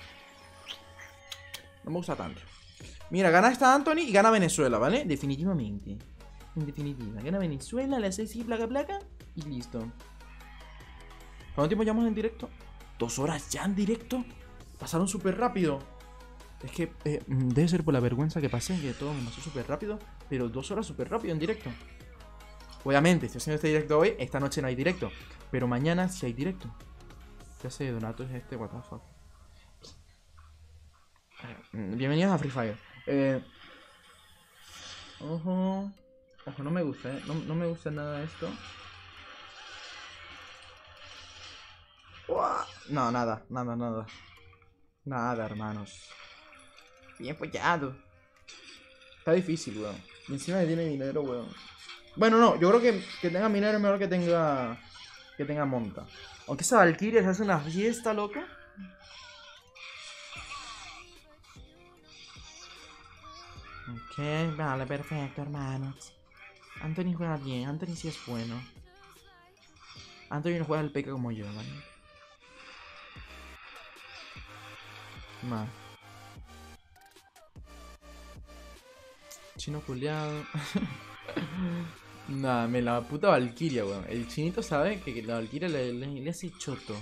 No me gusta tanto. Mira, gana esta Anthony y gana Venezuela, ¿vale? Definitivamente. En definitiva. Gana Venezuela, le hace así, placa, placa. Y listo. ¿Cuánto tiempo llevamos en directo? ¿Dos horas ya en directo? Pasaron súper rápido. Es que eh, debe ser por la vergüenza que pasé, que todo me pasó súper rápido. Pero dos horas súper rápido en directo. Obviamente, estoy haciendo este directo hoy. Esta noche no hay directo. Pero mañana sí hay directo. ¿Qué hace Donato? Es este, what the fuck. Bienvenidos a Free Fire. Eh, ojo. Ojo, no me gusta, eh. No, no me gusta nada esto. Uah. No, nada, nada, nada. Nada, hermanos. Bien apoyado. Está difícil, weón. Y encima me tiene minero, weón. Bueno, no, yo creo que que tenga minero es mejor que tenga que tenga monta. Aunque esa Valkyria se hace una fiesta, loco. Ok, vale, perfecto, hermanos. Anthony juega bien, Anthony sí es bueno. Anthony no juega el P K como yo, ¿vale? Más. Chino culiado. Nah, me la puta Valkyria, weón. El chinito sabe que la Valkyria le, le, le hace choto.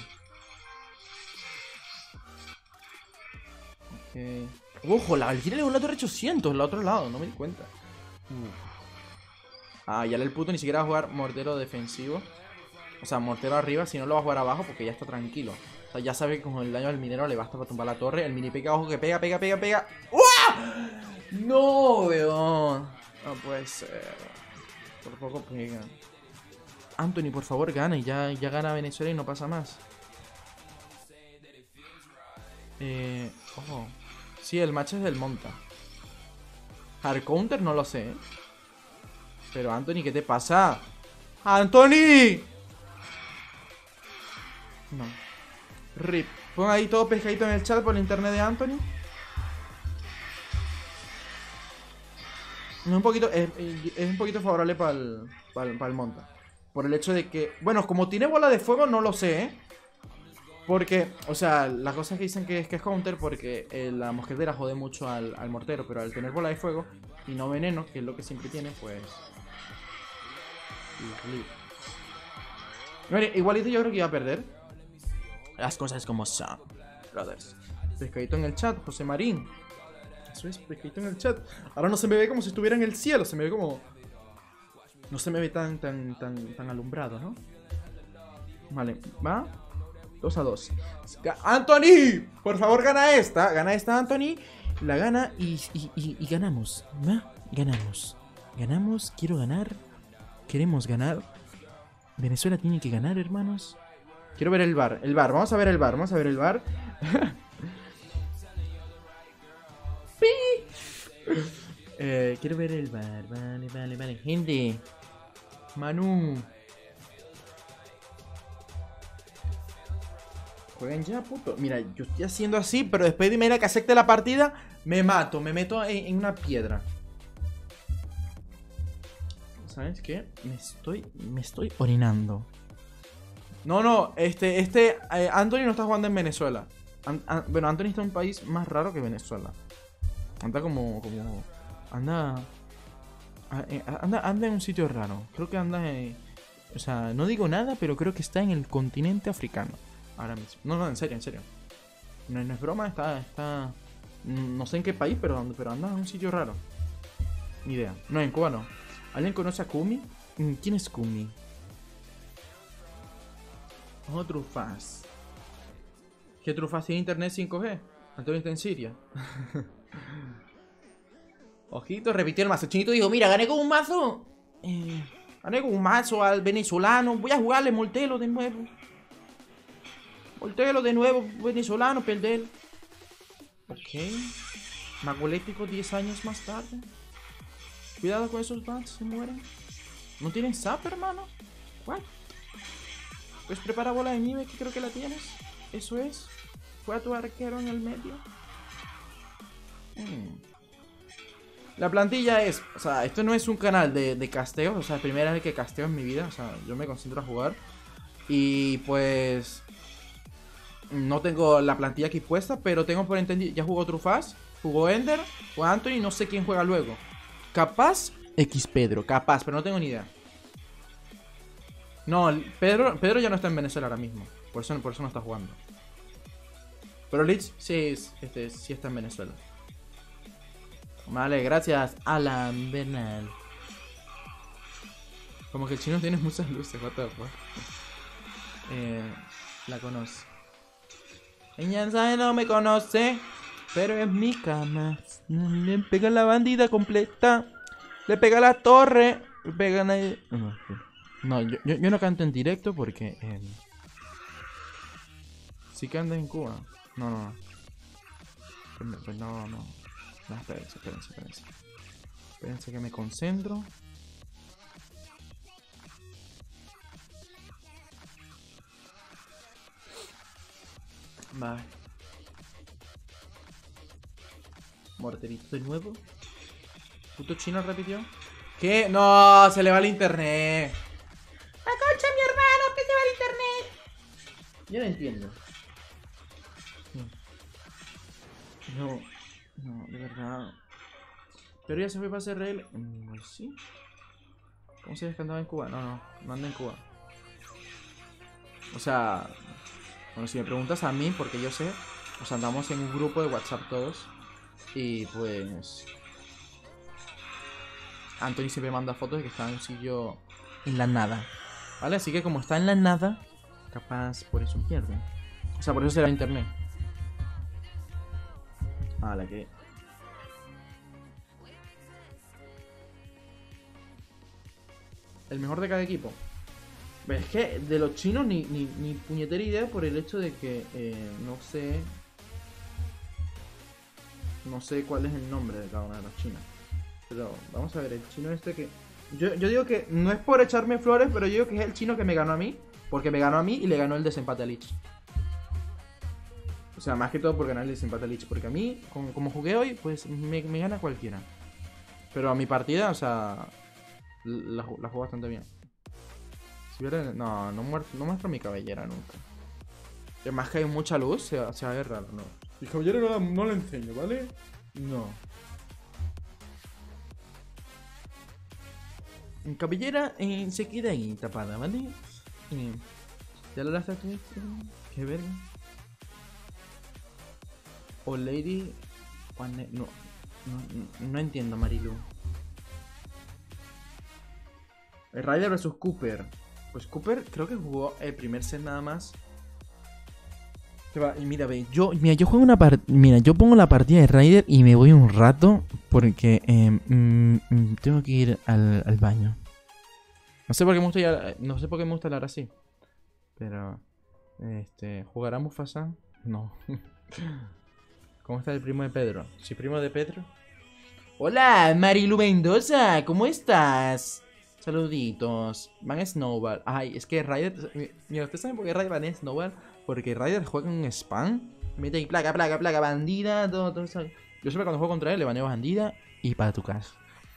Ok. Ojo, la Valkyria le dio la torre ochocientos, al otro lado, no me di cuenta. Uf. Ah, ya el puto ni siquiera va a jugar mortero defensivo. O sea, mortero arriba, si no lo va a jugar abajo porque ya está tranquilo. O sea, ya sabe que con el daño del minero le basta para tumbar la torre. El mini pega, ojo que pega, pega, pega, pega. ¡Uah! No, weón. No puede ser. Por poco pega. Anthony, por favor, gana y ya, ya gana Venezuela y no pasa más. Eh, ojo. Sí, el match es del Monta. Hard counter no lo sé, ¿eh? Pero Anthony, ¿qué te pasa? ¡Anthony! No. Rip. Pon ahí todo pescadito en el chat por el internet de Anthony. Es un poquito, es, es un poquito favorable para el, para el, para el Monta. Por el hecho de que... Bueno, como tiene bola de fuego, no lo sé, ¿eh? Porque, o sea, las cosas que dicen que es, que es counter porque eh, la mosquetera jode mucho al, al mortero. Pero al tener bola de fuego y no veneno, que es lo que siempre tiene, pues... Mira, igualito yo creo que iba a perder. Las cosas como son, brothers. Pescadito en el chat, José Marín. Eso es, pescadito en el chat. Ahora no se me ve como si estuviera en el cielo. Se me ve como... No se me ve tan, tan, tan, tan alumbrado, ¿no? Vale, va dos a dos. ¡Anthony! Por favor, gana esta. Gana esta, Anthony. La gana y, y, y, y ganamos. ¿Va? Ganamos. Ganamos, quiero ganar. Queremos ganar. Venezuela tiene que ganar, hermanos. Quiero ver el bar. El bar, vamos a ver el bar. Vamos a ver el bar. eh, quiero ver el bar. Vale, vale, vale. Gente. Manu. Jueguen ya, puto. Mira, yo estoy haciendo así, pero después de mira que acepte la partida, me mato, me meto en, en una piedra. ¿Sabes qué? Me estoy, me estoy orinando. No, no, este, este, eh, Anthony no está jugando en Venezuela. An, an, bueno, Anthony está en un país más raro que Venezuela. Anda como, como, anda, anda, anda en un sitio raro. Creo que anda, en, o sea, no digo nada, pero creo que está en el continente africano. Ahora mismo. No, no, en serio, en serio. No, no es broma, está, está, no sé en qué país, pero, pero anda en un sitio raro. Ni idea. No, en Cuba no. ¿Alguien conoce a Kumi? ¿Quién es Kumi? Oh, Trufaz. ¿Qué Trufaz tiene internet cinco G? Antonio está en Siria. Ojito, repitió el mazo. Chinito dijo, mira, gané con un mazo. Eh, gané con un mazo al venezolano. Voy a jugarle Mortelo de nuevo. Mortelo de nuevo, venezolano, perder. Ok. Magolético diez años más tarde. Cuidado con esos bats, se mueren. ¿No tienen zap, hermano? ¿What? Pues prepara bola de nieve, que creo que la tienes. Eso es. Fue a tu arquero en el medio. Hmm. La plantilla es... O sea, esto no es un canal de, de casteos. O sea, la primera vez que casteo en mi vida. O sea, yo me concentro a jugar. Y pues... No tengo la plantilla aquí puesta, pero tengo por entendido... Ya jugó Trufaz, jugó Ender, jugó Anthony, no sé quién juega luego. Capaz X Pedro, capaz, pero no tengo ni idea. No, Pedro, Pedro ya no está en Venezuela ahora mismo. Por eso, por eso no está jugando. Pero Lich sí, este, sí está en Venezuela. Vale, gracias, Alan Bernal. Como que el chino tiene muchas luces, what the fuck. Eh, la conoce. Ella sabe, no me conoce, pero es mi cama. Le pega la bandida completa. Le pega la torre. Le pegan ahí. No, no yo, yo, yo no canto en directo porque eh, sí que anda en Cuba. No, no, no. Pues no, no. No, espérense, espérense, espérense. Espérense que me concentro. Vale. Morterito de nuevo. Puto chino repitió. ¿Qué? No, se le va el internet. La concha de mi hermano, que se va el internet. Yo no entiendo. No, no, de verdad. Pero ya se fue para C R L. Mm, sí. ¿Cómo se ve que andaba en Cuba? No, no, no anda en Cuba. O sea, bueno, si me preguntas a mí, porque yo sé, o sea, andamos en un grupo de WhatsApp todos. Y pues Anthony siempre manda fotos de que está en un sitio en la nada, ¿vale? Así que como está en la nada, capaz por eso pierde. O sea, por eso será internet. Ah, la que... El mejor de cada equipo. Es que de los chinos ni, ni, ni puñetera idea por el hecho de que eh, no sé. No sé cuál es el nombre de cada una de los chinos. Pero vamos a ver, el chino este que. Yo, yo digo que no es por echarme flores, pero yo digo que es el chino que me ganó a mí. Porque me ganó a mí y le ganó el desempate a Lich. O sea, más que todo por ganar el desempate a Lich. Porque a mí, como, como jugué hoy, pues me, me gana cualquiera. Pero a mi partida, o sea, la, la juego bastante bien. Si hubiera... No, no, muer, no muestro mi cabellera nunca. Además que hay mucha luz, se va, se va a ver raro, no. Mi cabellera no la, no la enseño, ¿vale? No. Mi cabellera eh, se queda ahí tapada, ¿vale? Eh, ¿Ya lo lanzaste tú? Qué verga. O Lady... One... No, no, no entiendo, Marilu. El Ryder versus Cooper. Pues Cooper creo que jugó el primer set nada más. Y mira, ve, yo, mira, yo juego una partida. Mira, yo pongo la partida de Ryder y me voy un rato porque eh, mm, mm, tengo que ir al, al baño. No sé por qué me gusta ya, no sé por qué me gusta hablar así. Pero este, ¿jugará Mufasa? No. ¿Cómo está el primo de Pedro? ¿Sí, primo de Pedro? Hola, Marilu Mendoza, ¿cómo estás? Saluditos. Van Snowball. Ay, es que Ryder... Mira, ¿ustedes saben por qué Ryder van a Snowball? Porque Ryder juega en un spam. Mete ahí placa, placa, placa, bandida, todo, todo eso. Yo siempre cuando juego contra él le baneo bandida y para tu casa.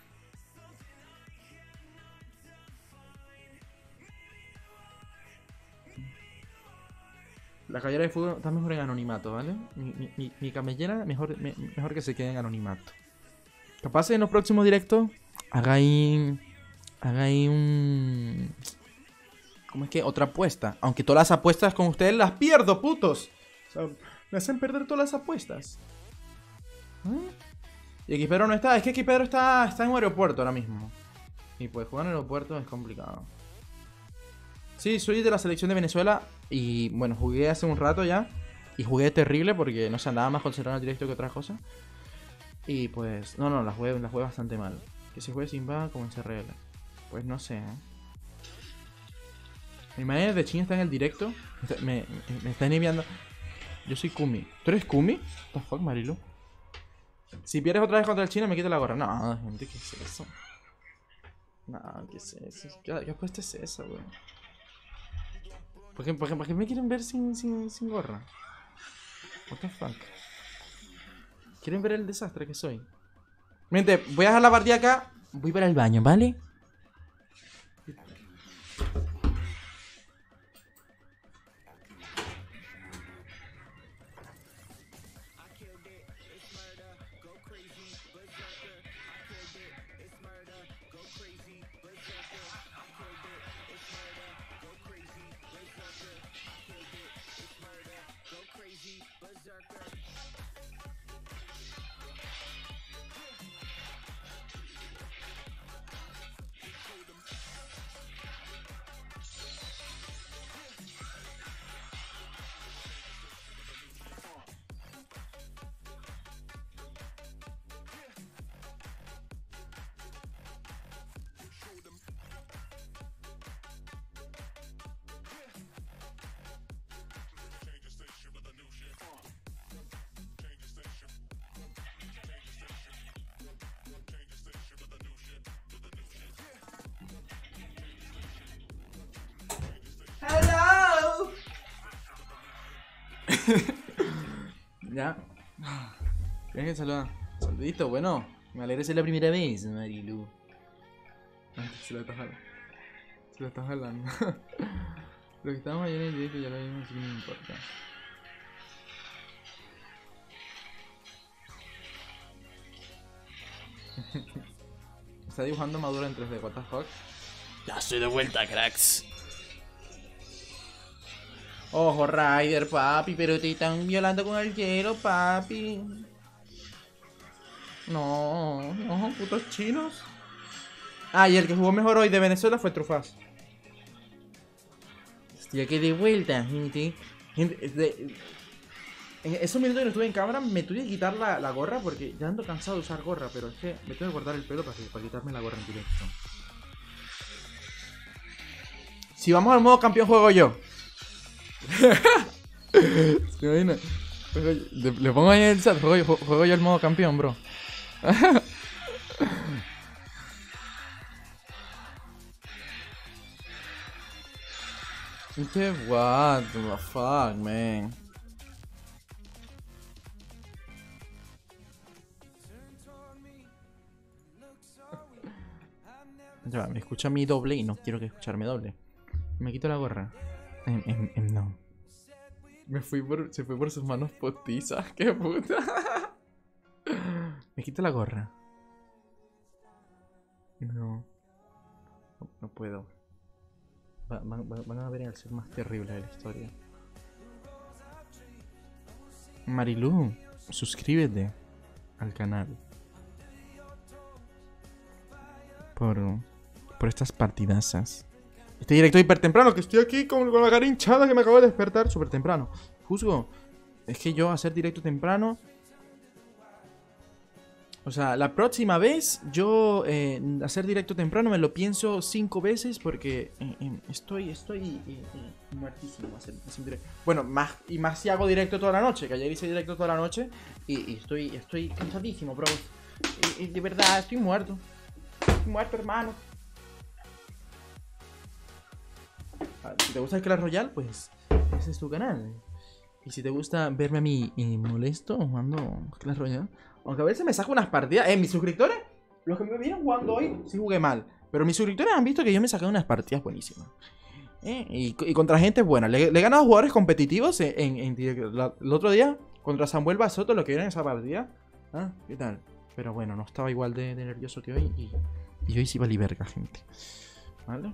La cabellera de fútbol está mejor en anonimato, ¿vale? Mi, mi, mi, mi cabellera mejor, me, mejor que se quede en anonimato. Capaz en los próximos directos hagáis... Hagáis un... ¿Cómo es que? Otra apuesta. Aunque todas las apuestas con ustedes las pierdo, putos. O sea, me hacen perder todas las apuestas. ¿Eh? Y Xpedro no está. Es que Xpedro está, está en un aeropuerto ahora mismo. Y pues jugar en el aeropuerto es complicado. Sí, soy de la selección de Venezuela. Y bueno, jugué hace un rato ya. Y jugué terrible porque no sé, andaba más concentrado en el directo que otras cosas. Y pues... No, no, la jugué, la jugué bastante mal. Que se juegue sin va como en C R L. Pues no sé, ¿eh? Mi manera de China está en el directo. Me, me, me está enviando. Yo soy Kumi. ¿Tú eres Kumi? What the fuck, Marilu? Si pierdes otra vez contra el chino, me quito la gorra. No, gente, ¿qué es eso? No, ¿qué es eso? ¿Qué, qué apuesta es esa, güey? ¿Por qué, por, qué, ¿Por qué me quieren ver sin, sin, sin gorra? What the fuck? ¿Quieren ver el desastre que soy? Gente, voy a dejar la partida acá. Voy para el baño, ¿vale? Ya. ¿Quieren que saluda? Saludito, bueno. Me alegra ser la primera vez, Marilu. Se lo estás jalando. Se lo estás jalando. Lo que estábamos ayer en el directo ya lo vimos, así que no me importa. Está dibujando Maduro en tres D, what the fuck. Ya estoy de vuelta, cracks. Ojo, Ryder, papi, pero te están violando con el hielo, papi. No, no, putos chinos. Ah, y el que jugó mejor hoy de Venezuela fue Trufaz. Estoy aquí de vuelta, gente. gente de, en esos minutos que no estuve en cámara me tuve que quitar la, la gorra porque ya ando cansado de usar gorra, pero es que me tengo que cortar el pelo para, para quitarme la gorra en directo. Si vamos al modo campeón, juego yo. ¿Se imagina? Le, le pongo ahí en el chat, juego yo, juego yo el modo campeón, bro. ¿Qué? What the fuck, man. Ya va, me escucha mi doble y no quiero que escucharme doble. Me quito la gorra. Em, em, em, no. Me fui por. Se fue por sus manos postizas. ¡Qué puta! Me quito la gorra. No. No, no puedo. Va, van, van a ver el ser más terrible de la historia. Marilu, suscríbete al canal. Por, por estas partidazas. Este directo hiper temprano, que estoy aquí con, con la cara hinchada que me acabo de despertar súper temprano. Juzgo. Es que yo hacer directo temprano... O sea, la próxima vez yo eh, hacer directo temprano me lo pienso cinco veces porque eh, eh, estoy, estoy eh, eh, muertísimo hacer, hacer directo. Bueno, más y más si hago directo toda la noche, que ayer hice directo toda la noche y, y estoy, estoy cansadísimo, bro. Y, y de verdad, estoy muerto. Estoy muerto, hermano. Si te gusta el Clash Royale, pues ese es tu canal. Y si te gusta verme a mí eh, molesto jugando Clash Royale, aunque a veces me saco unas partidas. Eh, mis suscriptores, los que me vieron jugando hoy, sí jugué mal. Pero mis suscriptores han visto que yo me he sacado unas partidas buenísimas. Eh, y, y contra gente buena. Le, le he ganado a jugadores competitivos en, en, en directo. La, el otro día, contra Samuel Basoto, lo que vieron en esa partida. Ah, ¿qué tal? Pero bueno, no estaba igual de, de nervioso que hoy. Y, y hoy sí valí verga, gente. ¿Vale?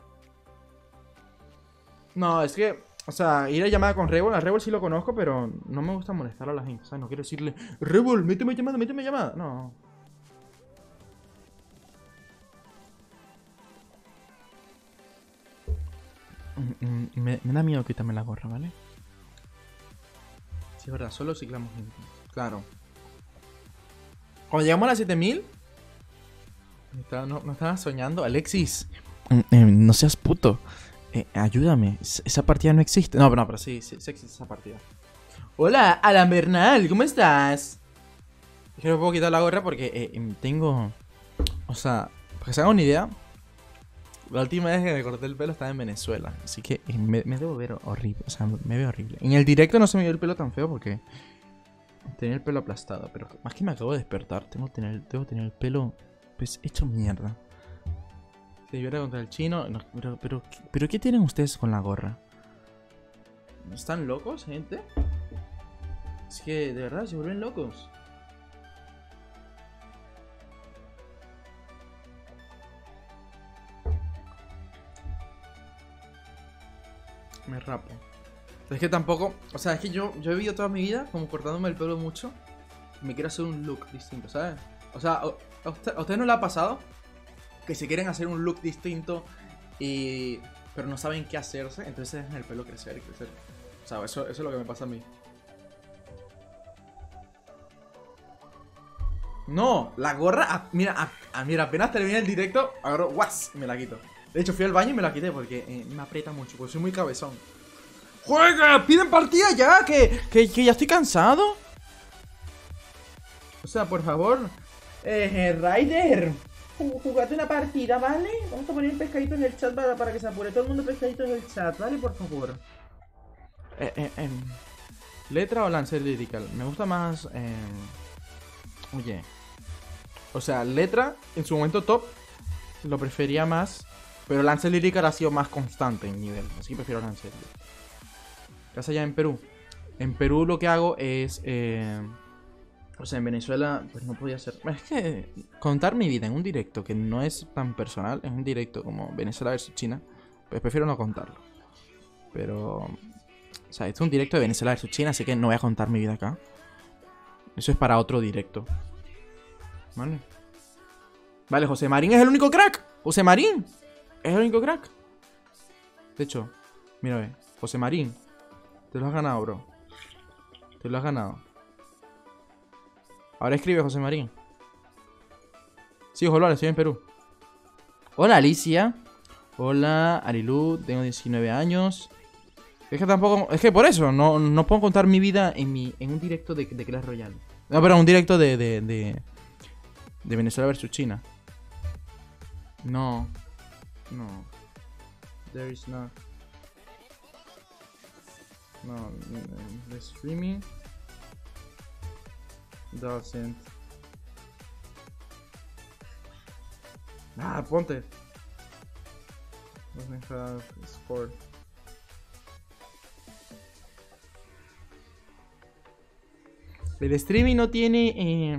No, es que... O sea, ir a llamada con Rebel, a Rebel sí lo conozco, pero no me gusta molestar a la gente, ¿sabes? No quiero decirle, Rebel, méteme llamada, méteme llamada. No. Me, me da miedo quitarme la gorra, ¿vale? Sí, es verdad, solo ciclamos gente. Claro. Cuando llegamos a las siete mil... No, no estaba soñando, Alexis. Eh, eh, no seas puto. Eh, ayúdame, esa partida no existe. No, no, pero sí, sí, sí existe esa partida. Hola, Alan Bernal, ¿cómo estás? Es que no puedo quitar la gorra porque eh, tengo... O sea, para que se hagan una idea, la última vez que me corté el pelo estaba en Venezuela. Así que eh, me, me debo ver horrible, o sea, me veo horrible. En el directo no se me vio el pelo tan feo porque tenía el pelo aplastado. Pero más que me acabo de despertar, tengo que tener, tengo que tener el pelo pues hecho mierda. Si yo era contra el chino, no, pero, pero, pero ¿qué tienen ustedes con la gorra? ¿Están locos, gente? Es que, de verdad, se vuelven locos. Me rapo. Es que tampoco, o sea, es que yo, yo he vivido toda mi vida como cortándome el pelo mucho. Me quiero hacer un look distinto, ¿sabes? O sea, ¿a usted, a usted no le ha pasado que se quieren hacer un look distinto y pero no saben qué hacerse? Entonces dejan el pelo crecer y crecer. O sea, eso, eso es lo que me pasa a mí. No, la gorra, a, mira, a, a, mira, apenas terminé el directo, agarro, guas, y me la quito. De hecho, fui al baño y me la quité porque eh, me aprieta mucho, porque soy muy cabezón. ¡Juega! ¡Piden partida ya! Que, que, que ya estoy cansado. O sea, por favor. Eh, Ryder, jugate una partida, ¿vale? Vamos a poner el pescadito en el chat para, para que se apure todo el mundo pescadito en el chat, ¿vale? Por favor. Eh, eh, eh. ¿Letra o Lancer Lyrical? Me gusta más... Eh... Oye. O sea, letra, en su momento top, lo prefería más. Pero Lancer Lyrical ha sido más constante en nivel. Así que prefiero Lancer Lyrical. ¿Qué hace allá en Perú? En Perú lo que hago es... Eh... O sea, en Venezuela, pues no podía ser... Es que contar mi vida en un directo que no es tan personal, en un directo como Venezuela versus China, pues prefiero no contarlo. Pero... O sea, esto es un directo de Venezuela versus China, así que no voy a contar mi vida acá. Eso es para otro directo. Vale. Vale, José Marín es el único crack. José Marín es el único crack. De hecho, mira, ve. José Marín, te lo has ganado, bro. Te lo has ganado. Ahora escribe José Marín. Sí, hola, estoy en Perú. Hola, Alicia. Hola, Arilu, tengo diecinueve años. Es que tampoco... Es que por eso, no, no puedo contar mi vida en mi en un directo de, de Clash Royale. No, pero un directo de, de, de... de Venezuela versus China. No. No. There is not... No, the streaming doesn't... Ah, ponte. Doesn't have sport. El streaming no tiene... Eh...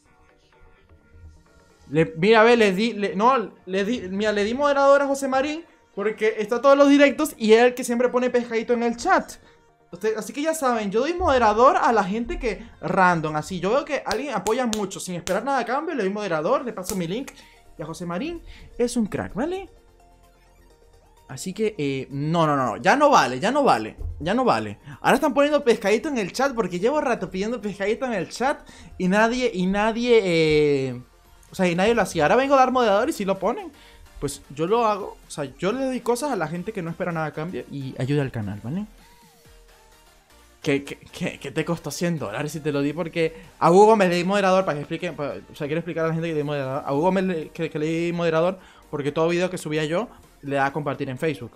Le, mira, a ver, le di... Le, no, le di... Mira, le di moderador a José Marín porque está todos los directos y es el que siempre pone pescadito en el chat. Usted, así que ya saben, yo doy moderador a la gente que... Random, así. Yo veo que alguien apoya mucho sin esperar nada a cambio, le doy moderador, le paso mi link. Y a José Marín es un crack, ¿vale? Así que, eh, no, no, no, ya no vale, ya no vale, ya no vale. Ahora están poniendo pescadito en el chat porque llevo rato pidiendo pescadito en el chat y nadie, y nadie, eh, o sea, y nadie lo hacía. Ahora vengo a dar moderador y si lo ponen, pues yo lo hago. O sea, yo le doy cosas a la gente que no espera nada a cambio y ayuda al canal, ¿vale? ¿Qué, qué, qué, qué te costó cien dólares si te lo di? Porque a Hugo me le di moderador para que explique, para, o sea, quiero explicar a la gente que le di moderador. A Hugo me le, que, que le di moderador porque todo video que subía yo le da a compartir en Facebook.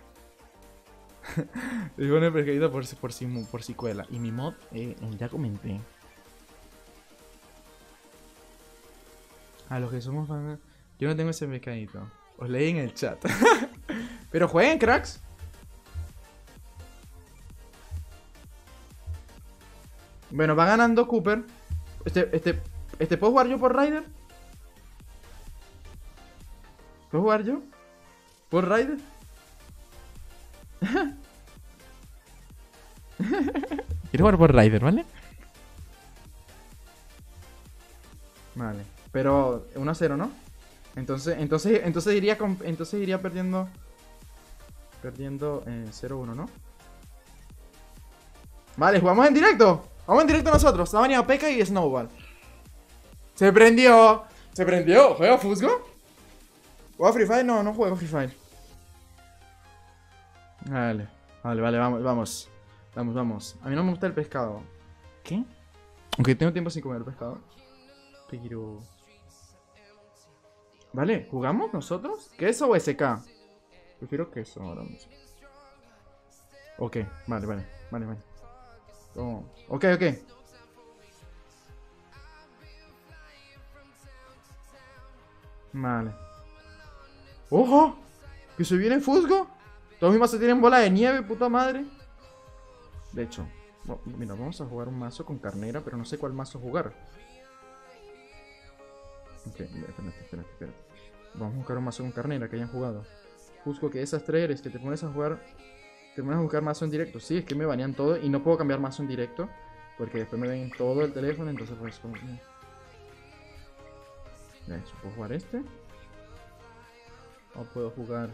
Le pone pescadito por, por, por, por si cuela. Y mi mod, eh, ya comenté. A los que somos fans, yo no tengo ese pescadito. Os leí en el chat. Pero jueguen, cracks. Bueno, va ganando Cooper. Este, este, este, ¿puedo jugar yo por Ryder? ¿Puedo jugar yo? ¿Por Ryder? Quiero jugar por Ryder, ¿vale? Vale. Pero uno a cero, ¿no? Entonces, entonces, entonces iría con, entonces iría perdiendo. Perdiendo eh, cero uno, ¿no? Vale, jugamos en directo. Vamos en directo nosotros. Ha venido P K y Snowball. Se prendió. Se prendió. ¿Juega Fusgo? ¿Juega Free Fire? No, no juego Free Fire. Vale. Vale, vale, vamos, vamos. Vamos, vamos. A mí no me gusta el pescado. ¿Qué? Aunque tengo tiempo sin comer el pescado. Pero... Vale, ¿jugamos nosotros? ¿Queso o S K? Prefiero queso ahora mismo. Ok, vale, vale. Vale, vale. Oh. Ok, ok. Vale. ¡Ojo! ¡Que se viene Fusgo! Todos mis mazos tienen bola de nieve, puta madre. De hecho, mira, vamos a jugar un mazo con carnera, pero no sé cuál mazo jugar. Ok, espérate, espérate, espérate. Vamos a buscar un mazo con carnera que hayan jugado. Fusgo, que desastre eres, que te pones a jugar... Te pones a buscar mazo en directo. Sí, es que me banean todo y no puedo cambiar mazo en directo. Porque después me ven todo el teléfono, entonces pues... Como... De hecho, ¿puedo jugar este? O puedo jugar...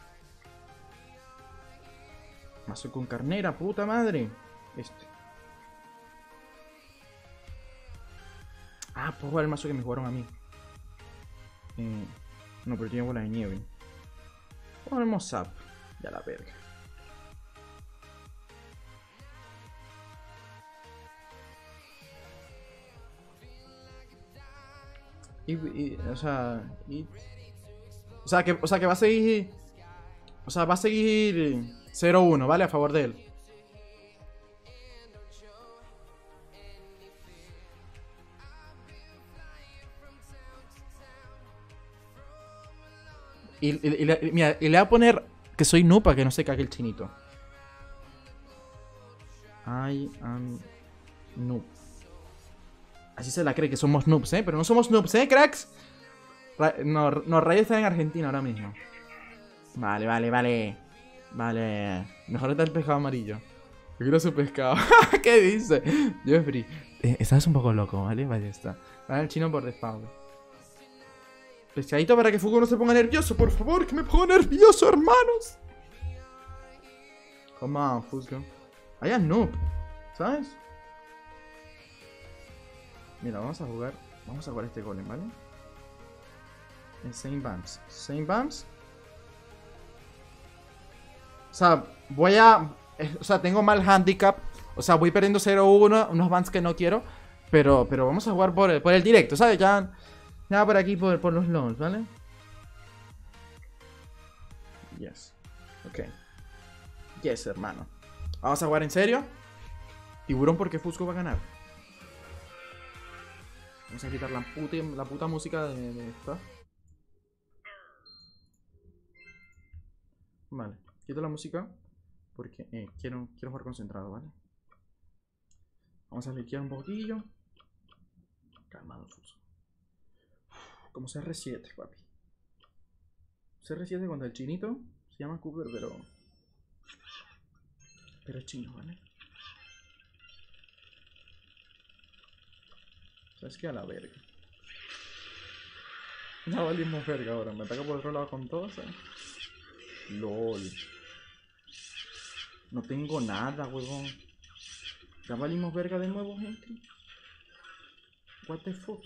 Mazo con carnera, puta madre. Este. Ah, puedo jugar el mazo que me jugaron a mí. Eh, no, pero tiene bola de nieve. Ponemos Zap. Ya la verga. Y, y, o sea, y, o sea que, o sea que va a seguir, o sea, va a seguir cero uno, ¿vale? A favor de él. Y, y, y, le, mira, y le voy a poner que soy noob para que no se cague el chinito. I am noob. Así se la cree que somos noobs, ¿eh? Pero no somos noobs, ¿eh, cracks? Ra no, no, Ray está en Argentina ahora mismo. Vale, vale, vale. Vale. Mejor está el pescado amarillo. Yo quiero su pescado. ¿Qué dice? Jeffrey. Eh, estás un poco loco, ¿vale? Vale, está. Vale, el chino por default. Pescadito para que Fugo no se ponga nervioso, por favor, que me pongo nervioso, hermanos. Come on, Fusgo. I am noob. ¿Sabes? Mira, vamos a jugar. Vamos a jugar este golem, ¿vale? En Same Bumps. Same Bumps. sea, voy a... eh, O sea, tengo mal handicap. O sea, voy perdiendo cero uno, unos bans que no quiero. Pero, pero vamos a jugar por el, por el directo, ¿sabes? Ya, ya por aquí, por, por los loans, ¿vale? Yes. Ok. Yes, hermano. Vamos a jugar en serio. Tiburón porque Fusco va a ganar. Vamos a quitar la puta, la puta música de, de esta. Vale, quito la música porque eh, quiero, quiero jugar concentrado, ¿vale? Vamos a fliquear un poquillo. Calmado, Fusco. Como C R siete, papi. C R siete contra el chinito. Se llama Cooper, pero... Pero es chino, ¿vale? ¿Sabes qué? A la verga. Ya valimos verga ahora. Me ataca por otro lado con todo, ¿sabes? LOL. No tengo nada, huevón. Ya valimos verga de nuevo, gente. What the fuck.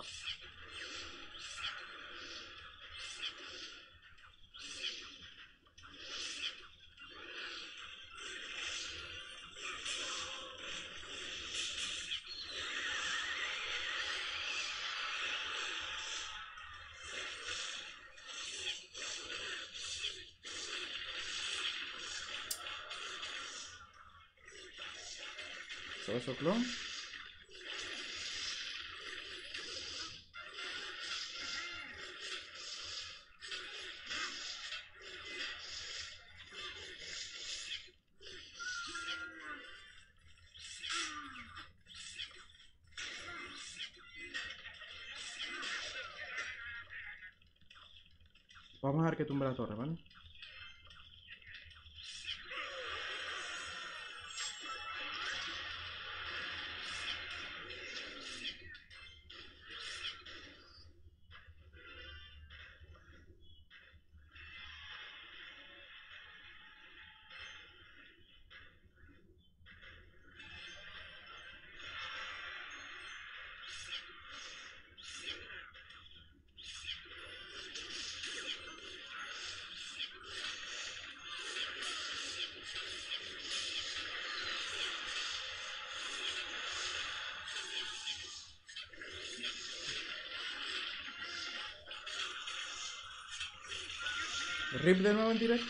¿Sabes eso, clon? Vamos a ver que tumba la torre, ¿vale? Rip de nuevo en directo.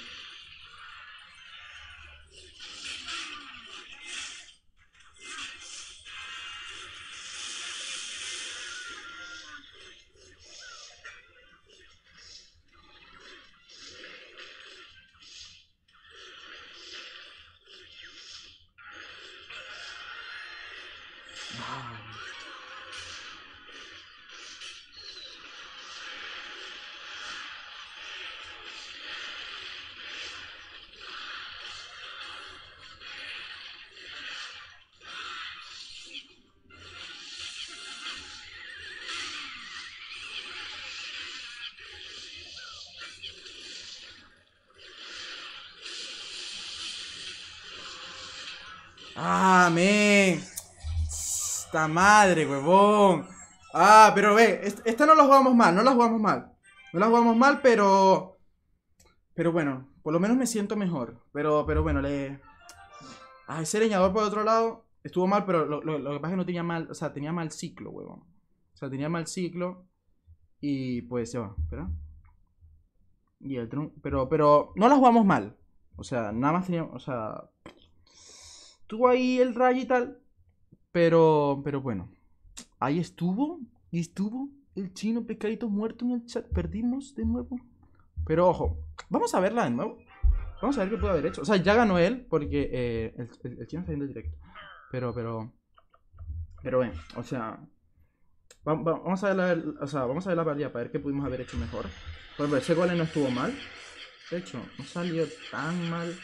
Ah, men. Esta madre, huevón. Ah, pero ve, est- esta no la jugamos mal, no la jugamos mal. No la jugamos mal, pero... Pero bueno, por lo menos me siento mejor. Pero, pero bueno, le... Ah, ese leñador por otro lado estuvo mal, pero lo, lo- lo que pasa es que no tenía mal... O sea, tenía mal ciclo, huevón. O sea, tenía mal ciclo. Y pues se va, espera. Y el tron... Pero, pero no la jugamos mal. O sea, nada más teníamos... O sea... Tuvo ahí el rayo y tal. Pero, pero bueno. Ahí estuvo. Y estuvo el chino pescadito muerto en el chat. Perdimos de nuevo. Pero ojo. Vamos a verla de nuevo. Vamos a ver qué puede haber hecho. O sea, ya ganó él. Porque eh, el, el- el chino está viendo el directo. Pero, pero. Pero bueno. O sea. va- va- vamos a ver la, o sea, vamos a ver la partida para ver qué pudimos haber hecho mejor. Por ejemplo, ese gol no estuvo mal. De hecho, no salió tan mal.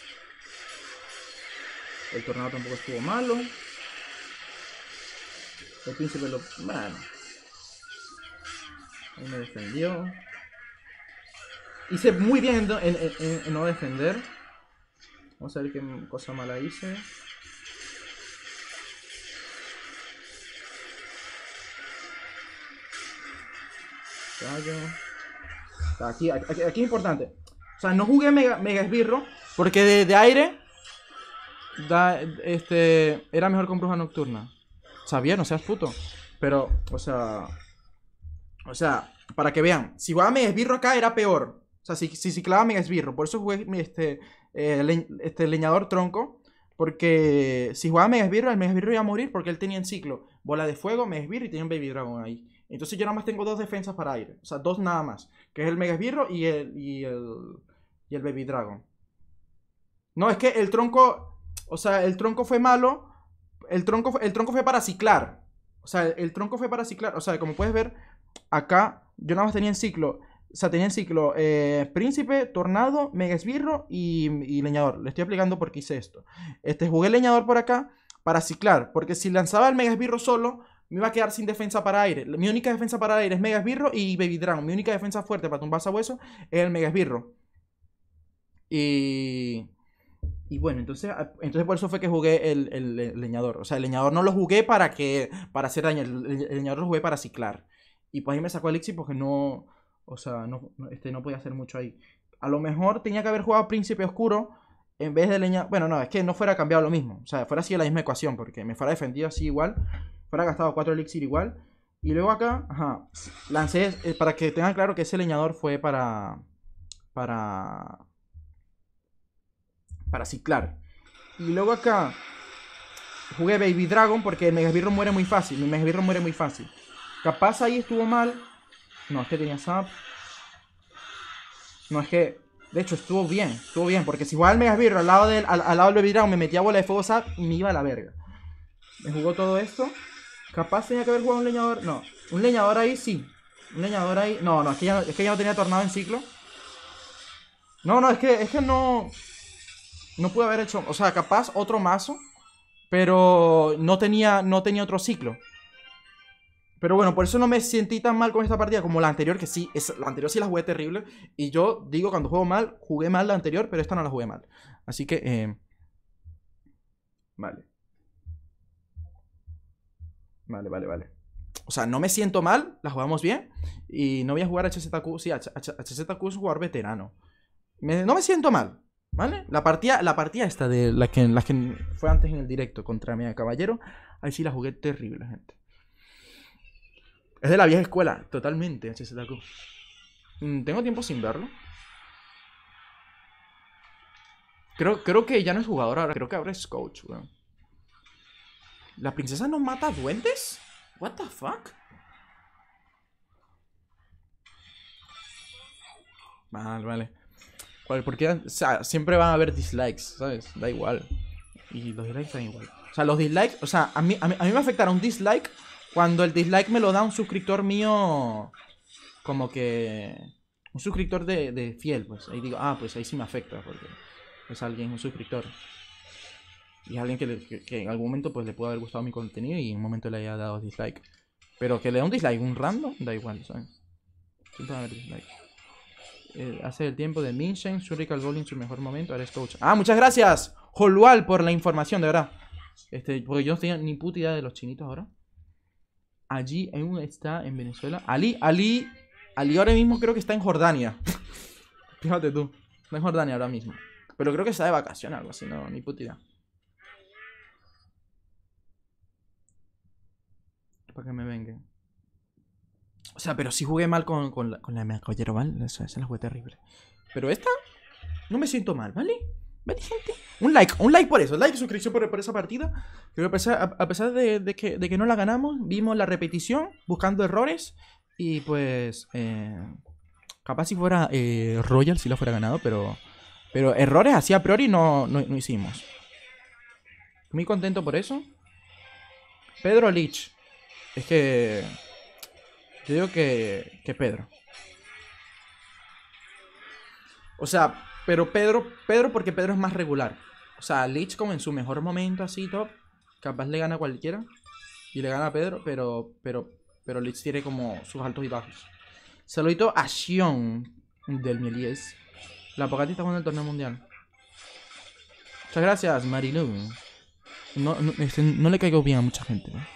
El tornado tampoco estuvo malo. El príncipe lo... Bueno. Ahí me defendió. Hice muy bien en, en- en- en no defender. Vamos a ver qué cosa mala hice. Callo. Aquí, aquí, aquí es importante. O sea, no jugué Mega, Mega Esbirro porque de, de aire da, este, era mejor con Bruja Nocturna. Sabía, no seas puto. Pero, o sea... O sea, para que vean, si jugaba Mega Esbirro acá era peor. O sea, si, si ciclaba Mega Esbirro. Por eso jugué este, eh, le, este leñador tronco. Porque si jugaba Mega Esbirro, el Mega Esbirro iba a morir porque él tenía en ciclo bola de fuego, Mega Esbirro y tenía un Baby Dragon ahí. Entonces yo nada más tengo dos defensas para aire. O sea, dos nada más. Que es el Mega Esbirro y el, y el, y el Baby Dragon. No, es que el tronco... O sea, el tronco fue malo. El tronco, el tronco fue para ciclar. O sea, el, el tronco fue para ciclar. O sea, como puedes ver, acá yo nada más tenía en ciclo... O sea, tenía en ciclo eh, Príncipe, Tornado, Mega Esbirro y, y Leñador. Le estoy explicando por qué hice esto. Este, jugué Leñador por acá para ciclar. Porque si lanzaba el Mega Esbirro solo, me iba a quedar sin defensa para aire. Mi única defensa para aire es Mega Esbirro y Baby Dragon. Mi única defensa fuerte para tumbar sabueso es el Mega Esbirro. Y... Y bueno, entonces, entonces por eso fue que jugué el, el, el Leñador. O sea, el Leñador no lo jugué para que para hacer daño. El, el, el Leñador lo jugué para ciclar. Y pues ahí me sacó Elixir porque no... O sea, no, no, este, no podía hacer mucho ahí. A lo mejor tenía que haber jugado Príncipe Oscuro en vez de Leñador. Bueno, no, es que no fuera cambiado lo mismo. O sea, fuera así la misma ecuación. Porque me fuera defendido así igual. Fuera gastado cuatro Elixir igual. Y luego acá, ajá, lancé, eh, para que tengan claro que ese Leñador fue para... Para... Para ciclar. Y luego acá jugué Baby Dragon porque el Mega Esbirro muere muy fácil. Mi Mega Esbirro muere muy fácil. Capaz ahí estuvo mal. No, es que tenía Zap. No, es que... De hecho, estuvo bien. Estuvo bien. Porque si jugaba el Mega Esbirro al lado del, al, al lado del Baby Dragon, me metía bola de fuego Zap y me iba a la verga. Me jugó todo esto. Capaz tenía que haber jugado un leñador. No, un leñador ahí sí. Un leñador ahí... No, no, es que ya, es que ya no tenía tornado en ciclo. No, no, es que, es que no... No pude haber hecho... O sea, capaz otro mazo. Pero no tenía, no tenía otro ciclo. Pero bueno, por eso no me sentí tan mal con esta partida como la anterior, que sí, es, la anterior sí la jugué terrible. Y yo digo, cuando juego mal, jugué mal la anterior, pero esta no la jugué mal. Así que, eh... Vale. Vale, vale, vale. O sea, no me siento mal, la jugamos bien. Y no voy a jugar H Z Q. Sí, H Z Q es jugar veterano. Me, no me siento mal, ¿vale? La partida, la partida esta de la que, la que fue antes en el directo contra mi caballero, ahí sí la jugué terrible, gente. Es de la vieja escuela, totalmente, H Z Q. Mm, Tengo tiempo sin verlo. Creo, creo que ya no es jugador ahora, creo que ahora es coach, weón. ¿La princesa no mata duendes? What the fuck? Vale, vale. Porque, o sea, siempre van a haber dislikes, ¿sabes? Da igual. Y los dislikes dan igual. O sea, los dislikes, o sea, a mí, a mí, a mí me afectará un dislike cuando el dislike me lo da un suscriptor mío. Como que... Un suscriptor de, de fiel, pues. Ahí digo, ah, pues ahí sí me afecta, porque es alguien, un suscriptor. Y es alguien que, le, que, que en algún momento pues le puede haber gustado mi contenido y en un momento le haya dado dislike. Pero que le da un dislike, un random, da igual, ¿sabes? Siempre va a haber dislike. Eh, hace el tiempo de Minshen, Shuriken Bowling en su mejor momento, ahora es coach. Ah, muchas gracias, Jolual, por la información, de verdad. Este, porque yo no tenía ni puta idea de los chinitos ahora. Allí aún está en Venezuela. Ali, Ali, Ali ahora mismo creo que está en Jordania. Fíjate tú, está en Jordania ahora mismo. Pero creo que está de vacaciones, algo así, no, ni puta idea. Para que me vengan. O sea, pero sí jugué mal con, con la, con la caballero, ¿vale? Esa, esa la jugué terrible. Pero esta, no me siento mal, ¿vale? ¿Vale, gente? Un like, un like por eso, like y suscripción por, por esa partida. Pero a pesar, a, a pesar de, de, que, de que no la ganamos, vimos la repetición, buscando errores. Y pues, eh, capaz si fuera eh, Royal, si lo fuera ganado, pero pero errores así a priori no, no, no hicimos. Muy contento por eso. Pedro Lich. Es que... Yo digo que, que Pedro. O sea, pero Pedro, Pedro porque Pedro es más regular. O sea, Lich como en su mejor momento así top, capaz le gana a cualquiera. Y le gana a Pedro, pero pero pero Lich tiene como sus altos y bajos. Saludito a Xion del Mielies. La Pocati está jugando el torneo mundial. Muchas gracias, Marilu. No, no, este, no le caigo bien a mucha gente, ¿no?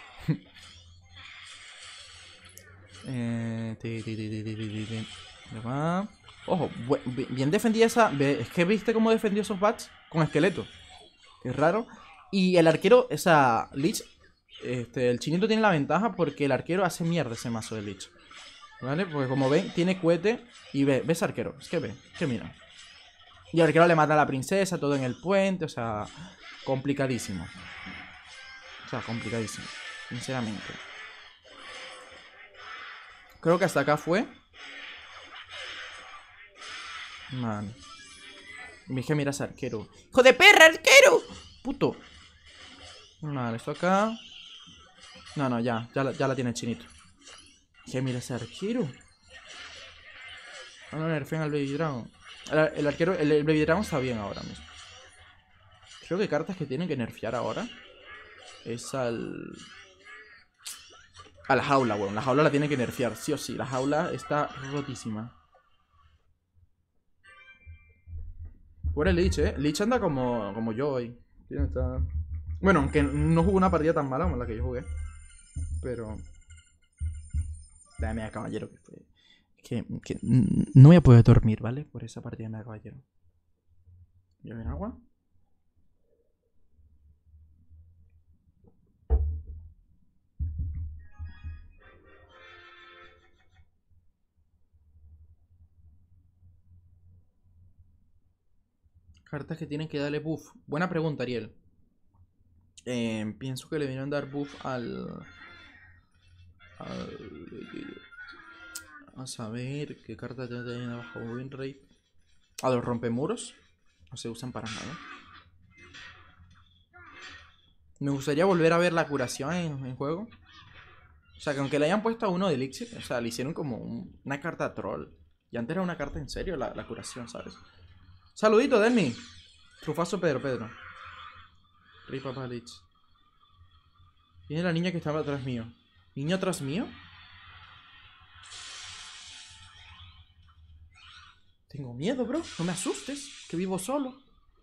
Eh, ti, ti, ti, ti, ti, ti, ti. Va. Ojo, bien defendida esa... Es que viste cómo defendió esos bats con esqueleto. Es raro. Y el arquero, esa Lich, este, el chinito tiene la ventaja porque el arquero hace mierda ese mazo de Lich. ¿Vale? Porque como ven, tiene cohete y ve, ves arquero. Es que ve, es que mira. Y el arquero le mata a la princesa, todo en el puente, o sea, complicadísimo. O sea, complicadísimo, sinceramente. Creo que hasta acá fue. Man. Me dije, mira ese arquero. ¡Hijo de perra, arquero! Puto. Vale, esto acá. No, no, ya, ya, la- ya la tiene el chinito. Dije, mira ese arquero. No lo nerfean al Baby Dragon. El, el arquero, el, el Baby Dragon está bien ahora mismo. Creo que cartas que tienen que nerfear ahora es al... A la jaula, weón. La jaula la tienen que nerfear, sí o sí. La jaula está rotísima. Fuera el Lich, eh. Lich anda como, como yo hoy. Tiene esta- Bueno, aunque no jugó una partida tan mala como la que yo jugué. Pero... Dame a caballero que fue... Que, que no voy a poder dormir, ¿vale? Por esa partida de Mega Caballero. ¿Lleven agua? Cartas que tienen que darle buff. Buena pregunta, Ariel. Eh, pienso que le vinieron a dar buff al... al... A saber qué cartas tienen abajo win rate. A los rompemuros. No se usan para nada. Me gustaría volver a ver la curación en, en juego. O sea, que aunque le hayan puesto a uno de Elixir, o sea, le hicieron como un- una carta troll. Y antes era una carta en serio la, la curación, ¿sabes? Saludito, Denny. Trufazo Pedro, Pedro. Rey Papá Lich. Viene la niña que estaba atrás mío. ¿Niño atrás mío? Tengo miedo, bro. No me asustes. Que vivo solo.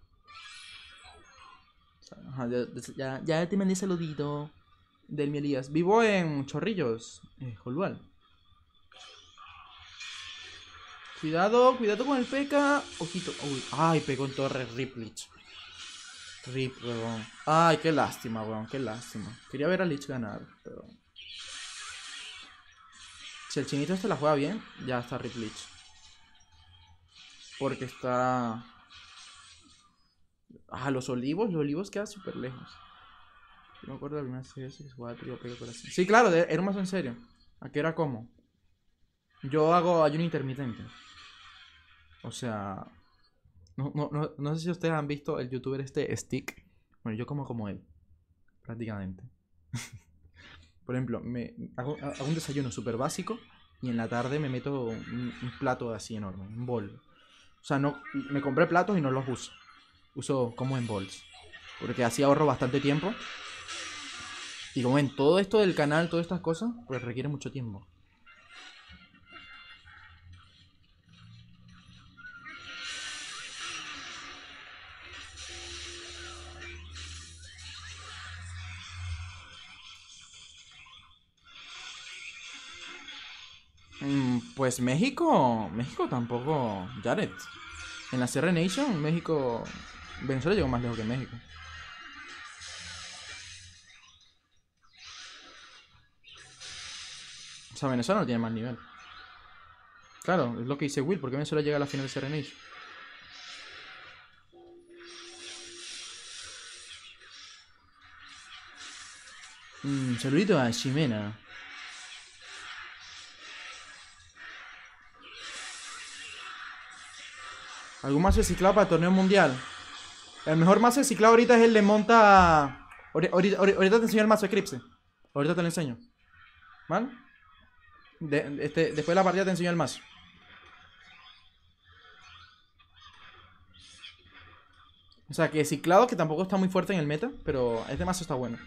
Ajá, ya, ya, ya te mandé saludito. Del mi Elías. Vivo en Chorrillos. Eh, Jolual. Cuidado, cuidado con el P K. Ojito. Uy, ay, pegó en torre. Rip Lich. Rip, weón. Ay, qué lástima, weón. Qué lástima. Quería ver a Lich ganar, pero... Si el chinito este la juega bien, ya está Rip Lich. Porque está... Ah, los olivos. Los olivos quedan súper lejos. Yo me acuerdo de la primera C S que jugaba trío pega corazón. Sí, claro, de- era un mazo en serio. Aquí era como. Yo hago ayuno intermitente. O sea. No, no, no, no sé si ustedes han visto el youtuber este Stick. Bueno, yo como como él. Prácticamente. Por ejemplo, me hago, hago un desayuno súper básico. Y en la tarde me meto un, un plato así enorme. Un bol. O sea, no, me compré platos y no los uso. Uso como en bols. Porque así ahorro bastante tiempo. Y como ven, todo esto del canal, todas estas cosas, pues requiere mucho tiempo. Mm, pues México, México tampoco, Jared. En la C R Nation, México, Venezuela llegó más lejos que México. O sea, Venezuela no tiene más nivel. Claro, es lo que dice Will, ¿por qué Venezuela llega a la final de C R Nation? Mm, saludito a Ximena. ¿Algún mazo de ciclado para el torneo mundial? El mejor mazo de ciclado ahorita es el de monta... Ahori- Ahorita, ahorita- ahorita te enseño el mazo de Eclipse. Ahorita te lo enseño. ¿Vale? De- este, después de la partida te enseño el mazo. O sea, que ciclado, que tampoco está muy fuerte en el meta, pero este mazo está bueno.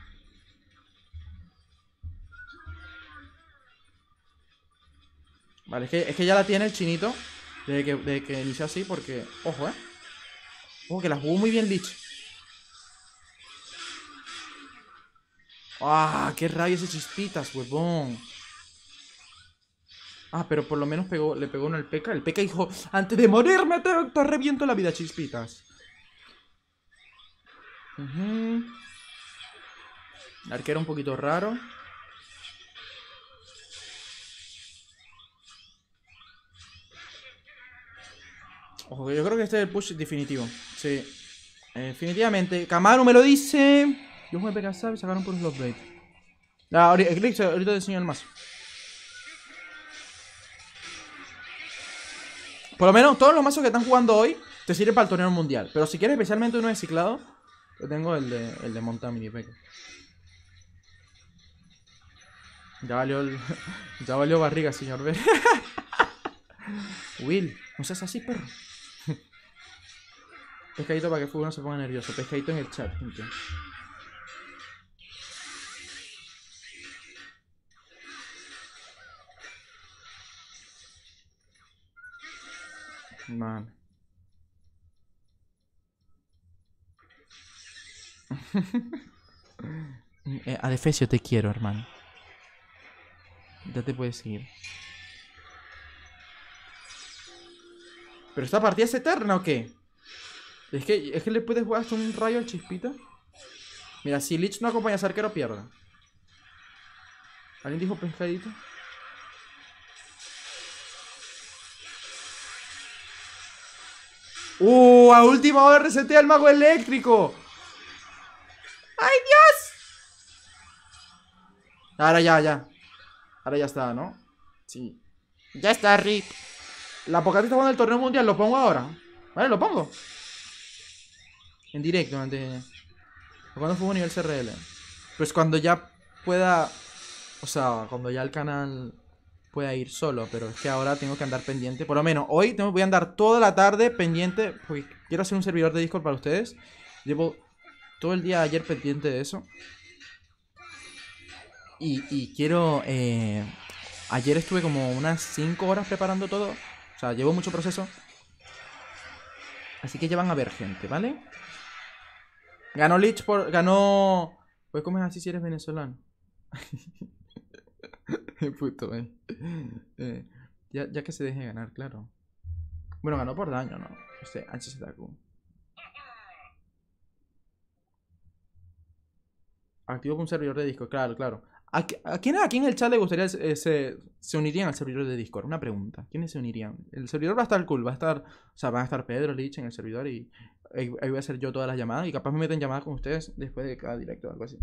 Vale, es que, es que ya la tiene el chinito. Desde que, desde que inició así, porque... Ojo, eh. Ojo, que la jugó muy bien Lich. ¡Ah! ¡Qué rabia ese chispitas, huevón! Ah, pero por lo menos pegó, le pegó uno al P K. El P K dijo, antes de morirme te, te reviento la vida, chispitas. Uh-huh. El arquero un poquito raro. Ojo, yo creo que este es el push definitivo. Sí. Eh, definitivamente. Kamaru me lo dice. Yo jugué P K sabe, sacaron por un Love Blade. Ah, ahorita, ahorita te enseño el mazo. Por lo menos todos los mazos que están jugando hoy te sirven para el torneo mundial. Pero si quieres especialmente uno de ciclado, yo tengo el de, el de monta mini P K. Ya valió el, ya valió barriga, señor B. Will, no seas así, perro. Pescadito para que Fugo no se ponga nervioso. Pescadito en el chat, gente. Man. eh, Adefesio, te quiero, hermano. Ya te puedes seguir. ¿Pero esta partida es eterna o qué? Es que, es que le puedes jugar hasta un rayo al chispita. Mira, si Lich no acompaña a ese arquero, pierde. ¿Alguien dijo pescadito? ¡Uh! A última hora resetea el mago eléctrico. ¡Ay, Dios! Ahora ya, ya. Ahora ya está, ¿no? Sí. Ya está, Rick. La Pocahontas está jugando el torneo mundial. ¿Lo pongo ahora? Vale, lo pongo. En directo, antes. Cuando fue nivel C R L. Pues cuando ya pueda. O sea, cuando ya el canal pueda ir solo. Pero es que ahora tengo que andar pendiente. Por lo menos hoy tengo, voy a andar toda la tarde pendiente. Porque quiero hacer un servidor de Discord para ustedes. Llevo todo el día ayer pendiente de eso. Y, y quiero... Eh, ayer estuve como unas cinco horas preparando todo. O sea, llevo mucho proceso. Así que ya van a ver gente, ¿vale? Ganó Lich por... Ganó... Pues ¿cómo es así si eres venezolano? Puto, eh. eh ya, ya que se deje ganar, claro. Bueno, ganó por daño, ¿no? Este H Z Q. Activo con un servidor de Discord, claro, claro. ¿A, a, quién, ¿A quién en el chat le gustaría eh, se, se unirían al servidor de Discord? Una pregunta. ¿Quiénes se unirían? El servidor va a estar cool, va a estar... O sea, van a estar Pedro, Lich en el servidor y... Ahí, ahí voy a hacer yo todas las llamadas y capaz me meten llamadas con ustedes después de cada directo o algo así.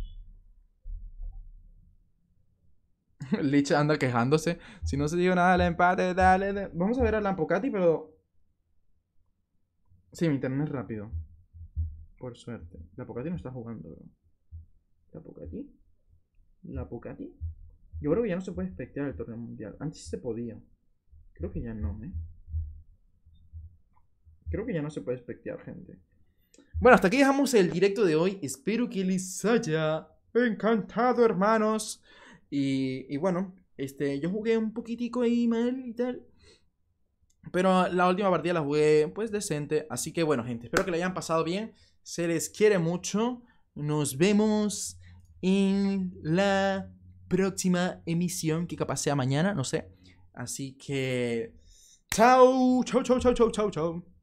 Lich anda quejándose. Si no se digo nada del empate, dale, dale. Vamos a ver a Lampocati, pero... Sí, mi internet es rápido. Por suerte. Lampocati no está jugando, bro. ¿Lampocati? ¿Lampocati? Yo creo que ya no se puede espectar el torneo mundial. Antes se podía. Creo que ya no, ¿eh? Creo que ya no se puede espectar, gente. Bueno, hasta aquí dejamos el directo de hoy. Espero que les haya encantado, hermanos. Y, y bueno, este, yo jugué un poquitico ahí mal y tal. Pero la última partida la jugué pues decente. Así que bueno, gente, espero que la hayan pasado bien. Se les quiere mucho. Nos vemos en la próxima emisión, que capaz sea mañana, no sé. Así que... Chao, chao, chao, chao, chao, chao, chao.